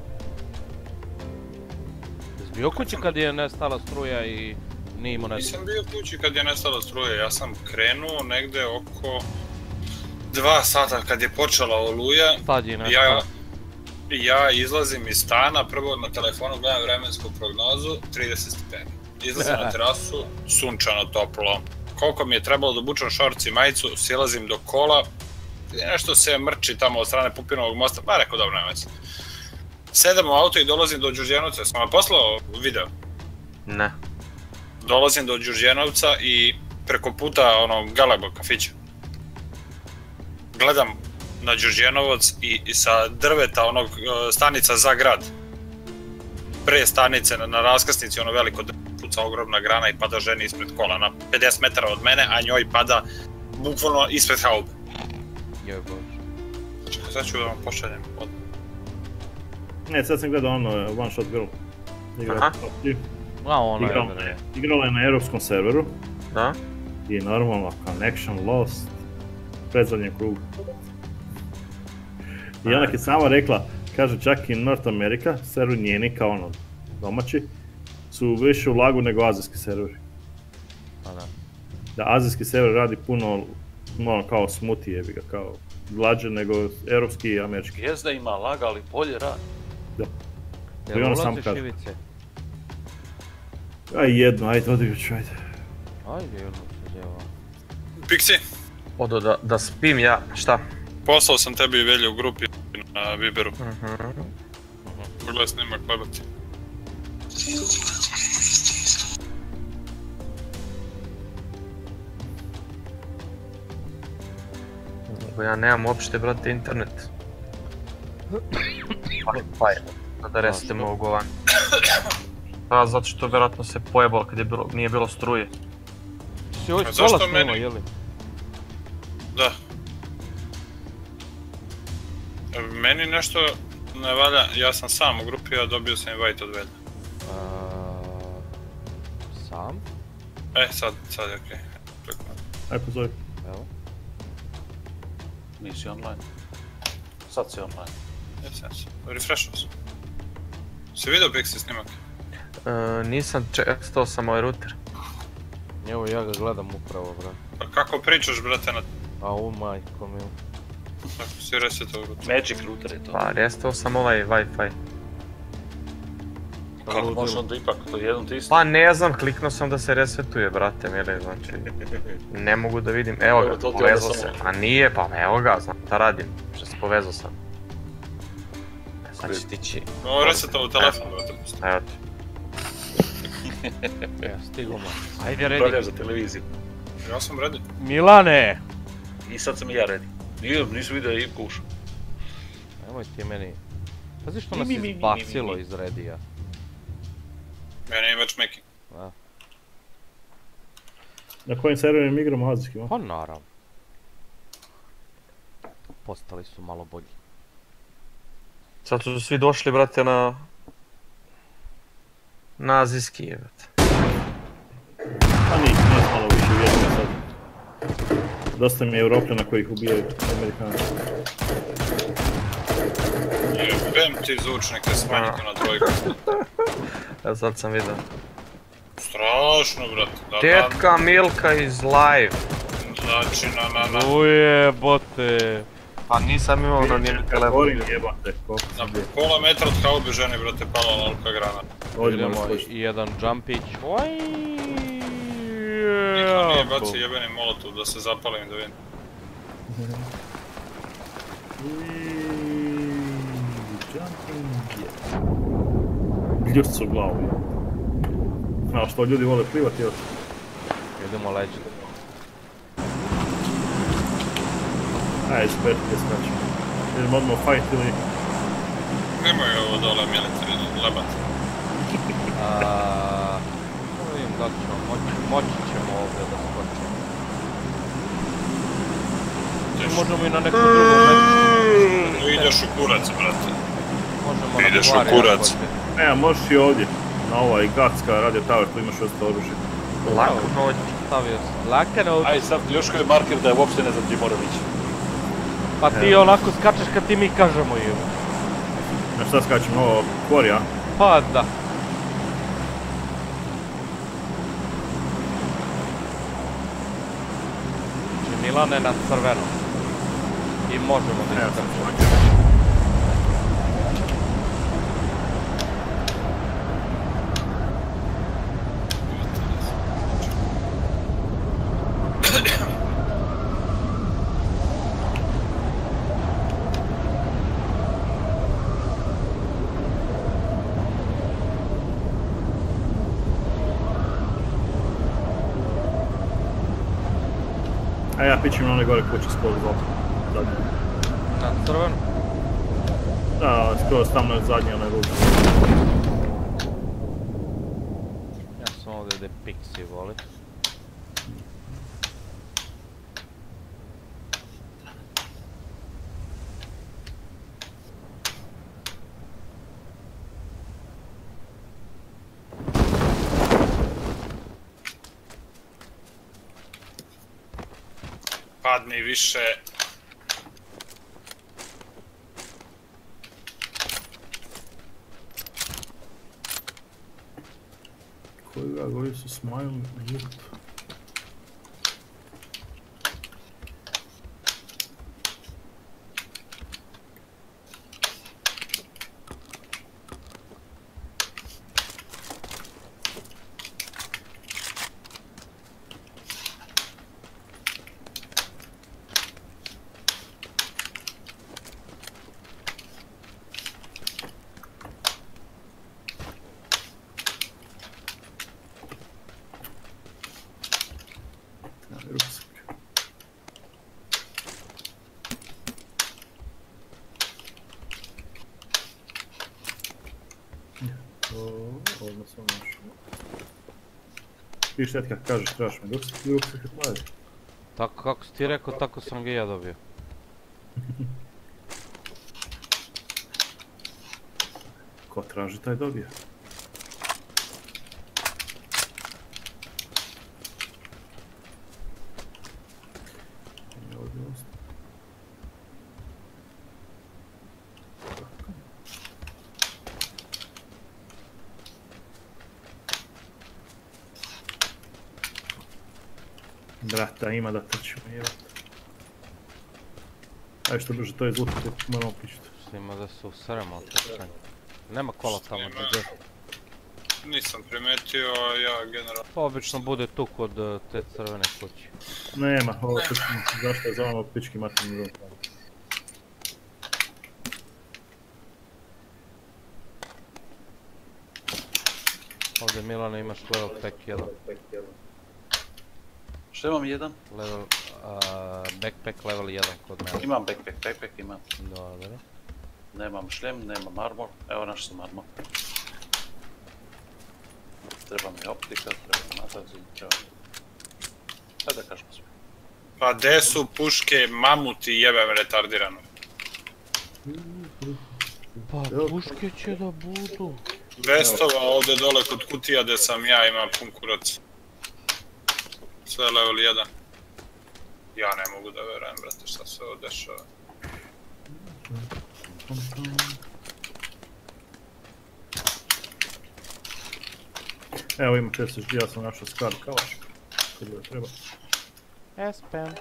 Jesi bio kući kad je nestala struja i nije imao nešto? Nisam bio kući kad je nestala struja, ja sam krenuo negde oko dva sata kad je počela oluja. Tad je nešto. Ja, ja izlazim iz stana, prvo na telefonu gledam vremensku prognozu, trideset stepeni. Izlazim na terasu, sunčano, toplo. Koliko mi je trebalo da obučem šorci i majicu, silazim do kola, nešto se mrči tamo od strane Pupinovog mosta, pa rekao dobro, nema veze. Sedam u auto i dolazim do Đurđenovca, sam vam poslao video? Ne. Dolazim do Đurđenovca i preko puta onog Galebog kafića. Gledam na Đurđenovac i, i sa drveta onog stanica za grad. Pre stanice na, na raskrsnici ono veliko drvo, puca ogromna grana i pada ženi ispred kola na pedeset metara od mene, a njoj pada bukvalno ispred haube. Joj bože. Čekaj, sad ću da vam pošaljem od... Ne, sad sam gledao ono One Shot Girl. Aha. A ono je Igrala bre. je, igrala je na europskom serveru Da? i normalno connection lost pred zadnjem krugu. I ona kad sama rekla, kaže čak i North America, server njeni kao ono domaći, su više u lagu nego azijski serveri. A da. Da azijski server radi puno, ono kao smoothie jebi ga, kao glađe nego europski i američki. Jezda ima laga, ali bolje radi. Da. I Jel ona sam ulaziš kaže. Ivice? Aj jedno, ajde odigrat ću, ajde. Ajde, jedno se djeva. Pixi, Odo da, da spim ja, šta? poslao sam tebi i Velju u grupi na Viberu. Mhm. Pogledaj snimak, lebati. Nego ja nemam uopšte, brate, internet. Pa, pa je, da restem ovog ovan. Pa, zato što vjerojatno se pojebalo kad je bilo, nije bilo struje. Si ovaj A stola zašto snimao, meni? jeli? Da. Meni nešto ne valja, ja sam sam u grupi, a dobio sam invite od Velja. A, sam? E, sad, sad je okej. Aj pozove. Evo. Nisi online. Sad si online. Jes, jes. Refreshao sam. Si vidio Pixi snimak? E, nisam čestao sam ovaj router. Evo ja ga gledam upravo, bra. Pa kako pričaš, brate, na... A u majko mi. Ako si resetao router? Magic router je to. Pa, restao sam ovaj Wi-Fi. Kako možeš onda ipak, to je jedno te isto? Pa ne znam, kliknuo sam da se resetuje, brate, mile, znači... Ne mogu da vidim, evo Dobro, ga, to ti povezao onda se. samo- A nije, pa evo ga, znam šta radim, što se povezao sam. E, sad će tići... No, resetao telefon, brate. Evo ti. Ja, stigu ma. Ajde, Upravljaš redi. za televiziju. Ja sam ready. Milane! I sad sam i ja ready. Nije, nisu vidio i Ivko ušao. Nemoj ti meni... Pazi što nas Mi, mi, mi, mi, izbacilo mi, mi. iz redija. Meni je matchmaking. A, Na kojim serverima igramo azijskim, a? pa naravno. Postali su malo bolji. Sad su svi došli, brate, na... Na azijski, jebate. Pa nije, nije malo više vječno sad. Dosta mi je Europljana koji ih ubijaju Amerikanci. Jebem ti zvučnike, smanjite na trojku. Ja sad sam vidio. Strašno, brate. Da, da, Tetka Milka iz live. znači, na, na, na, Uje, bote. Pa nisam imao na njemu telefon. Govorim jebate, koliko na sam bio. pola metra od haube ženi, brate, pala lolka grana. Ovdje Idemo moram složiti. i jedan jumpić. Oj. Niko nije bacio jebeni molotov da se zapalim da vidim. Gljuc u glavu. A što ljudi vole plivati, evo. Idemo Legend. Ajde, iz petke skačemo. Idemo odmah u fight ili... Nemoj ovo dole military lebat. Aaaa... Vidim da li ćemo, moći, moći ćemo ovdje da skočimo. Možemo i na neku drugu metu. Ideš u kurac, brate. Možemo na Ideš u Bulvariju kurac. skočiti. Ne, možeš i ovdje. Na ovaj Gatska radio tower, tu imaš osto oružje. Lako noć. Stavio sam. Laka noć. Aj sad Ljoško je marker da je uopšte ne znam gdje mora ići. Pa ti onako skačeš kad ti mi kažemo ju. Na šta skačem, ovo Quarry, a? Pa da. Znači Milan je na crvenom. I možemo da Ne, ja iskačemo. sam A ja pićem na one gore kuće skoro zlata. Zadnje. Na crvenom? Da, skoro tamo je zadnji onaj luk. Ja sam ovdje gdje Pixi voli. Padni više. Koji ga goji su smile, jut. Ruksak. Odmah sam našao. Piš sad kako kažeš, trebaš mi ruksak i ruksak je plavi. Tako kako si ti rekao, tako sam ga i ja dobio. Ko traži, taj dobije. Brata, ima da trčimo, jebate. Ajde što brže to izlutiti, moramo pišiti. Snima da se usremo od trčanja. Nema kola tamo gdje. Nisam primetio, a ja generalno... Pa obično bude tu kod uh, te crvene kuće. Nema, ovo trčimo, zašto je zovemo pički materni dom. Ovdje Milane imaš level pack jedan. Što imam jedan? Level, uh, backpack level jedan kod mene. Imam backpack, backpack imam. Dobro. Nemam šlem, nemam armor. Evo našao sam armor. Treba mi optika, treba mi magazin, treba mi... Sad da kažemo sve. Pa gdje su puške mamuti jebem retardirano? Pa puške će da budu. Vestova ovdje dole kod kutija gdje sam ja imam pun kurac. Sve level jedan. Ja ne mogu da verujem, brate, šta se ovo dešava. Evo ima S S G, ja sam našao Scar kalaš. Kad ga treba. S-pen.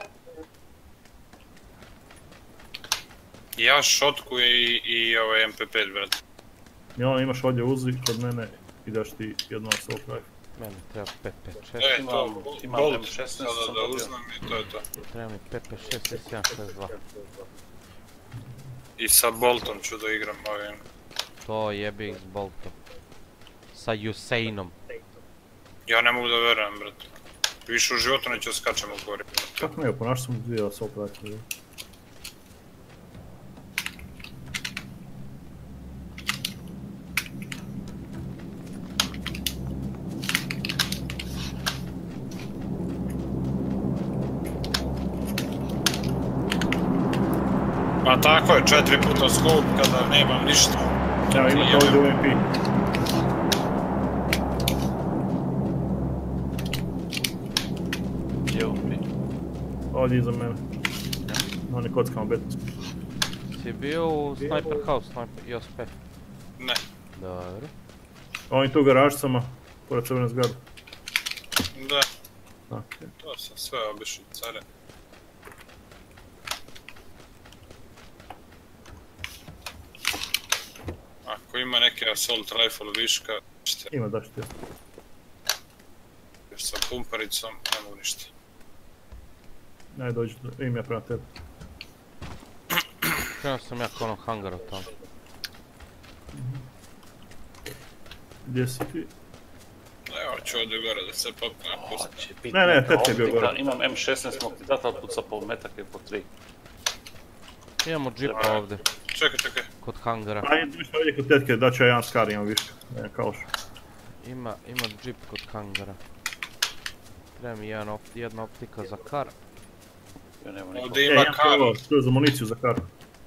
Ja šotku i, i ovaj M P pet, brate. Milano, imaš ovdje uzi kod mene i daš ti jedno assault rifle. Meni treba pet pet šest. E, to, Imam- imam Bolt, M šesnaest sada sam da dobio. uzmem i to je to. Treba mi pet pet šest S jedan šest dva. I sa Boltom ću da igram ovim. To jebi ih s Boltom. Sa Usainom. Ja ne mogu da verujem, brate. Više u životu neću skačem u gori. Kako ne, ponašao sam dvije assault rifle. Pa tako je, četiri puta scope kada nemam ništa. Evo imate ovdje U M P. Gdje U M P? Ovdje iza mene. Na onih kockama betonskim. Si bio u Sniper House, Sniper I O S P? Ne. Dobro. Oni tu u garažicama, pored crvene zgrade. Da, Okej. to sam sve obišao, care. Ako ima neki assault rifle viška, šta? Ima da što je. Jer sa pumparicom ne mogu ništa. Ajde dođi, im ja prema tebi. Krenuo sam ja k onom hangaru tamo. Gdje si ti? Evo ću ovdje gore da se popne na pusti. Će biti Ne, ne, neka tet je bio optika. gore. Imam M šesnaest, mogu ti dati, ali puca po metak i po tri. Imamo džipa ovdje, Čekaj, čekaj. kod hangara. Ajde, dođi ovdje kod tetke, daću ja jedan skar, imam više. Ne, kao što. Ima, ima džip kod hangara. Treba mi jedan op, jedna optika za kar. Ja nema nikog. Ovdje E, ima imam kar. prvo, tu za municiju za kar.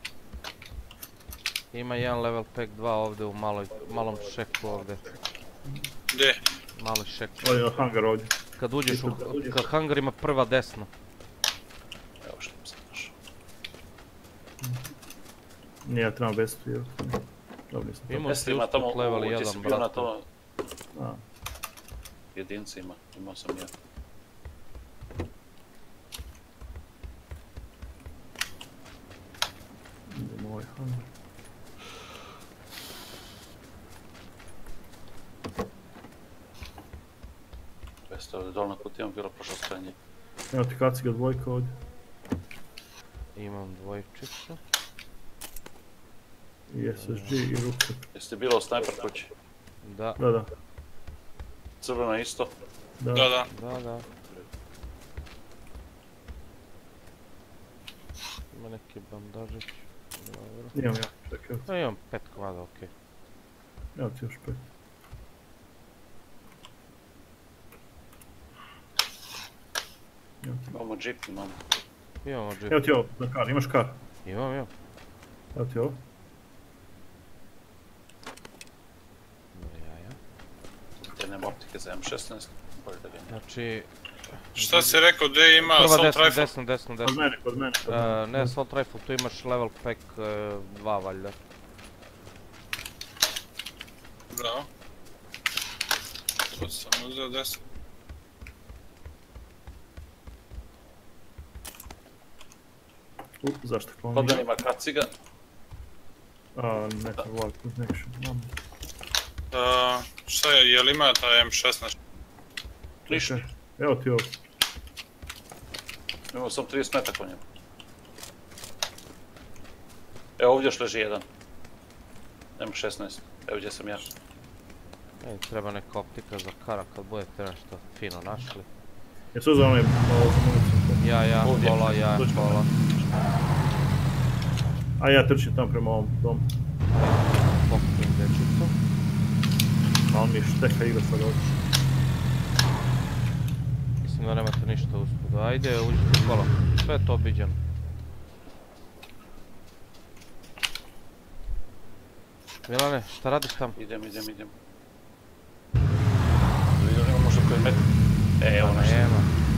Ima jedan level pack dva ovdje u maloj, malom šeku ovdje. Gdje? Mali šek. Ovdje na hangar ovdje. Kad uđeš u, kad hangar ima prva desno. Evo što mi se našao. Nije, ja trebam bestu, jer... Dobro nisam to. Imao si Ima tamo, usput level u- gdje jedan, si bio na brate. to A, jedinci ima, imao sam ja. idemo ovaj hangar. Jeste ovdje dolna kutija bilo prošlo stranje. Evo ti kaciga dvojka ovdje. Imam dvojčicu. I S S G i ruke. Jeste bilo u snajper kući? Da, Da, da. Crvena isto. Da, Da, da. da, da. Ima neki bandažić. Dobro. Imam ja, čekaj, evo ti. Da, imam pet komada, okej. Evo ti još pet. Evo ti. Imamo džip, imamo. Imamo džip. Evo ti ovo, za kar, imaš kar. Imam, imam. Evo ti ovo. Ja, ja. Gdje nema optike za M šesnaest. Bolje da ga nema. Znači, Šta si rekao, gdje ima prva assault desno, rifle? desno, desno, Kod desno. mene, kod mene. Kod mene. E, ne assault rifle, tu imaš level pack dva valjda. Bravo. To sam uzeo deset. U, zašto Kod kloni? mene ima kaciga. A, neka volim, connection, mam. Uh, šta je, je li ima taj M šesnaest? Ništa. Evo ti ovo. Imamo sam trideset metaka u njemu. Evo ovdje još leži jedan. M šesnaest. Evo gdje sam ja. E, treba neka optika za kara kad budete nešto fino našli. Jesu za onaj, ovo za municiju? Ja, ja, Ovdje. kola, ja, Dođi. kola. A ja trčim tam prema ovom domu. Pokupim dečicu. Malo mi je šteka igra sad ovdje. Mislim da nemate ništa uspud. Ajde, uđite u kola. Sve je to obiđeno. Milane, šta radiš tam? Idem, idem, idem. Da vidim ima možda koji metak. E, evo nešto. Nema.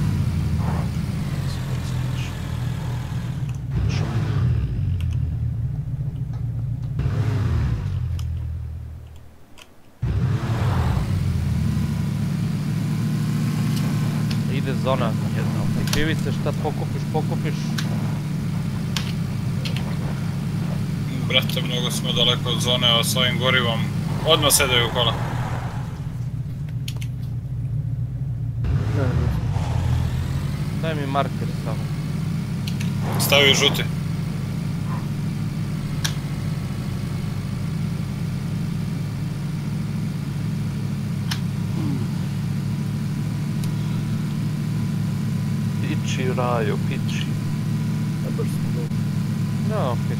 Ide zona. Krivice, šta pokupiš, pokupiš. Brate, mnogo smo daleko od zone, a s ovim gorivom odmah sedaju u kola. Ne, ne, ne. Daj mi marker samo. Stavio žuti. Pići, Rajo, pići. A baš smo dobro. Da, okej.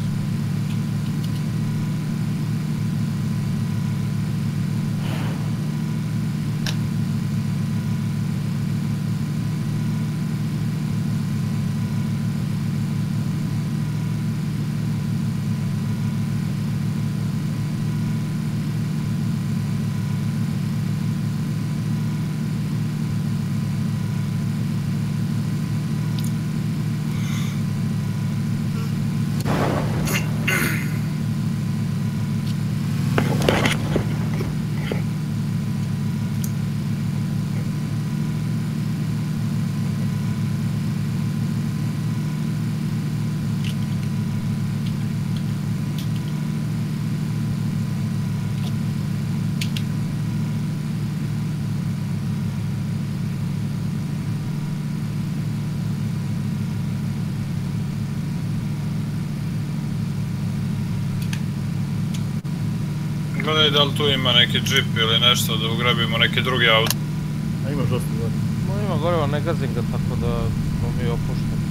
Gledaj da li tu ima neki džip ili nešto da ugrabimo neki drugi auto. A imaš dosta gore. No ima goriva, ne gazim ga tako da smo mi opušteni.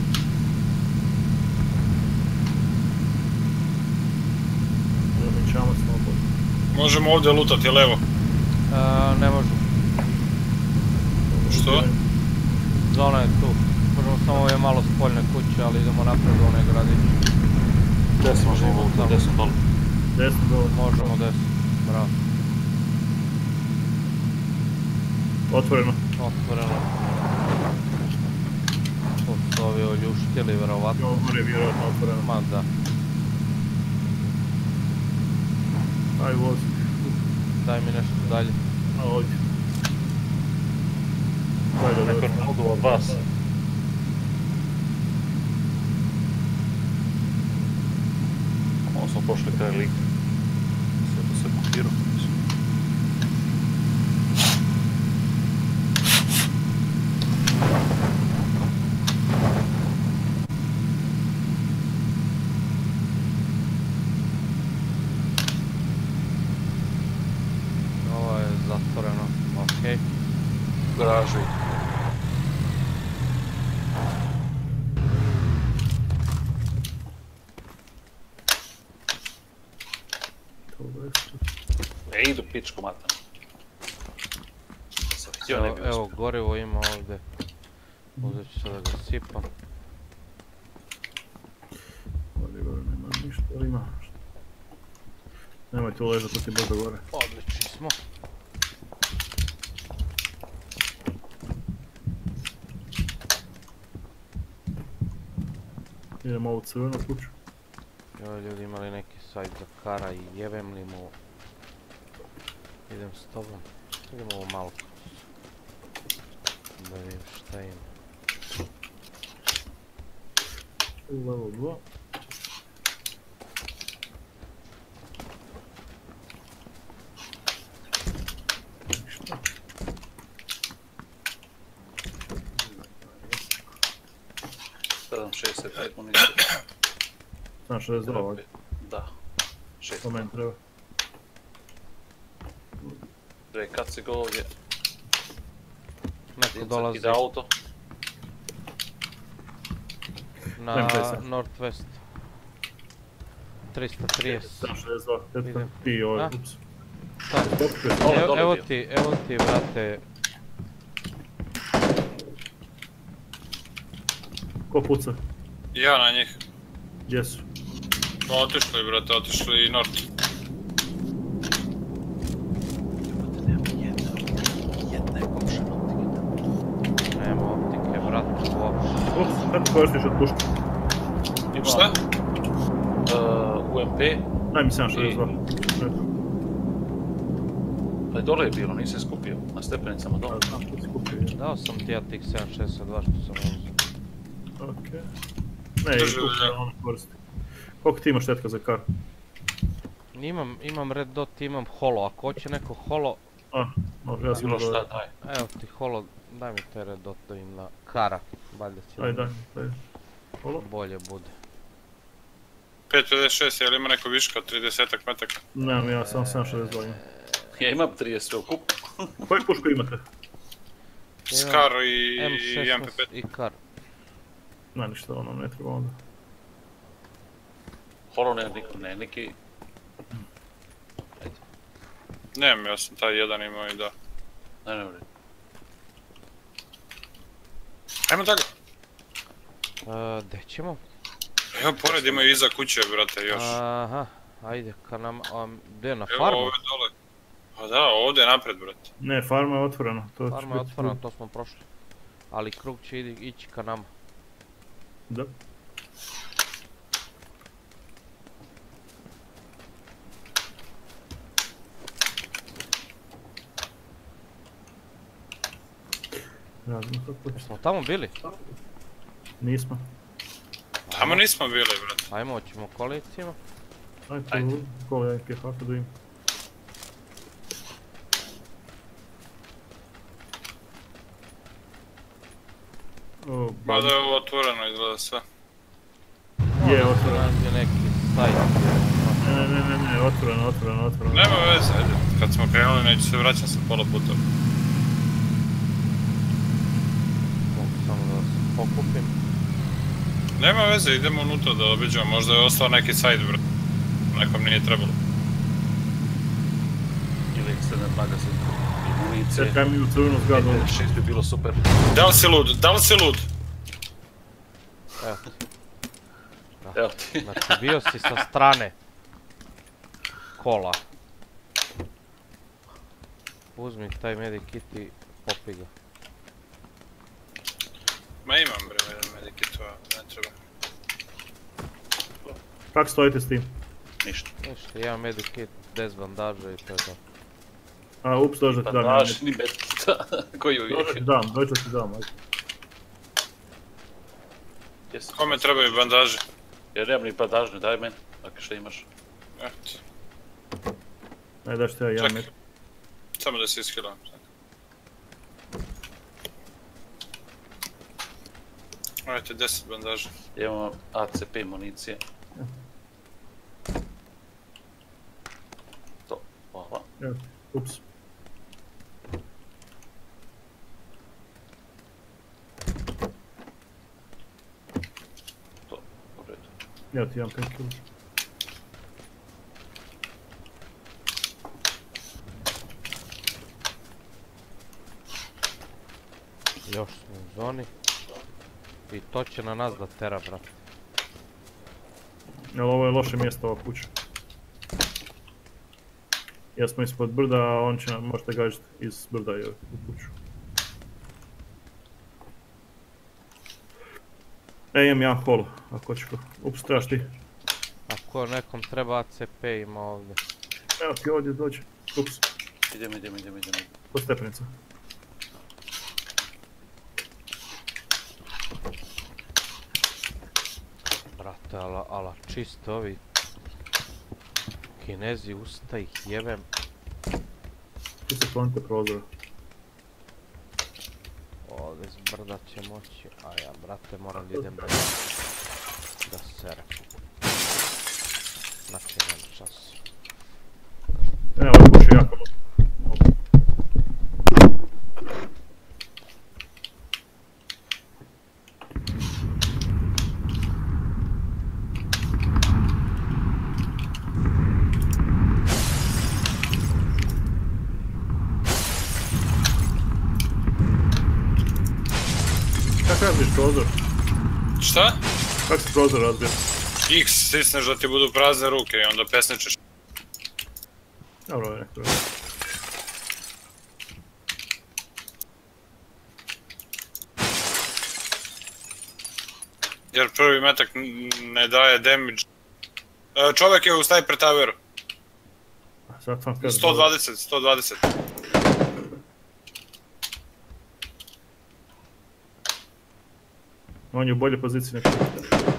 Da mi čamo slobodno. Možemo ovdje lutati, levo. E, ne možemo. Što? Zona je tu. Možemo samo ove malo spoljne kuće, ali idemo napred u onaj gradić. Desno možemo lutati, desno dole. Desno dole. Možemo desno. Bravo. Otvoreno. Otvoreno. Tu su ovi oljuštili, verovatno. Ovo gore je vjerojatno otvoreno. Ma da. Aj vozi. Daj mi nešto dalje. A ovdje. Daj da Neko dobro. je naudu od vas. Ovo smo pošli kraj lika. Sve to se blokirao. Ovo je zatvoreno. Okej. Garažu. Dobro je. E, idu pičku matanu. Sam htio, ne Evo, bi evo uspio. gorivo ima ovdje. Uzet ću sada ga sipam. Ovdje gore nema ništa, ali ima. Nemoj tu ležati, to ti brzo gore. Odlični smo. Idemo ovu crvenu kuću. Joj, ljudi imali neki sajt za kara i jebem li mu. Idem s tobom. Idemo ovo malo. Da vidim šta ima. Level dva. Ništa. sedam šezdeset pet municije. Znam šezdeset dva ovdje. Da. šest. To meni treba. Dve kacige ovdje. Neko dolazi Ide auto. na Idem pesam. Northwest. tristo trideset. sedam šezdeset dva. Tetka. Idem. Ti ovaj, A? ups. Šta? Popio. Ovo je Evo, dole evo bio. ti, evo ti, brate. Ko puca? Ja na njih. Gdje su? Otišli, brate, otišli i Nord. Nema optike, brate, uopšte. Ups, kako koristiš od puške? Ima Šta? uh, U M P. Daj mi sedam šezdeset dva. Pa je dole je bilo, nisi skupio. Na stepenicama dole. A, znam, tu si kupio. Dao sam ti ja tih sedam šezdeset dva što sam uzeo. Okej. Ne, Drži i kupio, dalje. ono koristi. Koliko ti imaš tetka za kar? Imam, imam red dot, imam holo, ako hoće neko holo, A, može, ja sam Bilo šta, gledao. daj. evo ti holo, daj mi te red dot da im na kara, valjda će Daj, nam daj, daj. Holo? bolje bude. pet pedeset šest, je li ima neko viška od trideset metaka? Nemam, ja sam sedam šezdeset dva imam. Ja imam trideset sve u kupu. Koju pušku imate? Skar i M M P šesnaest pet. i kar. Na ništa, ono ne treba onda. Holo ne, niko ne, neki... Ajde, Nemam, ja sam taj jedan imao i da. ne, ne, ne. Ajmo tako. E, Gdje ćemo? Evo, pored imaju iza kuće, brate, još. Aha, ajde ka nam, a, gdje na Evo farmu? ove dole. Pa da, ovdje napred, brate. Ne, farma je otvorena. To će Farma je biti otvorena, tu. to smo prošli. Ali krug će idi- ići ka nama. Da. Razno kako je. Smo tamo bili? Nismo. Tamo nismo bili, brate. Ajmo, hoćemo kolicima. Ajde, Ajde. kole neke haka da im. O, Pa da je ovo otvoreno, izgleda sve. je otvoreno. Je neki sajt. Ne, ne, ne, ne, ne, otvoreno, otvoreno, otvoreno. Nema veze, ajde. Kad smo krenuli, neću se vraćam sa pola puta. Mogu samo da se pokupim. Nema veze, idemo unutra da obiđemo. Možda je ostao neki side, brate. Nekom nije trebalo. Ili extended magazin. I municije. Čekaj mi u crvenu zgradu. P P šest bi bilo super. Da li si lud? Da li si lud? Evo ti. Evo ti. Znači bio si sa strane kola. Uzmi taj medikit i popi ga. Ma imam, bre, jedan medikitova, ne treba. Kako stojite s tim? Ništa. Ništa, jedan medikit, deset bandaža i to je to. A, ups, dođe da Pa ti dam. daš ni medikita. Koji Dođe uvijek. ti dam, dođe ti dam, ajde. Jesi. Kome trebaju bandaže? Jer nemam ni bandažne, daj meni. Ako što imaš. Eto, Ajde, daš ti ja jedan čekaj. metar. Samo da se iskilam. Ajde, deset bandaža. Imamo A C P municije. To, hvala. Evo ti, ups. To, u redu. Evo ti jedan painkiller. Još smo u zoni. I to će na nas da tera, brate. Jel ovo je loše mjesto, ova kuća. Ja smo ispod brda, a on će, možete gađati iz brda i u kuću. E, imam jedan hol, ako hoćeš ko. Ups, trebaš ti. Ako nekom treba A C P ima ovdje. Evo ti ovdje dođe. Ups, Idemo, idemo, idemo, idemo. po stepenica. Brate, ala, ala, čisto ovi Kinezi, usta ih jebem. Ti se klonite prozora. Ovdje s brda će moći, a ja, brate, moram da idem da, da serem. Znači, nema čas. E, ovo je kuća jako loša. Kako razbiješ prozor? Šta? Kako se prozor razbija? X stisneš da ti budu prazne ruke i onda pesničeš. Dobro, je nekako. Jer prvi metak n- ne daje damage. E, čovjek je u sniper toweru. Sad sam kažem. sto dvadeset, sto dvadeset. On je u boljoj poziciji nego što.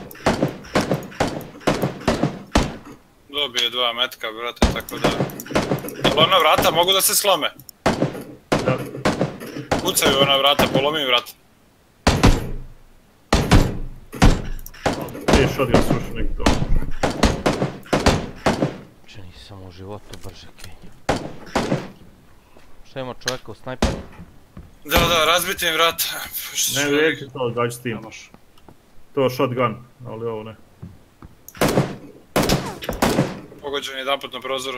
Dobije dva metka, brate, tako da... Jel ona vrata mogu da se slome? Da. Kucaju ona vrata, polomi vrata. Prije shotgun sruši neki to. Če nisam u životu brže kenja. Šta ima čovjeka u snajperu? Da, da, razbiti im vrata. Ne vrijedi to, gađi s tim. Imaš. To shotgun, ali ovo ne. Pogođen jedan put na prozoru.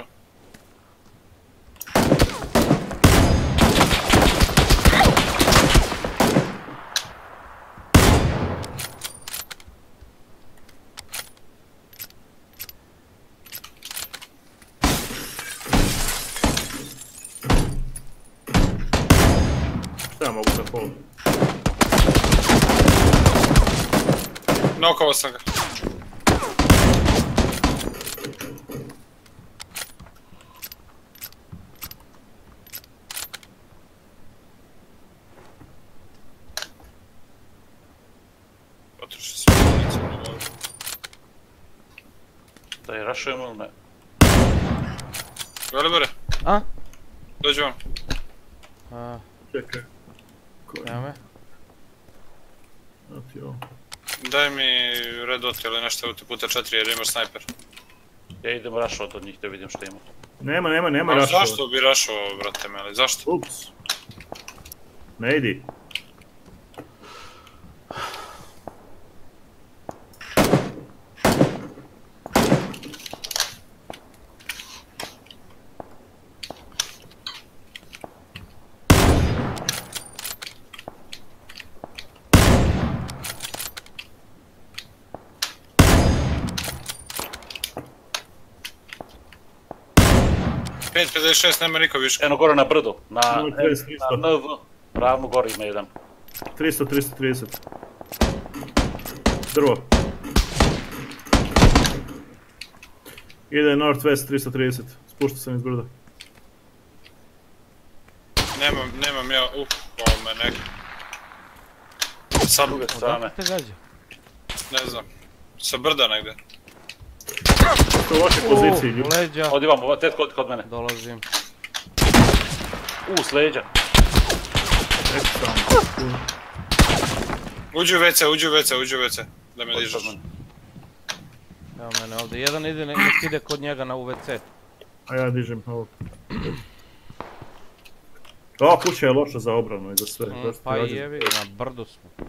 Šta ja mogu da polu? Nokovao sam ga. Potroši sve ulice na glavu. Da je rašujemo ili ne? Velibore, A? dođi vam. A, Čekaj. Ko je? evo me. Evo ti ovo. Daj mi red dot ili nešto ti puta četiri jer imaš snajper. Ja idem rašovat od njih da vidim što ima. Nema, nema, nema Ma rašova. zašto bi rašao, brate me, ali zašto? Ups. Ne idi. pet pedeset šest nema niko više. Eno gore na brdu, na, Nula trideset, tristo. na N V. Ravno gore ima jedan. tristo, tristo trideset. Drvo. Ide Northwest tristo trideset. Spušta sam iz brda. Nemam, nemam ja, uh, ovo me nek... Sa, Druge strane. Odakle te gađa? ne znam, sa brda negdje. To je u lošoj poziciji, U, ljudi. leđa. Odi vam, ovo, tet kod, kod mene. Dolazim. U, s leđa. Rekli sam. Uđi u ve ce, uđi u ve ce, uđi u ve ce, da me Kod dižeš. mene. Evo mene ovdje. Jedan ide, nek nek ide kod njega na u ve ce. A ja dižem ovo. Ova kuća je loša za obranu i za sve. Mm, Zašto pa ti i rađe- jevi, na brdu smo.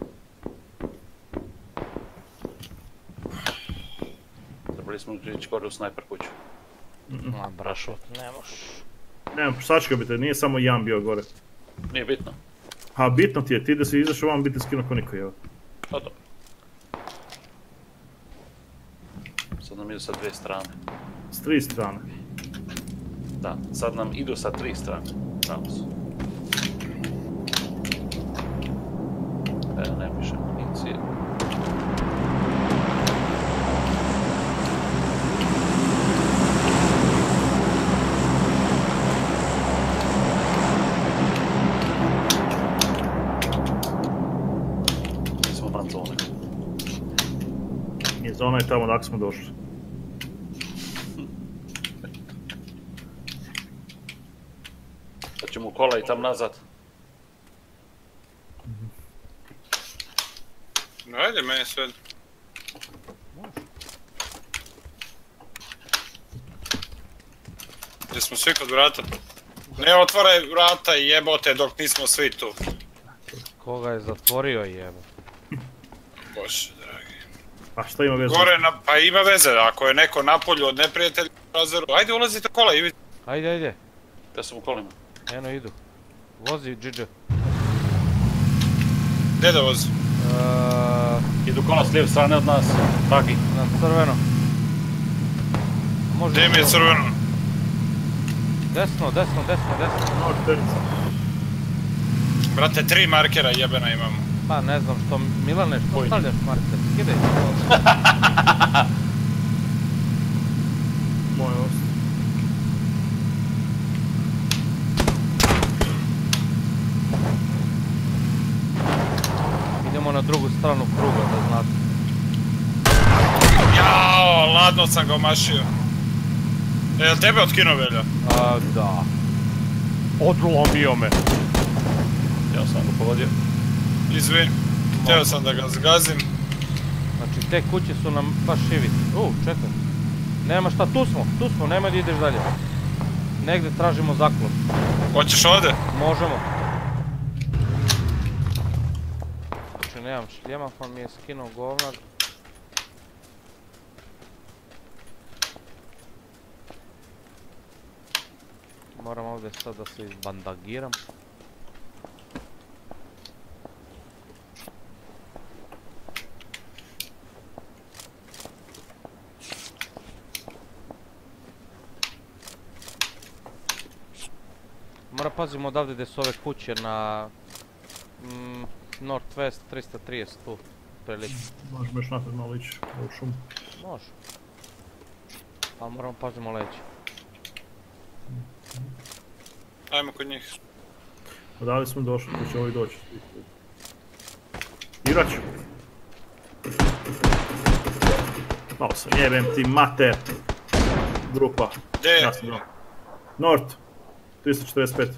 Trebali smo ići gore u snajper kuću. Ma brašo, ne moš. Nemam, sačka bi te, nije samo jedan bio gore. Nije bitno. A bitno ti je, ti da si izašao vam, bi te skinuo ko niko, evo. Pa to. Sad nam idu sa dvije strane. S tri strane. Da, sad nam idu sa tri strane. Tamo su. Evo, nema više municije. Mi smo van zone. I zona je tamo dok smo došli. Sad ćemo u kola i tam nazad. No ajde, meni sve. Gdje smo svi kod vrata? Ne otvaraj vrata jebote dok nismo svi tu. Koga je zatvorio jebo. Bože dragi. A šta ima veze? Gore na, pa ima veze, ako je neko napolju od neprijatelja u prozoru. Ajde ulazite u kola i vidite. Ajde, ajde. Ja sam u kolima. Eno idu. Vozi, džiđe. Gdje da vozi? Eee, Idu kola s lijeve strane od nas. Bagi. na crveno. Može Gdje mi je to. crveno? Desno, desno, desno, desno. Northwest. Brate, tri markera jebena imamo. Pa ne znam što, Milane, što Koji? stavljaš marker? Skidaj. Moj ost. Idemo na drugu stranu kruga, da znate. Jao, ladno sam ga omašio. E, jel tebe otkinuo Velja? A, da. Odlomio me. Ja sam ga pogodio. Izvin. Htio sam da ga zgazim. Znači, te kuće su nam baš šivi. U, čekaj. Nema šta, tu smo, tu smo, nema da ideš dalje. Negdje tražimo zaklon. Hoćeš ovdje? Možemo. Znači, nemam šljema pa mi je skinuo govnar. Moram ovdje sad da se izbandagiram. Moram pazimo odavde gdje su ove kuće na mm, Northwest tristo trideset tu prilike. Možemo još napred malo ići u šumu. Može. Ali moramo pazimo leđe. Ajmo kod njih. Odavde smo došli, tu će ovi doći. Igrać! Malo sam jebem ti mater! Grupa. Gdje je? Ja sam dao. Nord. tristo četrdeset pet.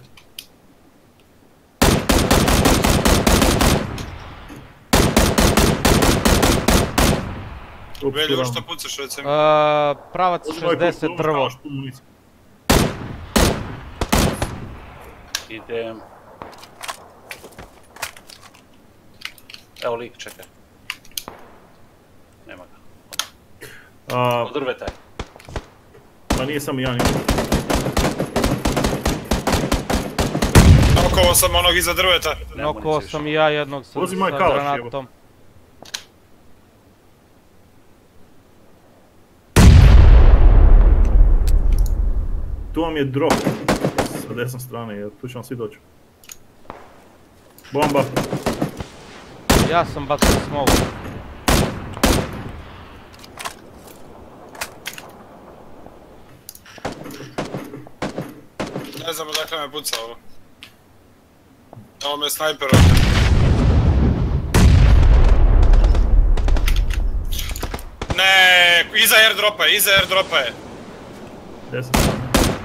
Velju, što pucaš recimo? Uh, pravac šezdeset drvo. Idem. Evo lik, čekaj. Nema ga. Od drveta je. Pa nije samo jedan. Nokovao sam onog iza drveta. Nokovao sam i ja jednog sa, sa granatom. Tu vam je drop sa desne strane, jer tu će vam svi doći. Bomba! Ja sam bacio smoke. Ne znam odakle me puca ovo. Ovo me snajper ovdje. Ne, iza airdropa je, iza airdropa je. Desna strana.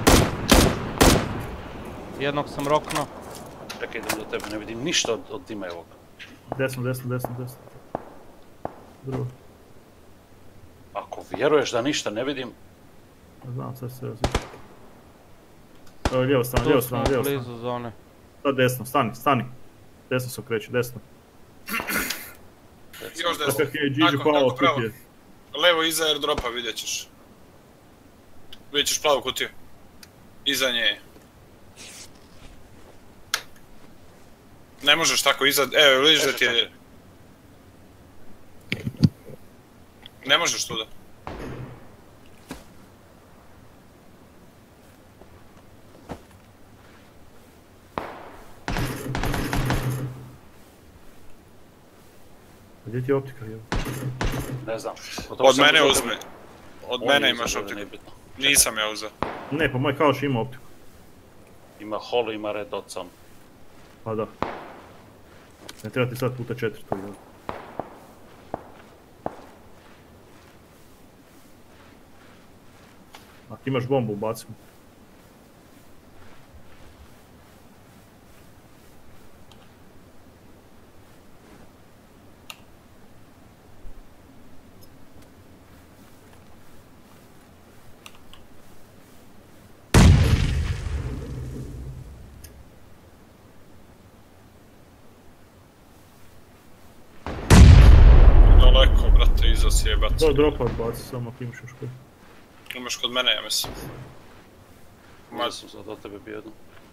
Jednog sam roknuo. Čekaj, idem do tebe, ne vidim ništa od, od dima ovoga. Desno, desno, desno, desno. Drugo. Ako vjeruješ da ništa ne vidim... Ne znam, sad se razvijem. Evo, lijevo strana, Tu lijevo smo strana, lijevo strana. blizu zone. Sad desno, stani, stani. Desno se okreći, desno. Još desno. Tako je, Gigi Tako, Paolo tako, pravo. kutije. Levo iza airdropa vidjet ćeš. Vidjet ćeš plavu kutiju. Iza nje je. Ne možeš tako iza... Evo, vidiš da ti je... Ne možeš tuda. Gdje ti je optika, jel? Ne znam. Od mene uzme. Od mene imaš optiku. Nisam ja uzeo. Ne, pa moj Kalaš ima optiku. Ima holo, ima red dot sam. Pa da. Ne treba ti sad puta četiri to, jel? Ako imaš bombu, ubacimo. Daleko, brate, iza sjebat. Do dropa odbaci, samo ako imaš još koji. Imaš kod mene, ja mislim. Možda sam sad od tebe bio jedno.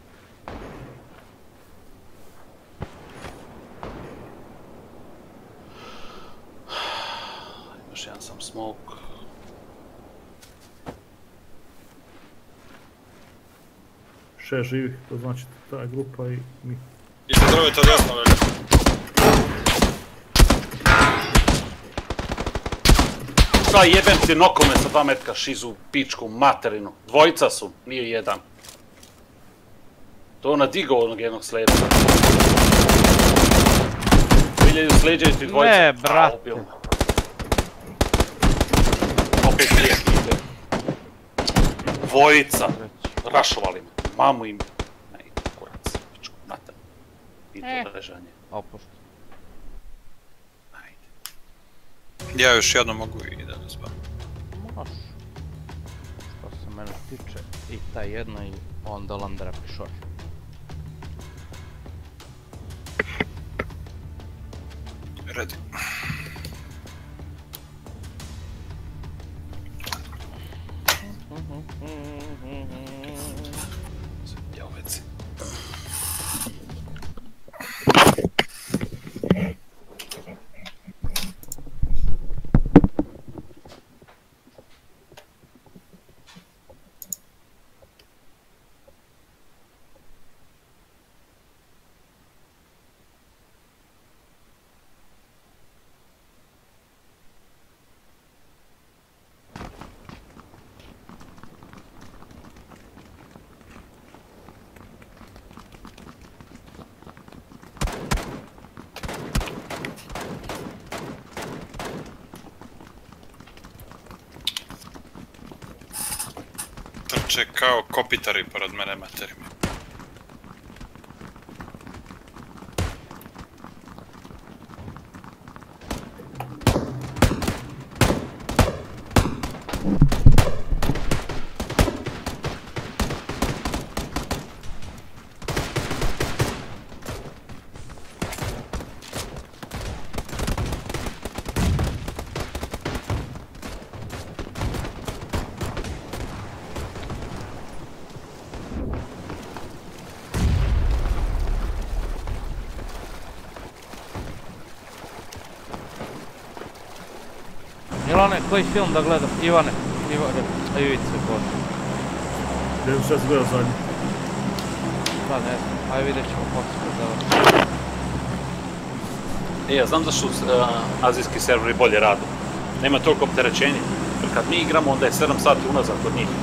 Još jedan sam smoke. Šest živih, to znači ta grupa i mi. Iza drveta desno, velja. Šta jebem ti nokome sa dva metka šizu, pičku, materinu. Dvojica su, nije jedan. To je ona digao onog jednog sleđa. Viljaju sleđaju ti dvojica. Ne, brate. A, opet dvije kibe. Dvojica. Rašovali me. Mamu im. Ne, kurac, pičku, mater. I to ležanje. Opušta. Ja još jedno mogu i da ne zbam. Može. Što se mene tiče, i ta jedna i onda Landera pišor. Ready. Joveci. Trče kao kopitari pored mene materima. Milane, koji film da gledam? Ivane, Ivane, Ivice, bože. Gdje sam sad gledao zadnji? Da, ne znam, ajde vidjet ćemo poslije da... E, ja znam zašto uh, azijski serveri bolje rade. Nema toliko opterećenja. Jer kad mi igramo, onda je sedam sati unazad kod njih.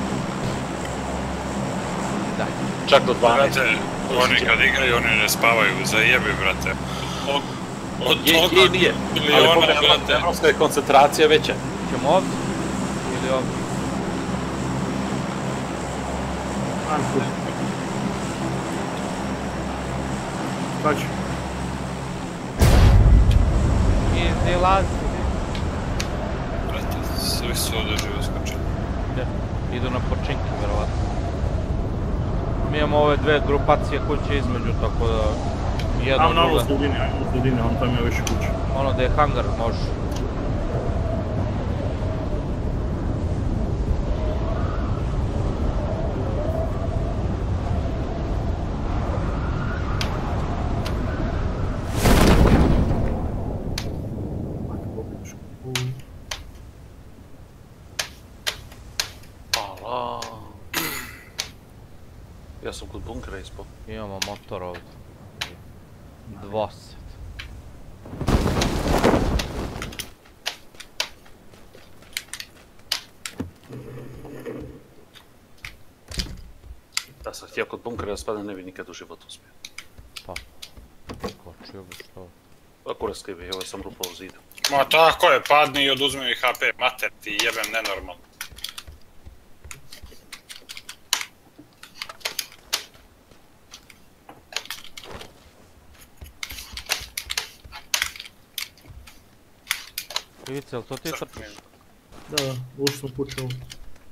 Da. Čak do dvanaest. Brate, oni kad igraju, oni ne spavaju, zajebi, brate. Od, od Je, toga je, nije. Ali miliona, pogledaj, brate. evropska je koncentracija veća. Ćemo ovdje? Ili ovdje? Anku. Kači. Izdilazi. Brate, svi su ovdje živo skočili. Gdje? Idu na počinke, vjerovatno. Mi imamo ove dve grupacije kuće između, tako da... Jedna Ajmo na ovo druga. sredine, ajmo na sredine, on tam je više kuće. Ono da je hangar, može. Ala. Ja sam kod bunkera ispod. Imamo motor ovdje. Dvoset. Da sam htio kod bunkera da spadam, ne bi nikad u životu uspio. Pa. Kočio bi što. A kurac skrivi, evo sam rupao u zidu. Ma tako je, padni i oduzmi mi H P, mater ti jebem nenormalno. Ivice, jel to ti trčiš? Da, da, ušli smo kuće ovu.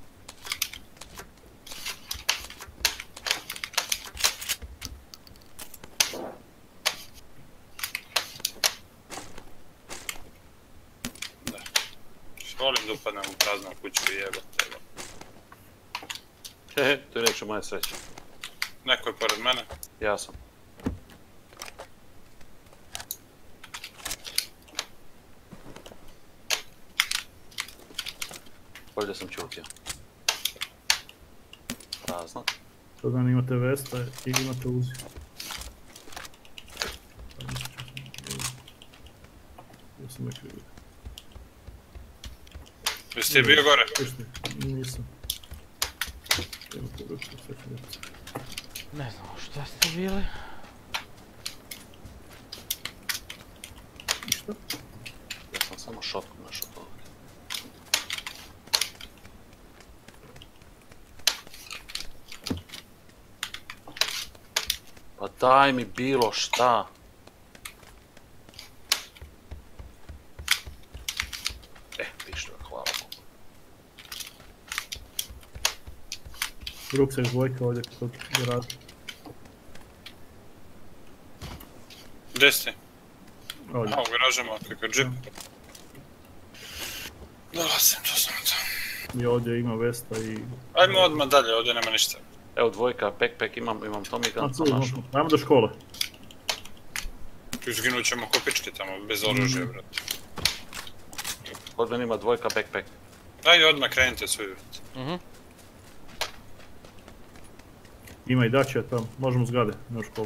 Volim da upadnem u praznu kuću i jebate. Hehe, to je neće moja sreća. Neko je pored mene. Ja sam. Bolje da sam čutio. Prazno. Sada imate Vesta i imate Uzi. Ja sam nekaj vidio. Jesi ti bio gore? Pušti, nisam. Imate ruku, sve ću vidjeti. Ne znam šta ste bili. Ništa? Ja sam samo šotku našao ovdje. Pa daj mi bilo šta. E, pištolj, hvala Bogu. Ruksak dvojka ovdje kod garaža. Gdje si ti? Ovdje. A, u garažama, kako je džip. Dolazim, to sam to. I ovdje ima Vesta i... Ajmo odmah dalje, ovdje nema ništa. Evo dvojka, backpack imam, imam Tommy A, gun, tu, sam našao. ajmo do škole. Izginut ćemo ko pički tamo, bez oružja, Mhm. brate. Kod mene ima dvojka, backpack. Ajde odmah krenite svi, brate. Mhm. Ima i Dacia tamo, možemo zgrade, na školu.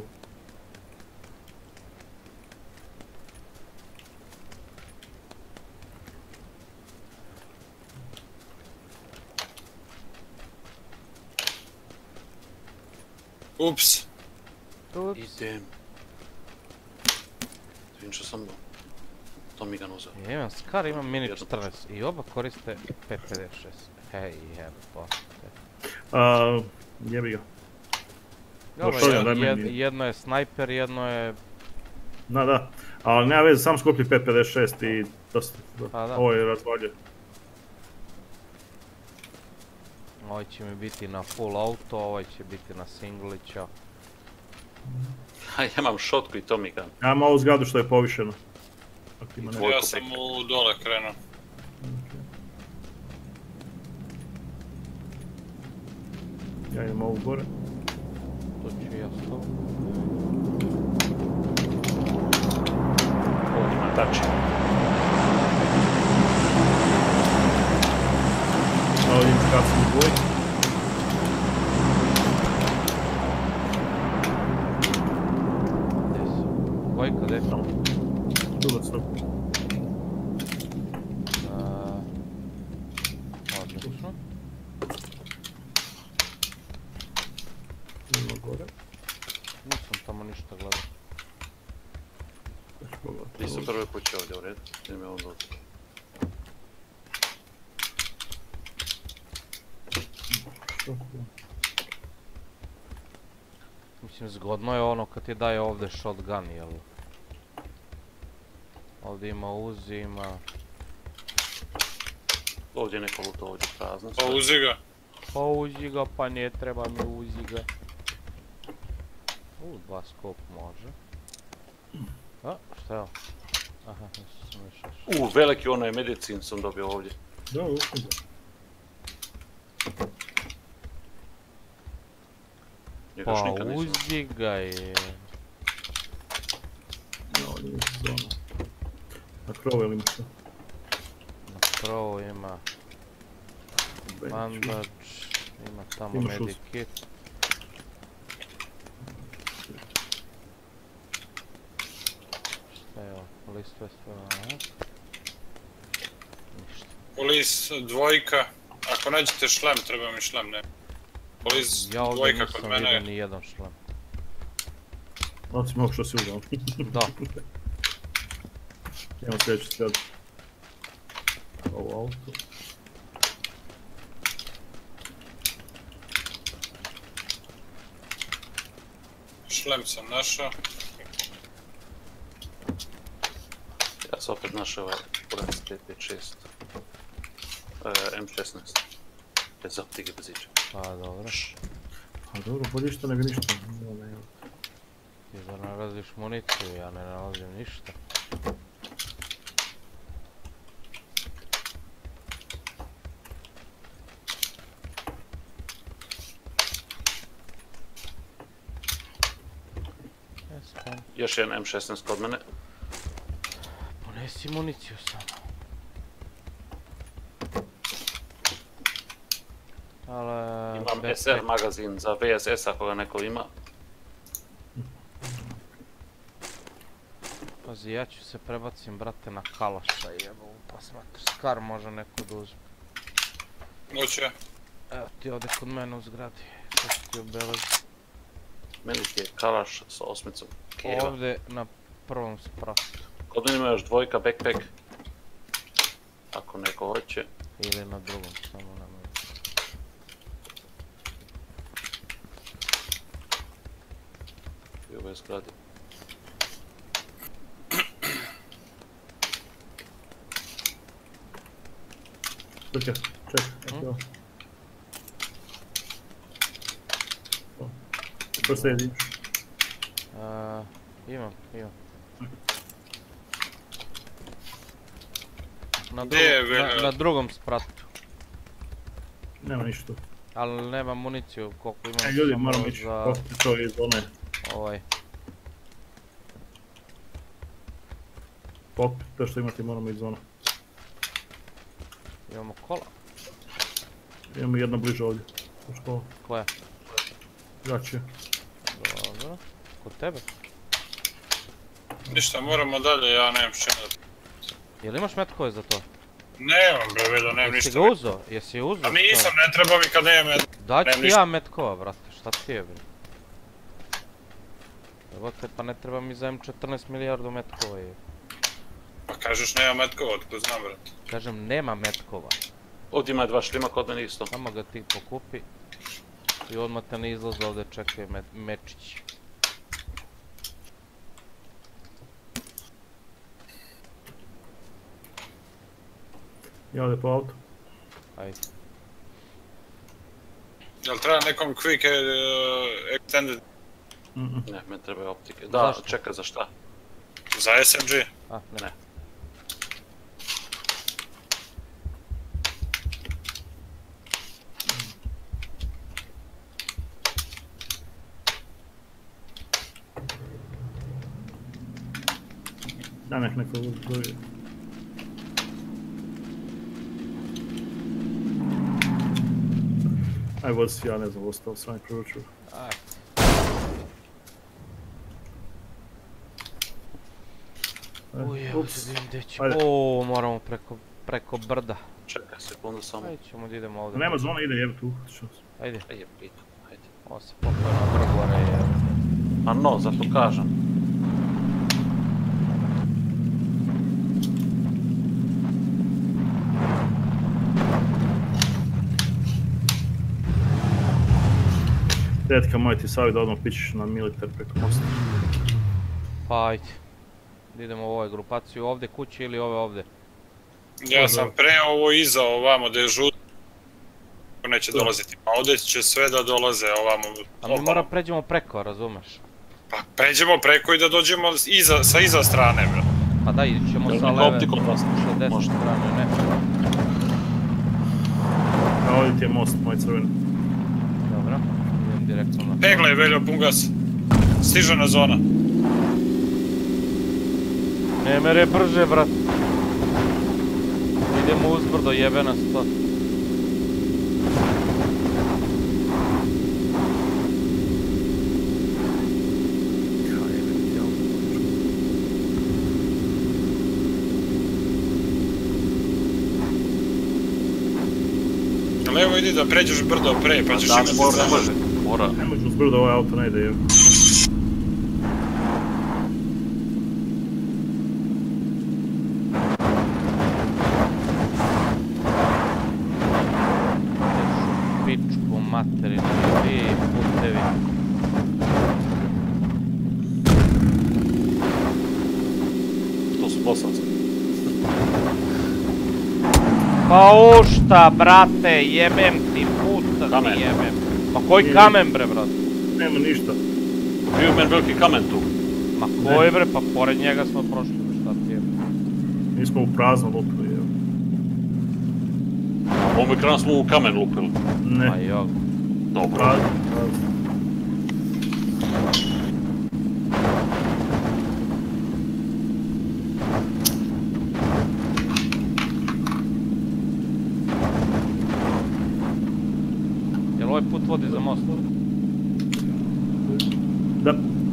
Ups. Ups. Idem. Vidim što sam Tommy gun uzeo. Ja imam Scar, imam Mini četrnaest i oba koriste P pedeset šest. Hej, jebote. A, jebi ga. Dobro, što je, jed- daj meni. jed- jedno je snajper, jedno je... Da, da. Ali nema veze, sam skupi P pedeset šest i dosta. Pa da. Ovo je razvalje. Ovaj će mi biti na full auto, ovaj će biti na singlića. Ja imam shotku i Tommy gun. Ja imam ovu zgradu što je povišeno. Ako ima neko. Dvojko Ja sam u dole krenuo. Ja imam ovu gore. To ću ja s tobom. Ovdje ima tači. A ovdje ima kad sam u dvojki. Gdje si? Dvojka, gdje si? Čulo sam. A, Odlično. Ima gore. Nisam tamo ništa gledao. Još pogledaj. Ti su prve kuće ovdje u redu. Idem je onda ovdje. Što? Mislim, zgodno je ono kad ti daje ovdje shotgun, jel? Ovdje ima Uzi, ima... Ovdje je neko luto, ovdje je prazno. Pa uzi ga. Pa Uzi ga, pa ne treba mi Uzi ga. U, dva skop može. A, šta je ovo? Aha, nisam išao. U, veliki onaj medicin sam dobio ovdje. Da, ušli. Njega još Pa nikad nisam. Uzi ga je... No, ovdje je zona. Na krovu ili ima što? Na krovu ima bandage, ima tamo Ima šuz. medikit. Šta je ovo? List festivala, aha. Ništa. Polis dvojka. Ako nađete šlem, treba mi šlem, ne. Polis Ja ovdje dvojka kod nisam mene vidio je. ni jedan šlem. Osim ovog što si uzao. Da, Imamo sljedeću zgradu. Ovo auto. Šlem sam našao. Ja sam opet našao ovaj Kurac pet pet šest. E, M šesnaest. Bez optike, bez ičega. pa dobro. A dobro, bolje što nego ništa. Nema, nema. Ti da nalaziš municiju, ja ne nalazim ništa. Jesam. Još jedan M šesnaest kod mene. Ponesi municiju samo. Ale... Imam backpack- S R magazin za V S S ako ga neko ima. Pazi, ja ću se prebacim, brate, na kalaša i jebo, pa smatr, Scar može neko da uzme. Moće. Evo ti ovdje kod mene u zgradi, to ću ti obelaziti. Meni ti je kalaš sa osmicom keva. Ovdje na prvom spratu. Kod mene ima još dvojka backpack. Ako neko hoće. Ili na drugom, samo na mene. I u ovoj zgradi. Čekaj, čekaj. Evo. O. Ko slijedi? Uh, imam, imam. Na Gdje je drugom, na, Veljo? na drugom spratu. Nema ništa. Ali nemam municiju koliko imam E, ljudi, samo moram ići. za Pokupiti to iz one. ovaj. Pokupiti to što imate, moramo iz zona. Imamo kola. Imamo jedno bliže ovdje. U školu. Koja? Jače. Dobro. Kod tebe? Ništa, moramo dalje, ja nemam s čim da... Jel imaš metkove za to? Nemam bre, Veljo, nemam Jesi ništa. ga uzo? Jesi je uzo? A nisam, ne treba mi kad nemam med... Daću nemam ti ništa. ja metkova, brate, šta ti je bre? Evo te, pa ne treba mi za M četrnaest milijardu metkova je. Pa kažeš nema metkova, otko znam, brate. Kažem, nema metkova. Ovdje ima dva šlima kod mene isto. Samo ga ti pokupi. I odmah te na izlazu ovdje čekaju me, mečići. Ja ovdje po auto. Ajde. Jel treba nekom quick uh, extended Mhm. Ne, meni treba optike. Da, Zašto? čekaj, za šta? za S M G? A, ne. Ne. Da, nek neko uzdovi. Aj, vozi, ja ne znam, ostao sam i proručio. Ajde. Uj, evo Ups. se vidim gdje ću. Ajde. O, moramo preko, preko brda. Čekaj sekundu samo. Ajde ćemo da idemo ovdje. Nema zona, ide jebe tu. Što? Ajde, Aj je pitu, ajde. ovo se popeo na brgore je. A no, zato kažem. Tetka moj ti savjet da odmah pićeš na militar preko mosta. Pa ajde. Da idemo u ovoj grupaciju ovdje kući ili ove ovdje. Ja sam pre ovo iza ovamo da je žut... neće dolaziti, pa ovdje će sve da dolaze ovamo. A mi mora pređemo preko, razumeš? Pa pređemo preko i da dođemo iza, sa iza strane, bro. Pa da, ićemo Jel sa neka leve, optika od vas? sa desne Možda. strane, ne. A ovdje ti je most, moj crveni. Dobro, idem direktno na... Peglaj, Veljo, pungas. Stižena zona. Ne mere brže, brat. Idemo uzbrdo, jebe nas to. Ali evo idi da pređeš brdo pre, pa ćeš Da, imati mora, ne vremena. može. Mora. Ne možeš uzbrdo, ovaj auto ne ide jebe. Pičku materinu, i putevi. To su bosanci. Pa ušta, brate, jebem ti puta, Kamen. ti jebem. Ma koji kamen, bre, brate? Nema ništa. Bio je meni veliki kamen tu. Ma koji, bre, pa pored njega smo prošli, šta ti jebem. Mi smo u prazno lupili jebe. U ovom ekranu smo u kamen lupili. Ne, Ma jog. Dobro. prazno, prazno. Jel ovaj put vodi za most? Da,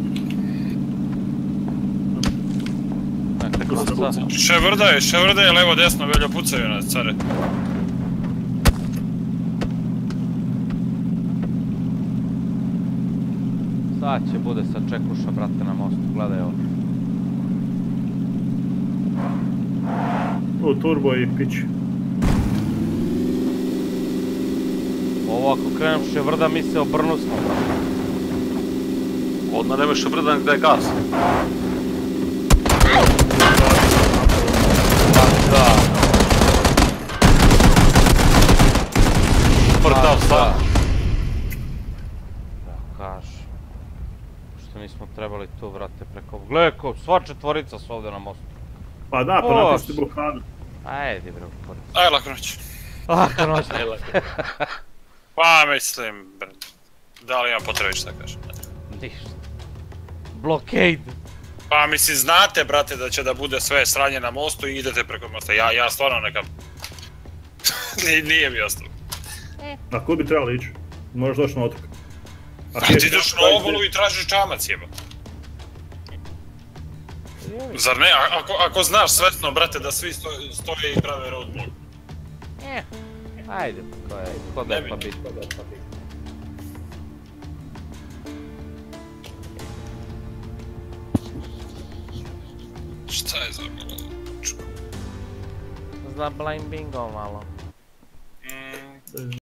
Ne, kako Dosta sad? puca. Ševrdaje, ševrdaje, levo, desno, Veljo, pucaju nas, care. Sad će bude sa čekuša, brate, na mostu, gledaj ovo. u turbo i pić. Ovo ako krenem ševrda, mi se obrnu smo, brate. Odmah nemaš ševrda gdje je gas. Pa da. Prtav Pa sta. da. Da kaš. Što nismo trebali tu, vrate, preko... Gle, ko, sva četvorica su ovdje na mostu. Pa da, pa O, napušti blokadu. Ajde bro, pored. Aj, lako noć. Laka noć. Pa mislim, brd. Da li imam potrebe šta kažem? Ništa. Blockade. Pa mislim, znate, brate, da će da bude sve sranje na mostu i idete preko mosta. Ja, ja stvarno nekam... Ni- Nije mi ostalo. Na kud bi trebali ići? Možeš doći na otok. Pa ti ideš na obalu i tražiš čamac, jeba. Zar ne? A- Ako, ako znaš svesno, brate, da svi sto- stoje i prave roadblock. Eh. Ajde, ko je, ko da Ne je bi. pa bit, ko da je pa bit. Šta je za bilo? Za blind bingo malo. Mm,